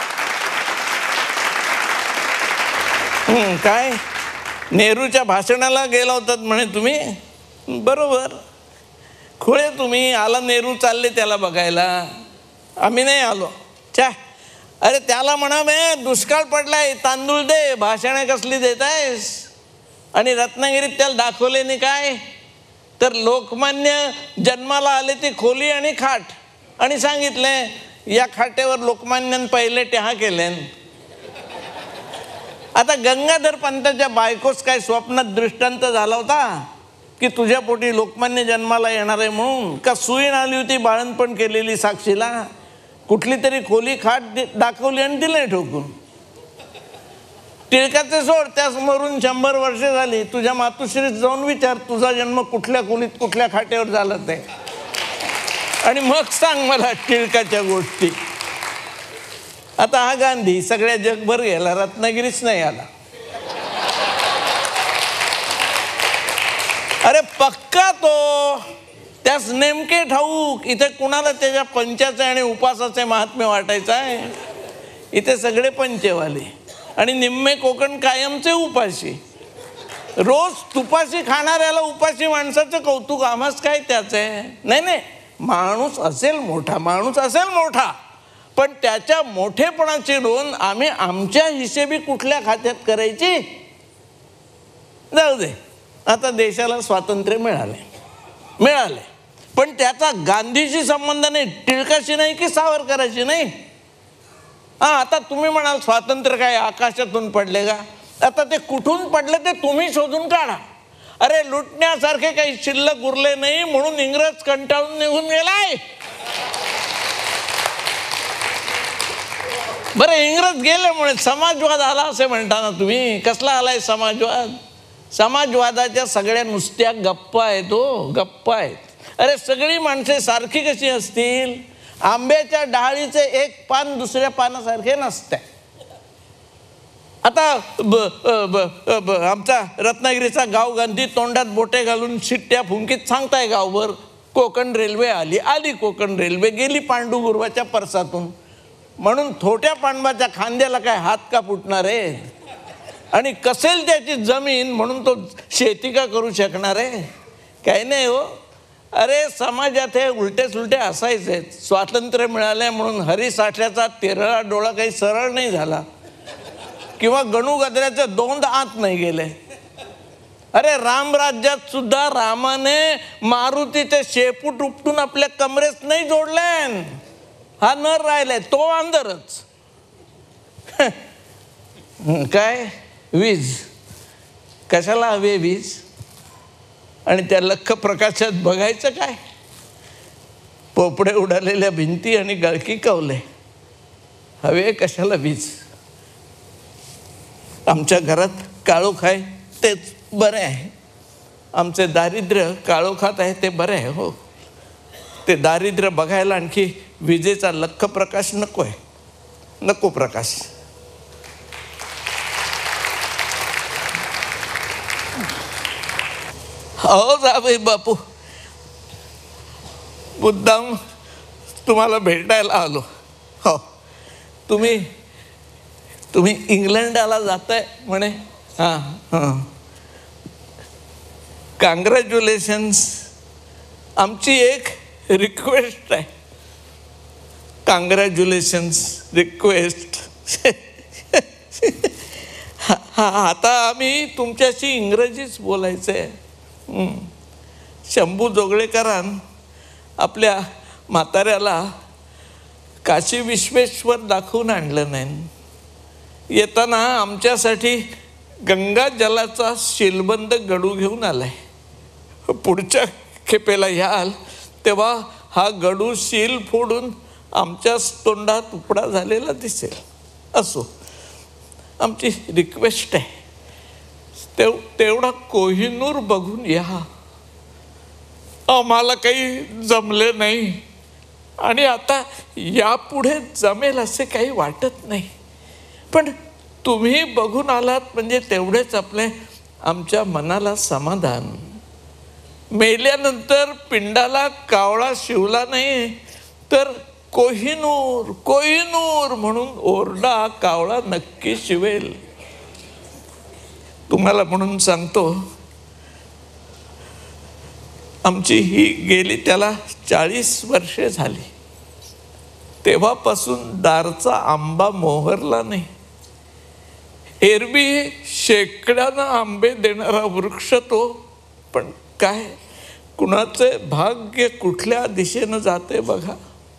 काय नेहरूच्या भाषणाला गेला होतात म्हणे तुम्ही, बरोबर. खुळे तुम्ही, आला नेहरू चालले त्याला बघायला, आम्ही नाही आलो. चा अरे त्याला म्हणा मे दुष्काळ पडलाय तांदूळ दे, भाषणे कसली देत आहेस. आणि रत्नागिरीत त्याला दाखवले नाही काय, तर लोकमान्य जन्माला आले ती खोली आणि खाट, आणि सांगितले या खाटेवर लोकमान्यान पहिले टेहा केले. आता गंगाधर पंताच्या बायकोस काय स्वप्नात दृष्टांत झाला होता की तुझ्या पोटी लोकमान्य जन्माला येणार आहे म्हणून, का सुईण आली होती बाळणपण केलेली साक्षीला, कुठली तरी खोली खाट दाखवली आणि दिले ठोकून. टिळकाचे सोड, त्यास मरून शंभर वर्षे झाली. तुझ्या मातुश्रीत जाऊन विचार तुझा जन्म कुठल्या खोलीत कुठल्या खाटेवर झाला ते, आणि मग सांग मला टिळकाच्या गोष्टी. आता हा गांधी सगळ्या जगभर गेला, रत्नागिरीच नाही आला. अरे पक्का तो, त्यास नेमके ठाऊक इथे कुणाला त्याच्या पंचाचे आणि उपासाचे महात्म्य वाटायचं आहे. इथे सगळे पंचेवाले आणि निम्मे कोकण कायमचे उपाशी. रोज तुपाशी खाणाऱ्याला उपाशी माणसाचं कौतुक, आम्हाच काय त्याचे. नाही नाही, माणूस असेल मोठा, माणूस असेल मोठा, पण त्याच्या मोठेपणाची नोंद आम्ही आमच्या हिशेबी कुठल्या खात्यात करायची. जाऊ दे, आता देशाला स्वातंत्र्य मिळाले मिळाले पण त्याचा गांधीशी संबंध नाही, टिळकाशी नाही की सावरकराशी नाही. हा, आता तुम्ही म्हणाल स्वातंत्र्य काय आकाशातून पडले का? आता ते कुठून पडले ते तुम्ही शोधून काढा. अरे लुटण्यासारखे काही शिल्लक उरले नाही म्हणून इंग्रज कंटाळून निघून गेलाय. बरं, इंग्रज गेल्यामुळे समाजवाद आला असे म्हणता ना तुम्ही. कसला आलाय समाजवाद? समाजवादाच्या सगळ्या नुसत्या गप्पा आहेत हो, गप्पा आहेत. अरे सगळी माणसे सारखी कशी असतील? आंब्याच्या डहाळीचे एक पान दुसऱ्या पानासारखे नसते. आता ब, ब, ब, आमचा रत्नागिरीचा गाव गांधी तोंडात बोटे घालून शिट्ट्या फुंकीत सांगताय गावभर कोकण रेल्वे आली. आली कोकण रेल्वे, गेली पांडुगुरवाच्या परसातून. म्हणून थोट्या पांडवाच्या खांद्याला काय हात का फुटणार आहे? आणि कसेल त्याची जमीन म्हणून तो शेती का करू शकणार आहे? काही नाही हो. अरे समाजात हे उलटे सुलटे असायचे. स्वातंत्र्य मिळाले म्हणून हरी साठ्याचा तेरळा डोळा काही सरळ नाही झाला किंवा गणू गजऱ्याचे दोन आत नाही गेले. अरे रामराज्यात सुद्धा रामाने मारुतीचे शेपूट उपटून आपल्या कमरेस नाही जोडले. हा नर राहिलाय तो अंधारच. काय वीज कशाला हवे वीज? आणि त्या लख प्रकाशात बघायचं काय? पोपडे उडालेल्या भिंती आणि गळकी कवले. हवे कशाला वीज? आमच्या घरात काळोख आहे तेच बरे आहे. आमचे दारिद्र्य काळोखात आहे ते बरे आहे हो. ते दारिद्र्य बघायला आणखी विजेचा लख प्रकाश नको आहे, नको प्रकाश. हो जावई बापू, मुद्दाम तुम्हाला भेटायला आलो. हो, तुम्ही तुम्ही इंग्लंडला जाताय म्हणे. हां हां, कॉंग्रॅच्युलेशन्स. आमची एक रिक्वेस्ट आहे. Congratulations request. हा, आता आम्ही तुमच्याशी इंग्रजीच बोलायचं आहे. शंभू जोगळेकरांन आपल्या म्हाताऱ्याला काशी विश्वेश्वर दाखवून आणलं नाही. येताना आमच्यासाठी गंगा जलाचा शिलबंद गडू घेऊन आलाय. पुढच्या खेपेला याल तेव्हा हा गडू शील फोडून आमच्या तोंडात उपडा झालेला दिसेल. असो, आमची रिक्वेस्ट आहे, तेव तेवढा कोहिनूर बघून या. आम्हाला काही जमले नाही आणि आता यापुढे जमेल असे काही वाटत नाही. पण तुम्ही बघून आलात म्हणजे तेवढेच आपले आमच्या मनाला समाधान. मेल्यानंतर पिंडाला कावळा शिवला नाही तर कोहिनूर कोहिनूर म्हणून ओरडा कावळा नक्की शिवेल. तुम्हाला म्हणून सांगतो, आमची ही गेली त्याला चाळीस वर्षे झाली. तेव्हापासून दारचा आंबा मोहरला नाही. एरवी शेकड्यानं आंबे देणारा वृक्ष तो. पण काय कुणाचे भाग्य कुठल्या दिशेनं जाते बघा.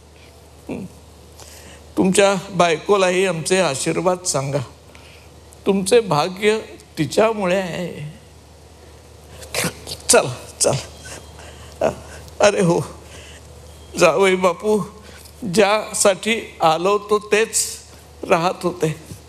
तुमच्या बायकोलाही आमचे आशीर्वाद सांगा. तुमचे भाग्य तिच्यामुळे आहे. चला चला. अरे हो जावई बापू, ज्यासाठी आलो तो तेच राहत होते.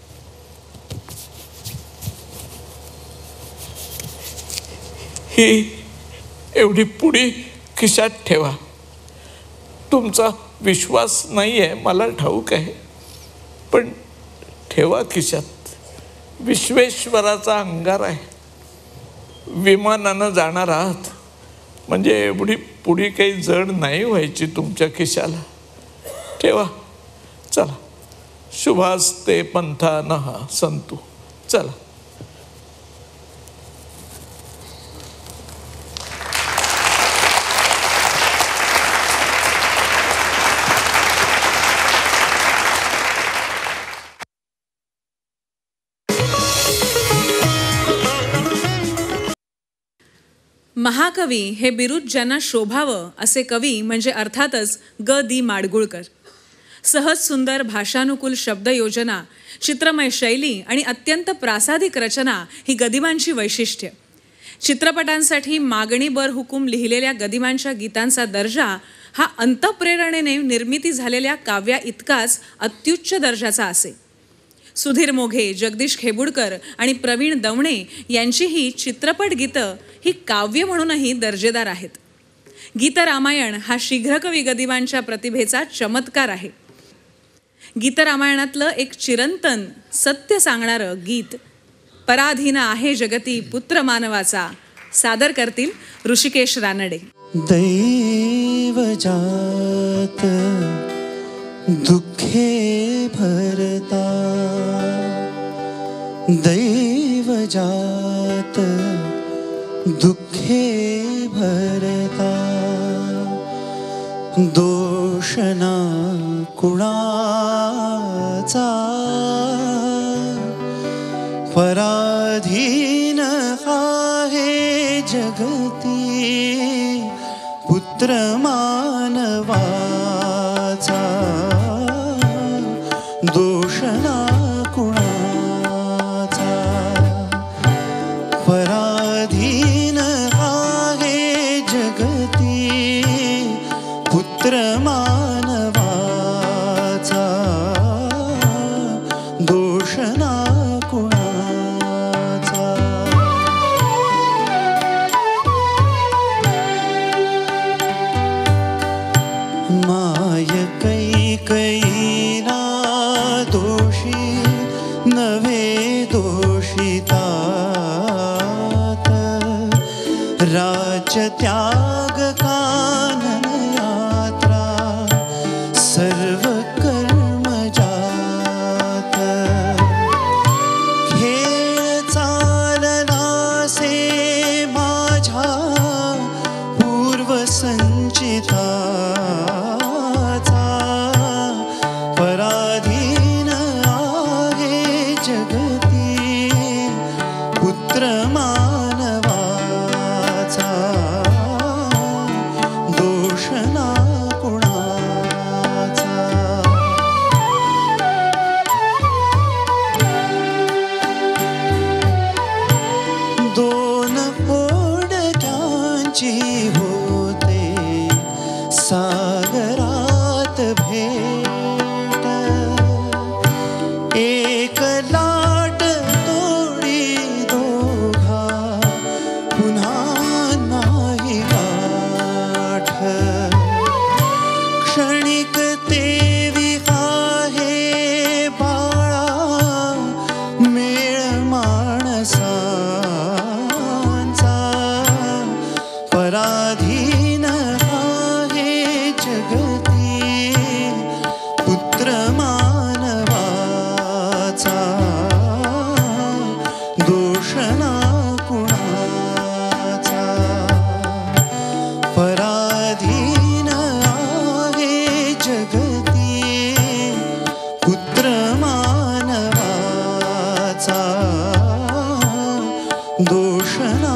ही एवढी पुडी खिशात ठेवा. तुमचा विश्वास नाही आहे मला ठाऊक आहे, पण ठेवा खिशात. विश्वेश्वराचा अंगार आहे. विमानानं जाणार आहात म्हणजे एवढी पुडी काही जड नाही व्हायची तुमच्या खिशाला. ठेवा. चला. शुभास्ते पंथा नहा संतू. चला. महाकवी हे बिरुद ज्यांना शोभावं असे कवी म्हणजे अर्थातच ग दी माडगुळकर. सहज सुंदर भाषानुकूल शब्दयोजना, चित्रमय शैली आणि अत्यंत प्रासादिक रचना ही गदिमांची वैशिष्ट्य. चित्रपटांसाठी मागणीबर हुकूम लिहिलेल्या गदिमांच्या गीतांचा दर्जा हा अंतःप्रेरणेने निर्मिती झालेल्या काव्या इतकाच अत्युच्च दर्जाचा असे. सुधीर मोघे, जगदीश खेबुडकर आणि प्रवीण दवणे यांची ही चित्रपट गीतं ही काव्य म्हणूनही दर्जेदार आहेत. गीतरामायण हा शीघ्रकवी गदिमांच्या प्रतिभेचा चमत्कार आहे. गीतरामायणातलं एक चिरंतन सत्य सांगणारं गीत पराधीन आहे जगती पुत्र मानवाचा सादर करतील ऋषिकेश रानडे. दैव जात दुःखे भरता, दैव जात दुःखे भरता, दोषना कुणाचा पराधीन आहे जगती पुत्र मानवाचा, दोषना कुणाचा पराधीन आहे जगती पुत्र मानवाचा, दोषना राज्य त्याग कानन यात्रा सर्व कर्म जात, खेळ चालला से माझ्या पूर्व संचिताचा, पराधीन आहे जगती पुत्र सागरात भेट, एक लाट तोडी दोघा पुन्हा नाही गाठ, क्षणिक तेवी आहे बाळा मेळ माणसांचा, पराधीन जगती पुत्र मानवाचा, दोषना कुणाचा पराधीन आहे जगती पुत्र मानवाचा, दोषना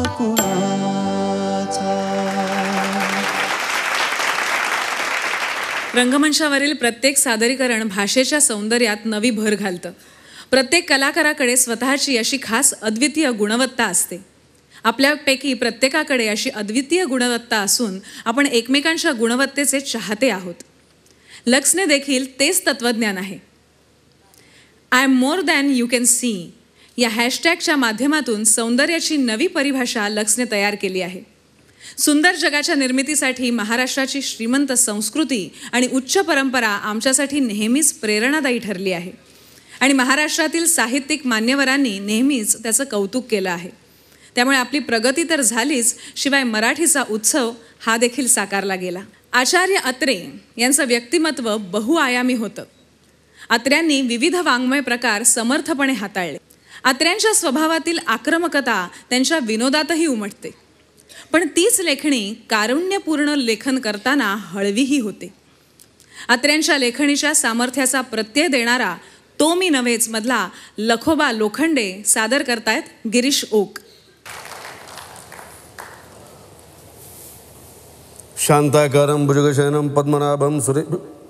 रंगमंचावरील प्रत्येक सादरीकरण भाषेच्या सौंदर्यात नवी भर घालतं. प्रत्येक कलाकाराकडे स्वतःची अशी खास अद्वितीय गुणवत्ता असते. आपल्यापैकी प्रत्येकाकडे अशी अद्वितीय गुणवत्ता असून आपण एकमेकांच्या गुणवत्तेचे चाहते आहोत. लक्सने देखील तेच तत्त्वज्ञान आहे. I am more than you can see या हॅशटॅगच्या माध्यमातून सौंदर्याची नवी परिभाषा लक्सने तयार केली आहे. सुंदर जगाच्या निर्मितीसाठी महाराष्ट्राची श्रीमंत संस्कृती आणि उच्च परंपरा आमच्यासाठी नेहमीच प्रेरणादायी ठरली आहे आणि महाराष्ट्रातील साहित्यिक मान्यवरांनी नेहमीच त्याचं कौतुक केलं आहे. त्यामुळे आपली प्रगती तर झालीच, शिवाय मराठीचा उत्सव हा देखील साकारला गेला. आचार्य अत्रे यांचं व्यक्तिमत्व बहुआयामी होतं. अत्र्यांनी विविध वाङ्मय प्रकार समर्थपणे हाताळले. अत्र्यांच्या स्वभावातील आक्रमकता त्यांच्या विनोदातही उमटते, पण तीच लेखणी कारुण्यपूर्ण लेखन करताना हळवीही होते. अत्र्यांच्या लेखणीच्या सामर्थ्याचा प्रत्यय देणारा तो मी नव्हेच मधला लखोबा लोखंडे सादर करतायत गिरीश ओक. शांताकारं भुजगशयनं पद्मनाभं सुरे.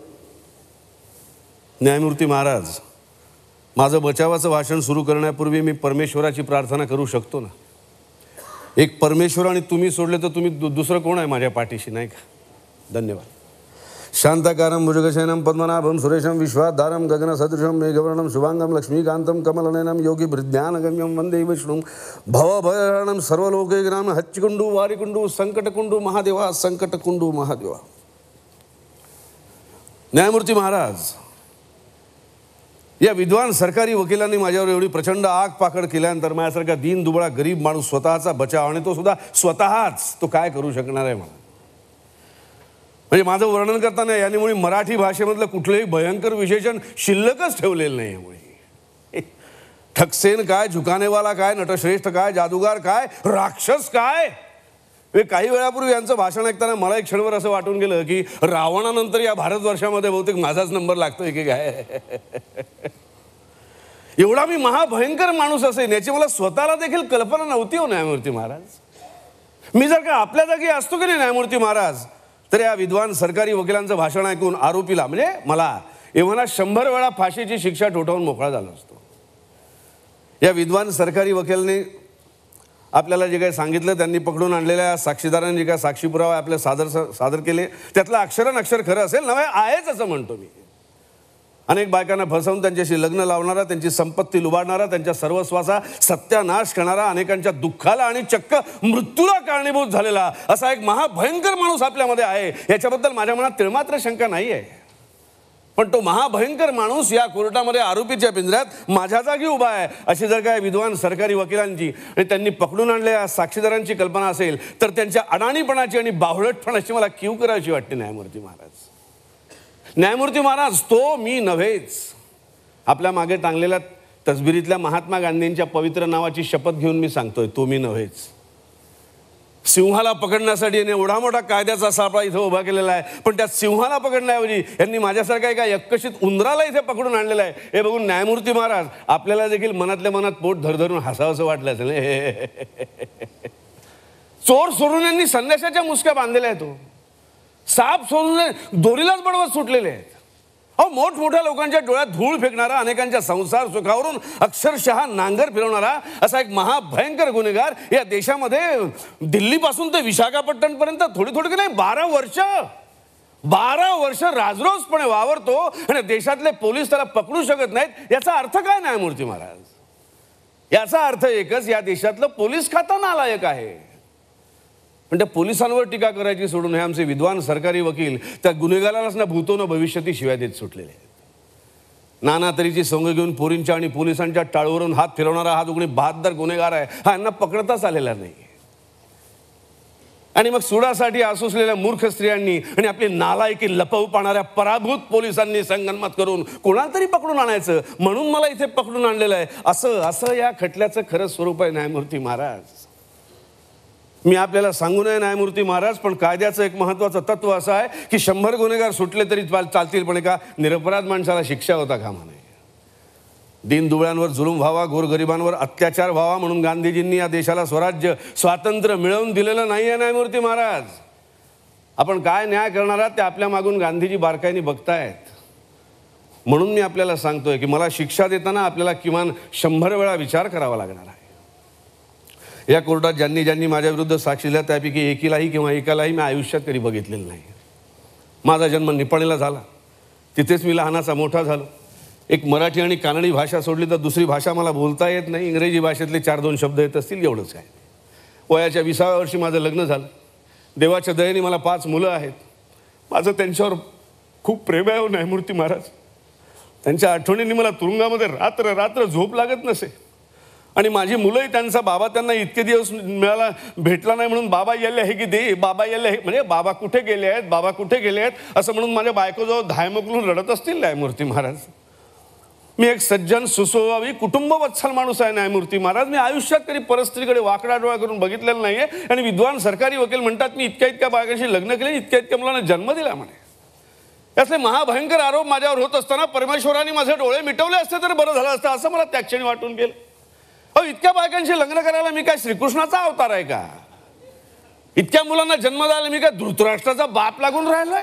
न्यायमूर्ती महाराज, माझं बचावाचं भाषण सुरू करण्यापूर्वी मी परमेश्वराची प्रार्थना करू शकतो ना? एक परमेश्वर आणि तुम्ही सोडले तर तुम्ही दु दुसरं कोण आहे माझ्या पाठीशी, नाही का? धन्यवाद. शांताकारं भुजगशयनं पद्मनाभं सुरेशं विश्वाधारं गगनसदृशं मेघवर्णं शुभांगं लक्ष्मीकान्तं कमलनयनं योगिभृज्ञानगम्यं वन्दे विष्णुं भवभयहरणं सर्वलोकैकनाथं हच्चिकुण्डु वारिकुण्डु संकटकुण्डु महादेवा संकटकुण्डु महादेवा. न्यायमूर्ती महाराज, या विद्वान सरकारी वकिलांनी माझ्यावर एवढी प्रचंड आग पाकड केल्यानंतर माझ्यासारखा दीन दुबळा गरीब माणूस स्वतःचा बचाव, आणि तो सुद्धा स्वतःच, तो काय करू शकणार आहे मला? म्हणजे माझं वर्णन करताना यांनी मुळे मराठी भाषेमधलं कुठलंही भयंकर विशेषण शिल्लकच ठेवलेलं नाही. यामुळे ठकसेन काय, झुकानेवाला काय, नटश्रेष्ठ काय, जादूगार काय, राक्षस काय. काही वेळापूर्वी यांचं भाषण ऐकताना मला एक क्षणभर असं वाटून गेलं की रावणानंतर या भारतवर्षामध्ये बहुतेक माझाच नंबर लागतोय की काय. एवढा मी महाभयंकर माणूस असेल याची मला स्वतःला देखील कल्पना नव्हती हो न्यायमूर्ती महाराज. मी जर का आपल्या जागी असतो की नाही न्यायमूर्ती महाराज, तर या विद्वान सरकारी वकिलांचं भाषण ऐकून आरोपीला, म्हणजे मला, एव्हाना शंभर वेळा फाशीची शिक्षा ठोठावून मोकळा झाला असतो. या विद्वान सरकारी वकिलांनी आपल्याला जे काही सांगितलं, त्यांनी पकडून आणलेल्या साक्षीदारांनी जे काय साक्षी पुरावा आपले सादर सादर केले, त्यातलं अक्षरन अक्षर खरं असेल नव्हे आहेच असं म्हणतो मी. अनेक बायकांना फसवून त्यांच्याशी लग्न लावणारा, त्यांची संपत्ती लुबाडणारा, त्यांच्या सर्वस्वाचा सत्यानाश करणारा, अनेकांच्या दुःखाला आणि चक्क मृत्यूला कारणीभूत झालेला असा एक महाभयंकर माणूस आपल्यामध्ये आहे, याच्याबद्दल माझ्या मनात तिळमात्र शंका नाही आहे. पण तो महाभयंकर माणूस या कोर्टामध्ये आरोपीच्या पिंजऱ्यात माझ्या जागी उभा आहे, अशी जर काय विद्वान सरकारी वकिलांची आणि त्यांनी पकडून आणलेल्या साक्षीदारांची कल्पना असेल, तर त्यांच्या अडाणीपणाची आणि बावळटपणाची मला कीव करायची वाटते न्यायमूर्ती महाराज. न्यायमूर्ती महाराज, तो मी नव्हेच. आपल्या मागे टांगलेल्या तसबिरीतल्या महात्मा गांधींच्या पवित्र नावाची शपथ घेऊन मी सांगतोय, तो मी नव्हेच. सिंहाला पकडण्यासाठी यांनी एवढा मोठा कायद्याचा सापळा इथं उभा केलेला आहे, पण त्या सिंहाला पकडण्याऐवजी यांनी माझ्यासारखा एका यक्कशित उंदराला इथे पकडून आणलेला आहे. हे बघून न्यायमूर्ती महाराज, आपल्याला देखील मनातल्या मनात पोट धरधरून हसावंसं वाटलं असेल. चोर सोडून यांनी संन्यासाच्या मुसक्या बांधलेल्या आहेत. साप सोडून दोरीलाच बडवत सुटलेले आहेत. अहो, मोठमोठ्या लोकांच्या डोळ्यात धूळ फेकणारा, अनेकांच्या संसार सुखावरून अक्षरशः नांगर फिरवणारा असा एक महाभयंकर गुन्हेगार या देशामध्ये दिल्लीपासून ते विशाखापट्टणपर्यंत थोडी थोडी नाही बारा वर्ष बारा वर्ष राजरोसपणे वावरतो आणि देशातले पोलीस त्याला पकडू शकत नाहीत. याचा अर्थ काय न्यायमूर्ती महाराज? याचा अर्थ एकच, या देशातलं पोलीस खातं नालायक आहे. पण त्या पोलिसांवर टीका करायची सोडून हे आमचे विद्वान सरकारी वकील त्या गुन्हेगारालाच ना भूतो न भविष्यती शिवाय देत सुटलेले आहेत. नाना तरीची संघ घेऊन पोरींच्या आणि पोलिसांच्या टाळूवरून हात फिरवणारा हा जो कोणी बहादर गुन्हेगार आहे, हा यांना पकडताच आलेला नाही. आणि मग सुडासाठी आसुसलेल्या मूर्ख स्त्रियांनी आणि आपली नालायकी लपवू पाहणाऱ्या पराभूत पोलिसांनी संगनमत करून कोणाला तरी पकडून आणायचं म्हणून मला इथे पकडून आणलेलं आहे, असं असं या खटल्याचं खरं स्वरूप आहे न्यायमूर्ती महाराज. मी आपल्याला सांगू नये न्यायमूर्ती महाराज, पण कायद्याचं एक महत्त्वाचं तत्व असं आहे की शंभर गुन्हेगार सुटले तरी चालतील, पण एका निरपराध माणसाला शिक्षा होता कामा नये. दीन दुबळ्यांवर जुलूम व्हावा, गोरगरिबांवर अत्याचार व्हावा म्हणून गांधीजींनी या देशाला स्वराज्य स्वातंत्र्य मिळवून दिलेलं नाही आहे न्यायमूर्ती महाराज. आपण काय न्याय करणार आहात ते आपल्या मागून गांधीजी बारकाईने बघतायत. म्हणून मी आपल्याला सांगतोय की मला शिक्षा देताना आपल्याला किमान शंभर वेळा विचार करावा लागणार आहे. या कोर्टात ज्यांनी ज्यांनी माझ्या विरुद्ध साक्षी दिल्या त्यापैकी एकीलाही किंवा एकालाही मी आयुष्यात कधी बघितलेलं नाही. माझा जन्म निपाणीला झाला, तिथेच मी लहानाचा मोठा झालो. एक मराठी आणि कानडी भाषा सोडली तर दुसरी भाषा मला बोलता येत नाही. इंग्रजी भाषेतले चार दोन शब्द येत असतील, एवढंच आहे. वयाच्या विसाव्या वर्षी माझं लग्न झालं. देवाच्या दयेने मला पाच मुलं आहेत. माझं त्यांच्यावर खूप प्रेम आहे न्यायमूर्ती महाराज. त्यांच्या आठवणींनी मला तुरुंगामध्ये रात्र रात्र झोप लागत नसे. आणि माझी मुलंही त्यांचा बाबा त्यांना इतके दिवस मिळाला भेटला नाही म्हणून बाबा यायले आहे की दे बाबा यायले आहे, म्हणजे बाबा कुठे गेले आहेत बाबा कुठे गेले आहेत असं म्हणून माझ्या बायकोजवळ धायमोकलून रडत असतील न्यायमूर्ती महाराज. मी एक सज्जन सुस्वभावी कुटुंबवत्सल माणूस आहे न्यायमूर्ती महाराज. मी आयुष्यात कधी परस्त्रीकडे वाकडा डोळा करून बघितलेलं नाही आहे. आणि विद्वान सरकारी वकील म्हणतात मी इतक्या इतक्या बायकांशी लग्न केले, इतक्या इतक्या मुलांना जन्म दिला म्हणे. याचे महाभयंकर आरोप माझ्यावर होत असताना परमेश्वराने माझे डोळे मिटवले असते तर बरं झालं असतं असं मला त्या क्षणी वाटून गेलं. अहो, इतक्या बायकांशी लग्न करायला मी काय श्रीकृष्णाचा अवतार आहे का? इतक्या मुलांना जन्म द्यायला मी काय धृतराष्ट्राचा बाप लागून राहिलोय?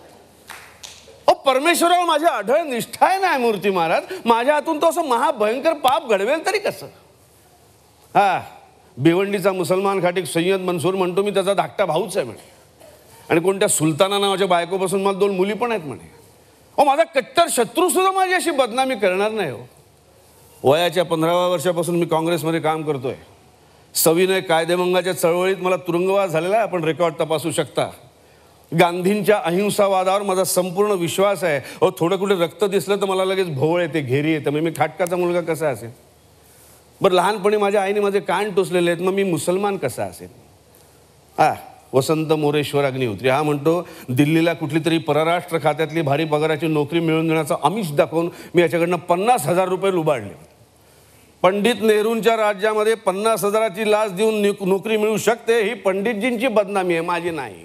अ परमेश्वरावर माझी अढळ निष्ठा आहे न्यायमूर्ती महाराज. माझ्या हातून तो असं महाभयंकर पाप घडवेल तरी कसं? हा, भिवंडीचा मुसलमान खाटीक सय्यद मनसूर म्हणतो मी त्याचा धाकटा भाऊच आहे म्हणे, आणि कोणत्या सुलताना नावाच्या बायकोपासून मला दोन मुली पण आहेत म्हणे. अहो माझा कट्टर शत्रू सुद्धा माझी अशी बदनामी करणार नाही हो. वयाच्या पंधराव्या वर्षापासून मी काँग्रेसमध्ये काम करतोय. सविनय कायदेभंगाच्या चळवळीत मला तुरुंगवास झालेला आहे, आपण रेकॉर्ड तपासू शकता. गांधींच्या अहिंसावादावर माझा संपूर्ण विश्वास आहे. अहो थोडं कुठे रक्त दिसलं तर मला लगेच भोवळ येते, घेरी येते. मग मी खाटकाचा मुलगा कसा असेल? बरं, लहानपणी माझ्या आईने माझे कान टोचलेले आहेत, मग मी मुसलमान कसा असेल? हा, वसंत मोरेश्वर अग्निहोत्री हा म्हणतो दिल्लीला कुठली तरी परराष्ट्र खात्यातली भारी पगाराची नोकरी मिळवून देण्याचा आमिष दाखवून मी याच्याकडनं पन्नास हजार रुपये लुबाडले. पंडित नेहरूंच्या राज्यामध्ये पन्नास हजाराची लाच देऊन नोकरी मिळू शकते, ही पंडितजींची बदनामी आहे, माझी नाही.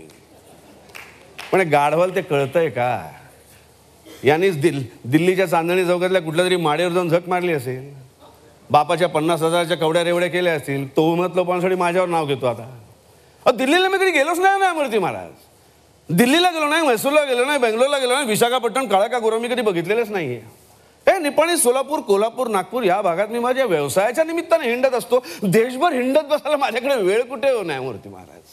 पण गाढवाल ते कळतंय का? यानेच दिल दिल्लीच्या चांदणी चौकातल्या कुठल्या तरी माडीवर जाऊन झक मारली असेल, बापाच्या पन्नास हजाराच्या कवड्या रेवड्या केल्या असतील, तो उमत लोकांसाठी माझ्यावर नाव घेतो. आता अ दिल्लीला मी कधी गेलोच नाही ना मूर्ती महाराज. दिल्लीला गेलो नाही, म्हैसूरला गेलो नाही, बेंगलोरला गेलो नाही, विशाखापट्टणम, काळा का गोरा मी कधी बघितलेलंच नाही आहे. हे निपाणी, सोलापूर, कोल्हापूर, नागपूर या भागात मी माझ्या व्यवसायाच्या निमित्ताने हिंडत असतो. देशभर हिंडत बसायला माझ्याकडे वेळ कुठे हो न्यायमूर्ती महाराज.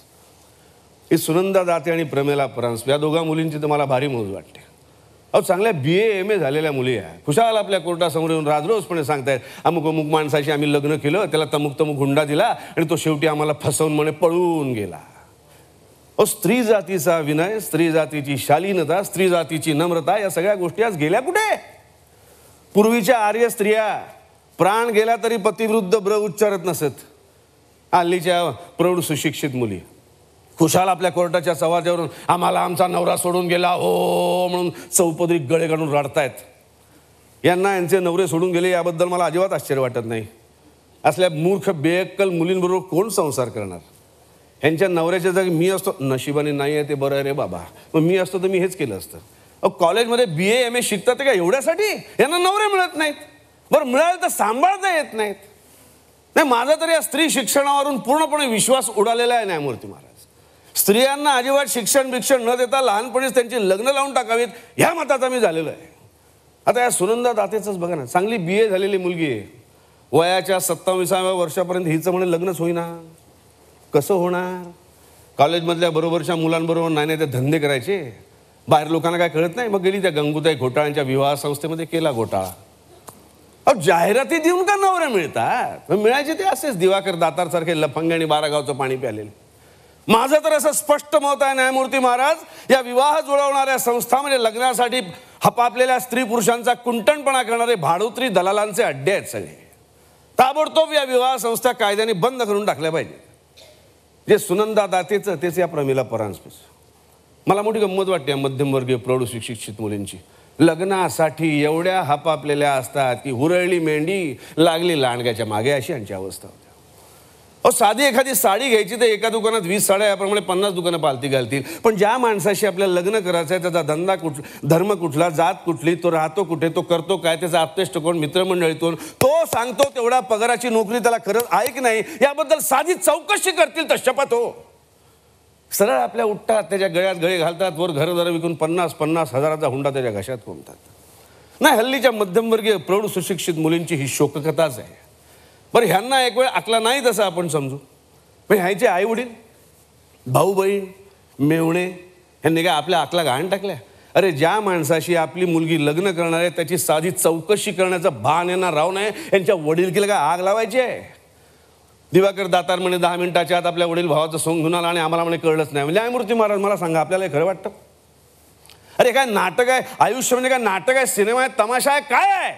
ही सुनंदा दाते आणि प्रमेला परांजपे या दोघा मुलींची तर मला भारी मौज वाटते. अहो चांगल्या बी ए एम ए झालेल्या मुली आहे, खुशाल आपल्या कोर्टासमोर येऊन राजरोसपणे सांगतायत अमुक अमुक माणसाशी आम्ही लग्न केलं, त्याला तमुक तमुक हुंडा दिला आणि तो शेवटी आम्हाला फसवून म्हणे पळून गेला. अहो स्त्री जातीचा विनय, स्त्री जातीची शालीनता, स्त्री जातीची नम्रता या सगळ्या गोष्टी आज गेल्या कुठे? पूर्वीच्या आर्य स्त्रिया प्राण गेला तरी पतिविरुद्ध ब्र उच्चारत नसत. हल्लीच्या प्रौढ सुशिक्षित मुली खुशाल आपल्या कोर्टाच्या सवाजावरून आम्हाला आमचा नवरा सोडून गेला हो म्हणून चौपदरी गळे काढून रडतायत. यांना यांचे नवरे सोडून गेले याबद्दल मला अजिबात आश्चर्य वाटत नाही. असल्या मूर्ख बेअक्कल मुलींबरोबर कोण संसार करणार? ह्यांच्या नवऱ्याच्या जागी मी असतो, नशिबाने नाही आहे ते बरं आहे रे बाबा, मग मी असतो तर मी हेच केलं असतं. अहो कॉलेजमध्ये बी ए एम ए शिकतात ते का एवढ्यासाठी? यांना नवरे मिळत नाहीत. बरं मिळाले तर सांभाळता येत नाहीत. नाही, माझा तरी या स्त्री शिक्षणावरून पूर्णपणे विश्वास उडालेला आहे न्यायमूर्ती महाराज. स्त्रियांना अजिबात शिक्षण बिक्षण न देता लहानपणीच त्यांची लग्न लावून टाकावीत ह्या मताचा मी झालेलो आहे. आता या सुनंदा दातेचंच बघा ना, चांगली बी ए झालेली मुलगी आहे, वयाच्या सत्ताविसाव्या वर्षापर्यंत हिचं म्हणे लग्नच होईना. कसं होणार? कॉलेजमधल्या बरोबरच्या मुलांबरोबर नाही नाही ते धंदे करायचे, बाहेर लोकांना काय कळत नाही. मग गेली त्या गंगूताई घोटाळ्यांच्या विवाह संस्थेमध्ये केला घोटाळा. अहो जाहिराती देऊन का नवरे मिळतात? मिळायचे ते असेच दिवाकर दातार सारखे लफंगे आणि बारा गावचं पाणी प्यालेले. माझं तर असं स्पष्ट मत आहे न्यायमूर्ती महाराज, या विवाह जुळवणाऱ्या संस्था म्हणजे लग्नासाठी हपापलेल्या स्त्री पुरुषांचा कुंटणपणा करणारे भाडोत्री दलालांचे अड्डे आहेत सगळे. ताबडतोब या विवाह संस्था कायद्याने बंद करून टाकल्या पाहिजे. जे सुनंदा दातेचं तेच या प्रमिला परांजपेचं. मला मोठी गंमत वाटते या मध्यमवर्गीय प्रौढ सुशिक्षित मुलींची. लग्नासाठी एवढ्या हपापलेल्या असतात की हुरळली मेंढी लागली लांडग्याच्या मागे, अशी यांची अवस्था होती. अहो साधी एखादी साडी घ्यायची तर एका दुकानात वीस साड्या याप्रमाणे पन्नास दुकानं पालती घालतील. पण ज्या माणसाशी आपल्याला लग्न करायचं आहे त्याचा धंदा कुठ धर्म कुठला, जात कुठली, तो राहतो कुठे, तो करतो काय, त्याचा आप्तेष्ट कोण, मित्रमंडळीतून, तो सांगतो तेवढ्या पगाराची नोकरी त्याला खरंच आहे की नाही याबद्दल साधी चौकशी करतील तर शपथ हो. सरळ आपल्या उठतात, त्याच्या गळ्यात गळे घालतात, वर घरदार विकून पन्नास पन्नास हजाराचा हुंडा त्याच्या घशात कोंबतात. नाही, हल्लीच्या मध्यमवर्गीय प्रौढ सुशिक्षित मुलींची ही शोककथाच आहे. बरं, ह्यांना एक वेळ आकला नाही तसं आपण समजू, पण ह्याचे आई वडील, भाऊ बहीण, मेवणे ह्यांनी काय आपल्या आकला घाण टाकल्या? अरे ज्या माणसाशी आपली मुलगी लग्न करणार आहे त्याची साधी चौकशी करण्याचं भान यांना राव नाही. यांच्या वडीलकीला काय आग लावायची आहे? दिवाकर दातार म्हणे दहा मिनिटाच्या आत आपल्या वडील भावाचं सोंग घेऊन आला आणि आम्हाला म्हणे कळलंच नाही. म्हणजे न्यायमूर्ती महाराज मला सांगा, आपल्याला हे खरं वाटतं? अरे काय नाटक आहे? आयुष्य म्हणजे काय नाटक आहे, सिनेमा आहे, तमाशा आहे, काय आहे?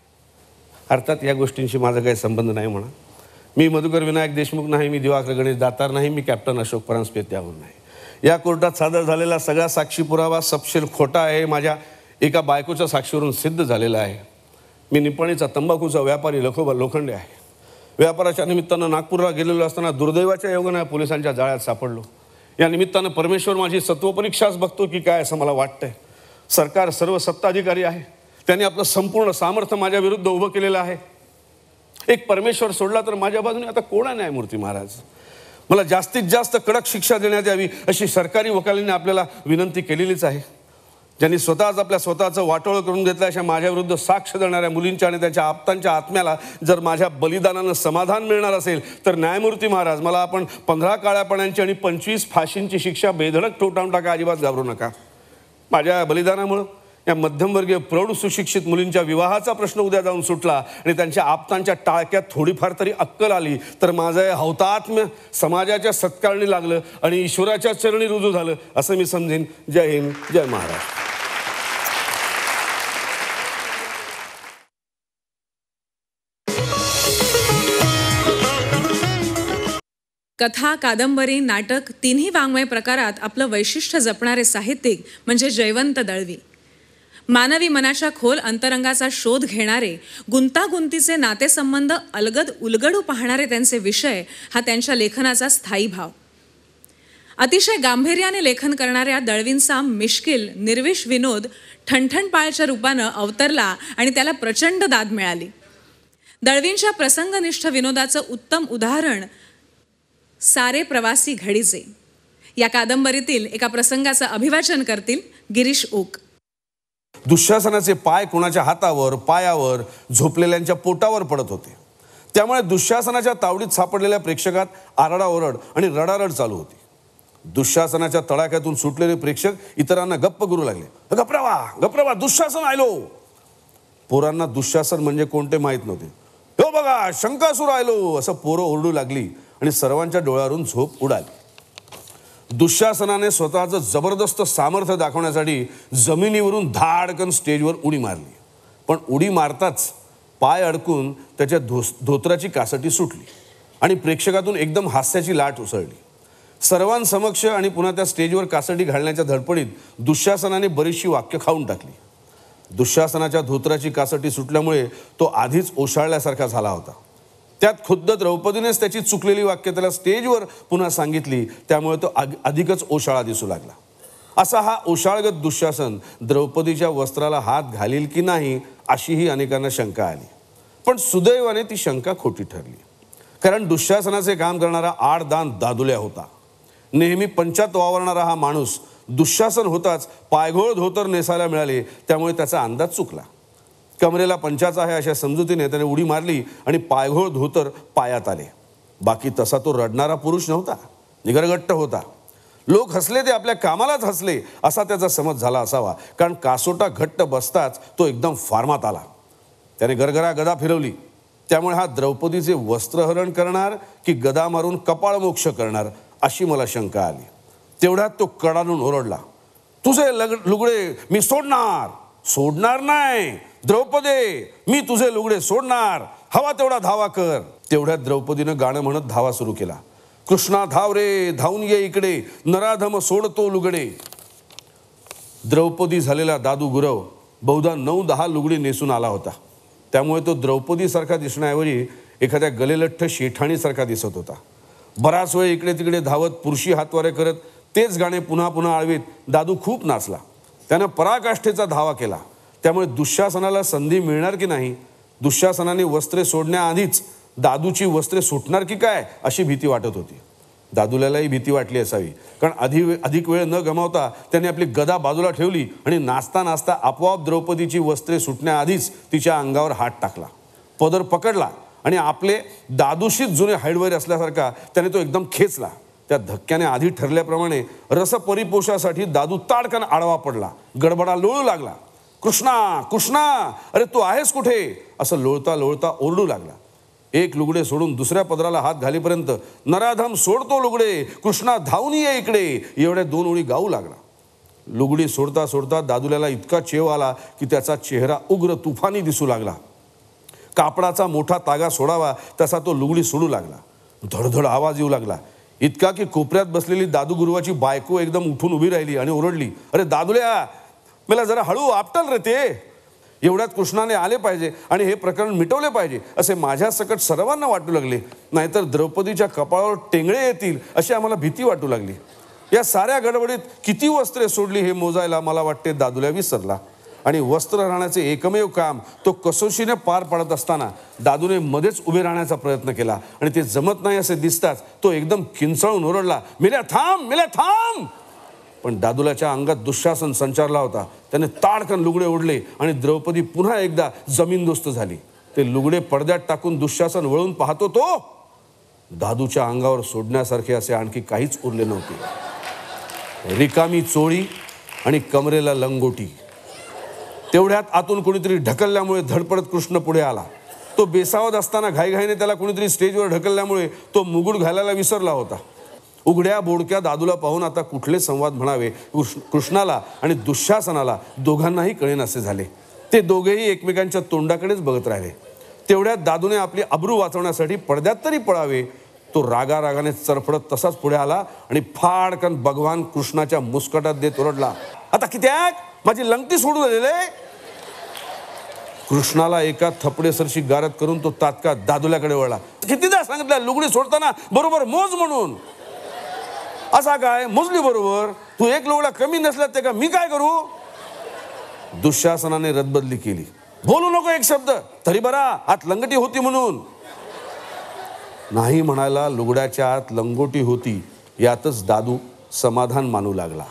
अर्थात या गोष्टींशी माझा काही संबंध नाही म्हणा. मी मधुकर विनायक देशमुख नाही, मी दिवाकर गणेश दातार नाही, मी कॅप्टन अशोक परांजपे त्याहून नाही. या कोर्टात सादर झालेला सगळा साक्षी पुरावा सपशेल खोटा आहे. माझ्या एका बायकोच्या साक्षीवरून सिद्ध झालेला आहे. मी निपाणीचा तंबाखूचा व्यापारी लखोबा लोखंडे आहे. व्यापाराच्या निमित्तानं नागपूरला गेलेलो असताना दुर्दैवाच्या योगाने पोलिसांच्या जाळ्यात सापडलो. या निमित्तानं परमेश्वर माझी सत्वपरीक्षाच बघतो की काय असं मला वाटतंय. सरकार सर्व सत्ताधिकारी आहे, त्यांनी आपलं संपूर्ण सामर्थ्य माझ्या विरुद्ध उभं केलेलं आहे. एक परमेश्वर सोडला तर माझ्या बाजूने आता कोण आहे न्यायमूर्ती महाराज? मला जास्तीत जास्त कडक शिक्षा देण्यात यावी अशी सरकारी वकिलांनी आपल्याला विनंती केलेलीच आहे. ज्यांनी स्वतःच आपल्या स्वतःचं वाटोळं करून घेतलं अशा माझ्याविरुद्ध साक्ष देणाऱ्या मुलींच्या आणि त्यांच्या आप्तांच्या आत्म्याला जर माझ्या बलिदानानं समाधान मिळणार असेल तर न्यायमूर्ती महाराज मला आपण पंधरा काळ्या पाण्याची आणि पंचवीस फाशींची शिक्षा बेधडक ठोठावून टाका, अजिबात घाबरू नका. माझ्या बलिदानामुळं या मध्यमवर्गीय प्रौढ सुशिक्षित मुलींच्या विवाहाचा प्रश्न उद्या जाऊन सुटला आणि त्यांच्या आप्तांच्या टाळक्यात थोडीफार तरी अक्कल आली तर माझं हे हौतात्म्य समाजाच्या सत्कारणी लागलं आणि ईश्वराच्या चरणी रुजू झालं असं मी समजेन. जय हिंद, जय महाराष्ट्र. कथा, कादंबरी, नाटक तिन्ही वाङ्मय प्रकारात आपलं वैशिष्ट्य जपणारे साहित्यिक म्हणजे जयवंत दळवी. मानवी मनाच्या खोल अंतरंगाचा शोध घेणारे, गुंतागुंतीचे नातेसंबंध अलगद उलगडू पाहणारे त्यांचे विषय हा त्यांच्या लेखनाचा स्थायी भाव. अतिशय गांभीर्याने लेखन करणाऱ्या दळवींचा मिश्किल निर्विष विनोद ठणठणपाळच्या रूपानं अवतरला आणि त्याला प्रचंड दाद मिळाली. दळवींच्या प्रसंगनिष्ठ विनोदाचं उत्तम उदाहरण सारे प्रवासी घडीचे या कादंबरीतील एका प्रसंगाचं अभिवाचन करतील गिरीश ओक. दुःशासनाचे पाय कोणाच्या हातावर, पायावर, झोपलेल्यांच्या पोटावर पडत होते. त्यामुळे दुःशासनाच्या तावडीत सापडलेल्या प्रेक्षकात आरडाओरड आणि रडारड चालू होती. दुःशासनाच्या तडाख्यातून सुटलेले प्रेक्षक इतरांना गप्प करू लागले. गप्रावा गप्रावा, दुःशासन आलो. पोरांना दुःशासन म्हणजे कोणते माहीत नव्हते. हो बघा, शंकासूर आलो असं पोरं ओरडू लागली आणि सर्वांच्या डोळ्यावरून झोप उडाली. दुःशासनाने स्वतःचं जबरदस्त सामर्थ्य दाखवण्यासाठी जमिनीवरून धाडकन स्टेजवर उडी मारली. पण उडी मारताच पाय अडकून त्याच्या धो धोत्राची कासटी सुटली आणि प्रेक्षकातून एकदम हास्याची लाट उसळली. सर्वांसमक्ष आणि पुन्हा त्या स्टेजवर कासटी घालण्याच्या धडपडीत दुःशासनाने बरीचशी वाक्य खाऊन टाकली. दुःशासनाच्या धोत्राची कासटी सुटल्यामुळे तो आधीच ओशाळल्यासारखा झाला होता. त्यात खुद्द द्रौपदीनेच त्याची चुकलेली वाक्य त्याला स्टेजवर पुन्हा सांगितली. त्यामुळे तो अधिकच ओशाळा दिसू लागला. असा हा ओशाळगत दुःशासन द्रौपदीच्या वस्त्राला हात घालील की नाही अशीही अनेकांना शंका आली. पण सुदैवाने ती शंका खोटी ठरली. कारण दुःशासनाचे काम करणारा आडदान दादुल्या होता. नेहमी पंचात वावरणारा हा माणूस दुःशासन होताच पायघोळ धोतर नेसायला मिळाले. त्यामुळे त्याचा अंदाज चुकला. कमरेला पंचाचा आहे अशा समजुतीने त्याने उडी मारली आणि पायघोळ धोतर पायात आले. बाकी तसा तो रडणारा पुरुष नव्हता, निगरगट्ट होता. लोक हसले ते आपल्या कामालाच हसले असा त्याचा समज झाला असावा. कारण कासोटा घट्ट बसताच तो एकदम फार्मात आला. त्याने गरगरा गदा फिरवली. त्यामुळे हा द्रौपदीचे वस्त्रहरण करणार की गदा मारून कपाळ मोक्ष करणार अशी मला शंका आली. तेवढ्यात तो कडाडून ओरडला, तुझे लग लुगडे मी सोडणार. सोडणार नाही द्रौपदे, मी तुझे लुगडे सोडणार. हवा तेवढा धावा कर. तेवढ्यात द्रौपदीनं गाणं म्हणत धावा सुरू केला. कृष्णा धाव रे, धावून ये इकडे, नराधम सोडतो लुगडे. द्रौपदी झालेला दादू गुरव बहुधा नऊ दहा लुगडी नेसून आला होता. त्यामुळे तो द्रौपदीसारखा दिसण्याऐवजी एखाद्या गलेलठ्ठ शेठाणीसारखा दिसत होता. बराच वेळ इकडे तिकडे धावत पुरुषी हातवारे करत तेच गाणे पुन्हा पुन्हा आळवीत दादू खूप नाचला. त्यानं पराकाष्ठेचा धावा केला. त्यामुळे दुःशासनाला संधी मिळणार की नाही, दुःशासनाने वस्त्रे सोडण्याआधीच दादूची वस्त्रे सुटणार की काय अशी भीती वाटत होती. दादूल्यालाही भीती वाटली असावी. कारण अधि अधिक वेळ न गमावता त्याने आपली गदा बाजूला ठेवली आणि नाचता नाचता आपोआप द्रौपदीची वस्त्रे सुटण्याआधीच तिच्या अंगावर हात टाकला, पदर पकडला आणि आपले दादूशीच जुने हाडवैर असल्यासारखा त्याने तो एकदम खेचला. त्या धक्क्याने आधी ठरल्याप्रमाणे रसपरिपोषासाठी दादू ताडकन आडवा पडला, गडबडा लोळू लागला. कृष्णा कृष्णा, अरे तू आहेस कुठे असं लोळता लोळता ओरडू लागला. एक लुगडे सोडून दुसऱ्या पदराला हात घालीपर्यंत नराधम सोडतो लुगडे, कृष्णा धावून ये इकडे एवढ्या दोन ओळी गाऊ लागला. लुगडी सोडता सोडता दादुल्याला इतका चेव आला की त्याचा चेहरा उग्र तुफानी दिसू लागला. कापडाचा मोठा तागा सोडावा तसा तो लुगडी सोडू लागला. धडधड आवाज येऊ लागला. इतका की कोपऱ्यात बसलेली दादू गुरुवाची बायको एकदम उठून उभी राहिली आणि ओरडली, अरे दादुल्या, मला जरा हळू आपटल रे ते. एवढ्यात कृष्णाने आले पाहिजे आणि हे प्रकरण मिटवले पाहिजे असे माझ्या सकट सर्वांना वाटू लागले. नाहीतर द्रौपदीच्या कपाळावर टेंगळे येतील अशी आम्हाला भीती वाटू लागली. या साऱ्या गडबडीत किती वस्त्रे सोडली हे मोजायला मला वाटते दादुल्या विसरला. आणि वस्त्र राहण्याचे एकमेव काम तो कसोशीने पार पाडत असताना दादूने मध्येच उभे राहण्याचा प्रयत्न केला आणि ते जमत नाही असे दिसताच तो एकदम किंचाळून ओरडला, मेल्या थांब, मेल्या थांब. पण दादूलाच्या अंगात दुःशासन संचारला होता. त्याने ताडकन लुगडे ओढले आणि द्रौपदी पुन्हा एकदा जमीनदोस्त झाली. ते लुगडे पडद्यात टाकून दुःशासन वळून पाहतो तो दादूच्या अंगावर सोडण्यासारखे असे आणखी काहीच उरले नव्हते. रिकामी चोळी आणि कमरेला लंगोटी. तेवढ्यात आतून कोणीतरी ढकलल्यामुळे धडपडत कृष्ण पुढे आला. तो बेसावत असताना घाईघाईने त्याला कोणीतरी स्टेजवर ढकलल्यामुळे तो मुकुट घालायला विसरला होता. उघड्या बोडक्या दादूला पाहून आता कुठले संवाद म्हणावे कृष्णाला आणि दुःशासनाला दोघांनाही कळेनासे झाले. ते दोघेही एकमेकांच्या तोंडाकडेच बघत राहिले. तेवढ्यात दादूने आपली अब्रू वाचवण्यासाठी पडद्यात तरी पळावे तो रागा रागाने चरफडत तसाच पुढे आला आणि फाडकन भगवान कृष्णाच्या मुस्कटात देत ओरडला, आता कित्याक माझी लंगटी सोडू दिले. कृष्णाला एका थपडेसरशी गारद करून तो तात्काळ दादूल्याकडे वळला. कितीदा सांगितलं लुगडी सोडताना बरोबर मोज म्हणून. असा काय मोजली बरोबर, तू एक लुगडा कमी नसला ते का मी काय करू. दुःशासनाने रदबदली केली. बोलू नको एक शब्द, तरी बरा आत लंगटी होती म्हणून. नाही म्हणायला लुगड्याच्या आत लंगोटी होती यातच दादू समाधान मानू लागला.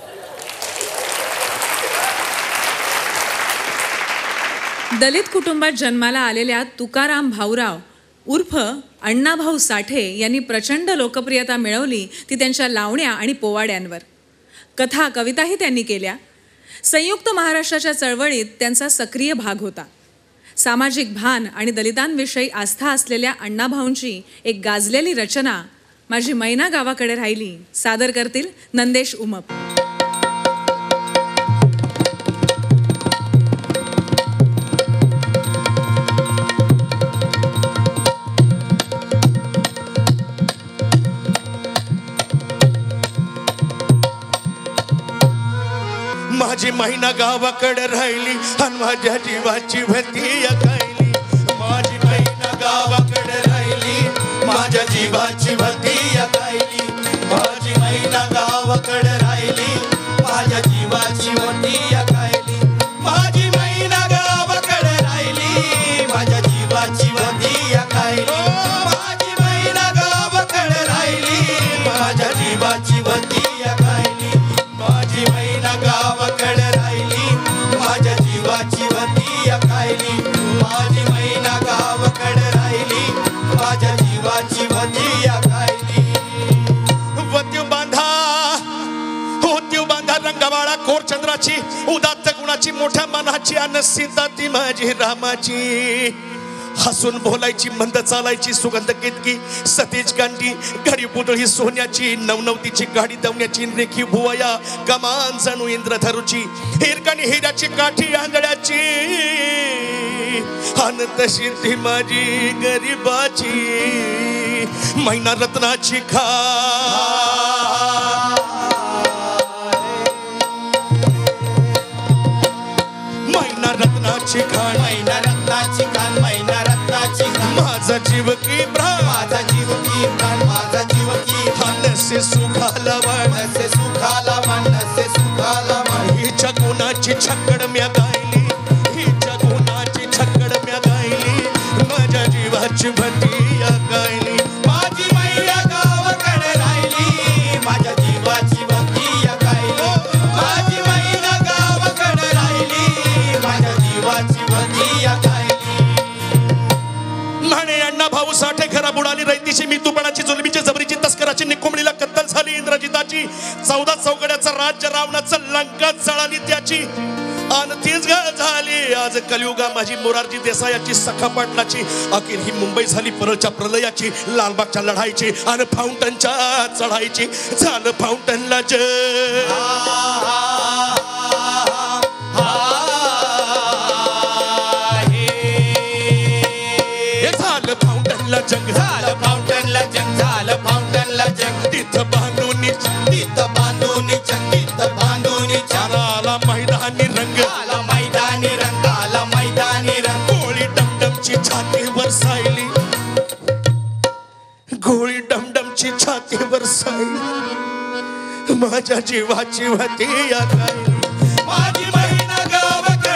दलित कुटुंबात जन्माला आलेल्या तुकाराम भाऊराव उर्फ अण्णाभाऊ साठे यांनी प्रचंड लोकप्रियता मिळवली ती त्यांच्या लावण्या आणि पोवाड्यांवर. कथा कविताही त्यांनी केल्या. संयुक्त महाराष्ट्राच्या चळवळीत त्यांचा सक्रिय भाग होता. सामाजिक भान आणि दलितांविषयी आस्था असलेल्या अण्णाभाऊंची एक गाजलेली रचना माझी मैना गावाकडे राहिली सादर करतील नंदेश उमप. माझी महिना गावाकडे राहिली आणि माझ्या जीवाची भीती अकायली. माझी महिना गावाकडे राहिली माझ्या जीवाची भीती अकायली. माझी महिना गावाकडे राहिली माझ्या जीवाची भीती अकायली. माझी महिना गावाकडे राहिली माझ्या जीवाची भीती अकायली. माझी महिना गावाकडे राहिली माझ्या जीवाची भीती अकायली. माझी महिना गावाकडे राहिली माझ्या जीवाची भीती अकायली. माझी महिना गावाकडे राहिली माझ्या जीवाची भीती अकायली. वत्यू बांधा होत्यू बांधा रंगवाळा कोरचंद्राची उदात्त गुणाची मोठ्या मनाची अन सीता ती माझी रामाची. हसून बोलायची मंद चालायची सुगंध केतकी सतीज गांडी घडी पुतळी सोन्याची नवनवतीची गाडी दवण्याची रेखी भुवया कमान जणू इंद्रधरूची हिरकणी हिऱ्याची काठी आंधळ्याची अन तशी ती माझी गरीबाची मैना रत्नाची खा. मैना रत्नाची खान मैना रत्नाची खान मैना रत्नाची खान. माझा जीव की प्राण माझा जीव की प्राण माझा जीव की प्राण से सुखाला वाण से सुखाला वाण से सुखाला वाण. हिच्या गुणाची छक्कड म्या गायली हिच्या गुणाची छक्कड म्या गायली माझ्या जीवाची भीती गायली. माझी मैया गावाकडे राहिली माझ्या जीवाची भीती गायली. माझी मैया गावाकडे राहिली माझ्या जीवाची भीती गायली. म्हणे अण्णा भाऊ साठे घरा बुडाली रैतीची मी तुपणाची जुलमीची जबरीची तस्कराची निकोंबडीला कत्तल झाली इंद्रजिताची. चौदा चौकड्याचं राज्य रावणाचं लंका जळाली त्याची आणि तीच झाली आज कलियुगा माझी मोरारजी देसायाची सखा पाटलाची. अखेर ही मुंबई झाली परळच्या प्रलयाची लालबागच्या लढाईची आणि फाउंटनच्या चढाईची. झालं फाउंटनला जय झालं फाउंटनला जंग झालं फाउंटनला जंग झालं फाउंटनला जंग. तिथं बांधून तिथं बांधून तिथं बांधून आला मैदानी रंग आला मैदानी रंग आला मैदानी रंग. गोळी डमडमची छातीवर सायली गोळी डमडमची छातीवर सायली माझ्या जीवाची भीती गायली. माझी महिना गावाकडे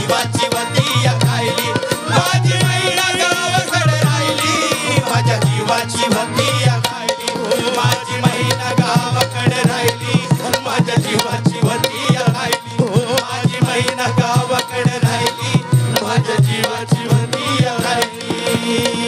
जीवाची वती या राहिली माझी मैना गावाकडे राहिली माझ्या जीवाची वती या राहिली माझी मैना गावाकडे राहिली माझ्या जीवाची वती या राहिली माझी मैना गावाकडे राहिली माझ्या जीवाची वती या राहिली.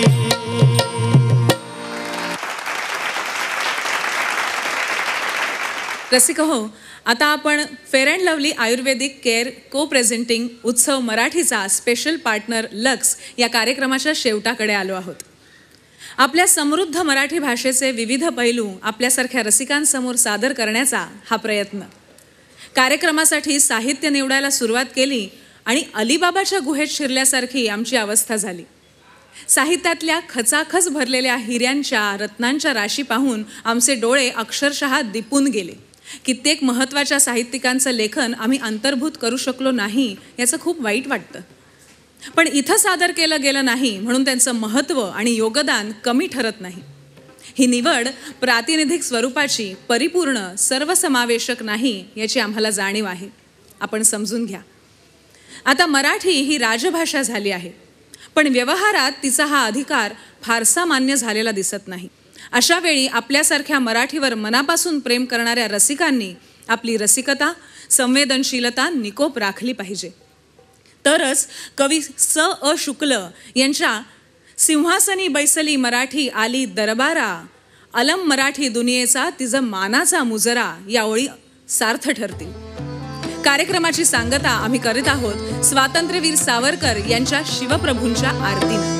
रसिक हो, आता आपण fair and lovely ayurvedic care co presenting उत्सव मराठीचा स्पेशल पार्टनर लक्स या कार्यक्रमाच्या शेवटाकडे आलो आहोत. आपल्या समृद्ध मराठी भाषेचे विविध पैलू आपल्यासारख्या रसिकांसमोर सादर करण्याचा हा प्रयत्न. कार्यक्रमासाठी साहित्य निवडायला सुरुवात केली आणि अलिबाबाच्या गुहेत शिरल्यासारखी आमची अवस्था झाली. साहित्यातल्या खचाखच भरलेल्या हिऱ्यांच्या रत्नांच्या राशी पाहून आमचे डोळे अक्षरशः दिपून गेले. कित्येक महत्त्वाच्या साहित्यिकांचं लेखन आम्ही अंतर्भूत करू शकलो नाही याचं खूप वाईट वाटतं. पण इथं सादर केलं गेलं नाही म्हणून त्यांचं महत्त्व आणि योगदान कमी ठरत नाही. ही निवड प्रातिनिधिक स्वरूपाची, परिपूर्ण, सर्वसमावेशक नाही याची आम्हाला जाणीव आहे. आपण समजून घ्या. आता मराठी ही राजभाषा झाली आहे, पण व्यवहारात तिचा हा अधिकार फारसा मान्य झालेला दिसत नाही. अशा वेळी आपल्यासारख्या मराठीवर मनापासून प्रेम करणाऱ्या रसिकांनी आपली रसिकता, संवेदनशीलता निकोप राखली पाहिजे. तरच कवी स अ शुक्ल यांच्या सिंहासनी बैसली मराठी आली दरबारा, अलम मराठी दुनियेचा तिचं मानाचा मुजरा या ओळी सार्थ ठरतील. कार्यक्रमाची सांगता आम्ही करीत आहोत स्वातंत्र्यवीर सावरकर यांच्या शिवप्रभूंच्या आरतीनं.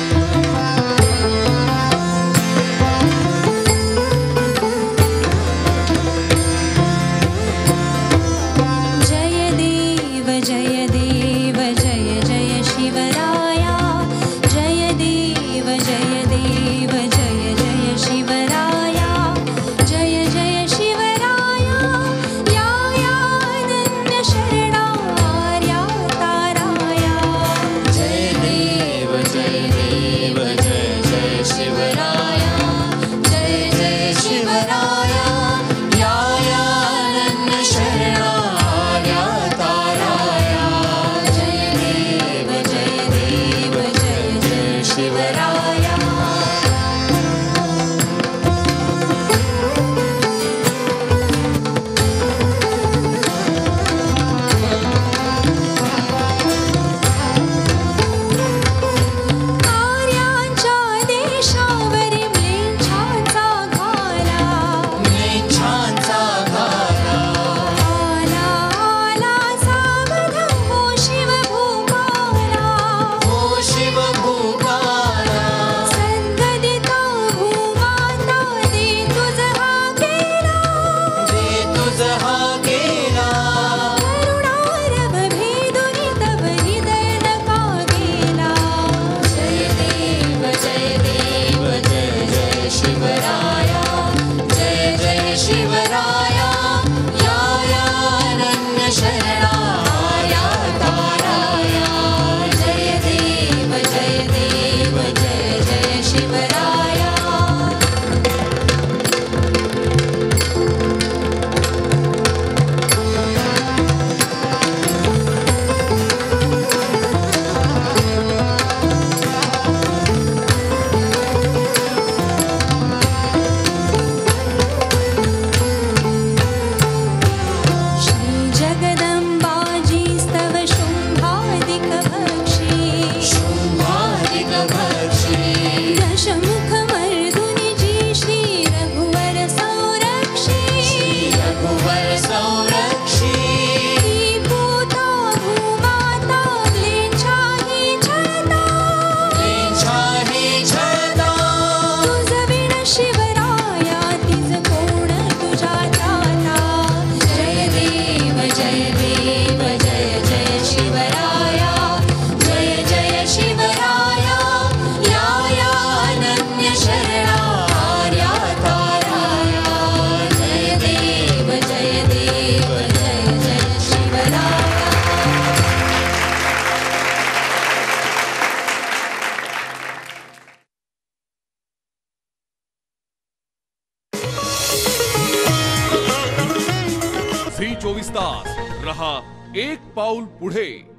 जय देव जय जय शिवराया जय देव जय देव जय जय शिवराया जय जय शिवराया या या अनन्य शरणार्या ताराया जय देव जय देव जय जय शिवराया जय जय शिवराया या या अनन्य शरणार्या ताराया जय देव जय देव जय जय शिवराया. आर्यांच्या देशावरी म्लेच्छांचा घाला म्लेच्छांचा घाला आला आला सावध हो शिवभूपाला हो शिवभूपाला सद्गदिता भूमाता दे तुझ हा केला दे तुझ हा केला करुणारभ भेदुनी तव हृदय नका गेला जय देव जय देव जय जय शिवराया जय जय शिवराया या या अनन्य शरणार्या ताराया जय देव जय देव जय जय शिवराया. श्री जगदंबाजी स्तव शुंभादिक भक्षी शुंभादिक भक्षी दशमुख मर्दुनि जी श्री रघुवर संरक्षी श्री रघुवर संरक्षी पूता भूमाता म्लेच्छाही छळता म्लेच्छाही छळता तुझ विण शिवराया तिज कोण तुझ्या त्राता जय देव जय देव जय जय शिवराया जय जय शिवराया या या अनन्य शरणार्या ताराया जय देव जय देव जय जय शिवराया. झी चोवीस तास रहा एक पाऊल पुढे.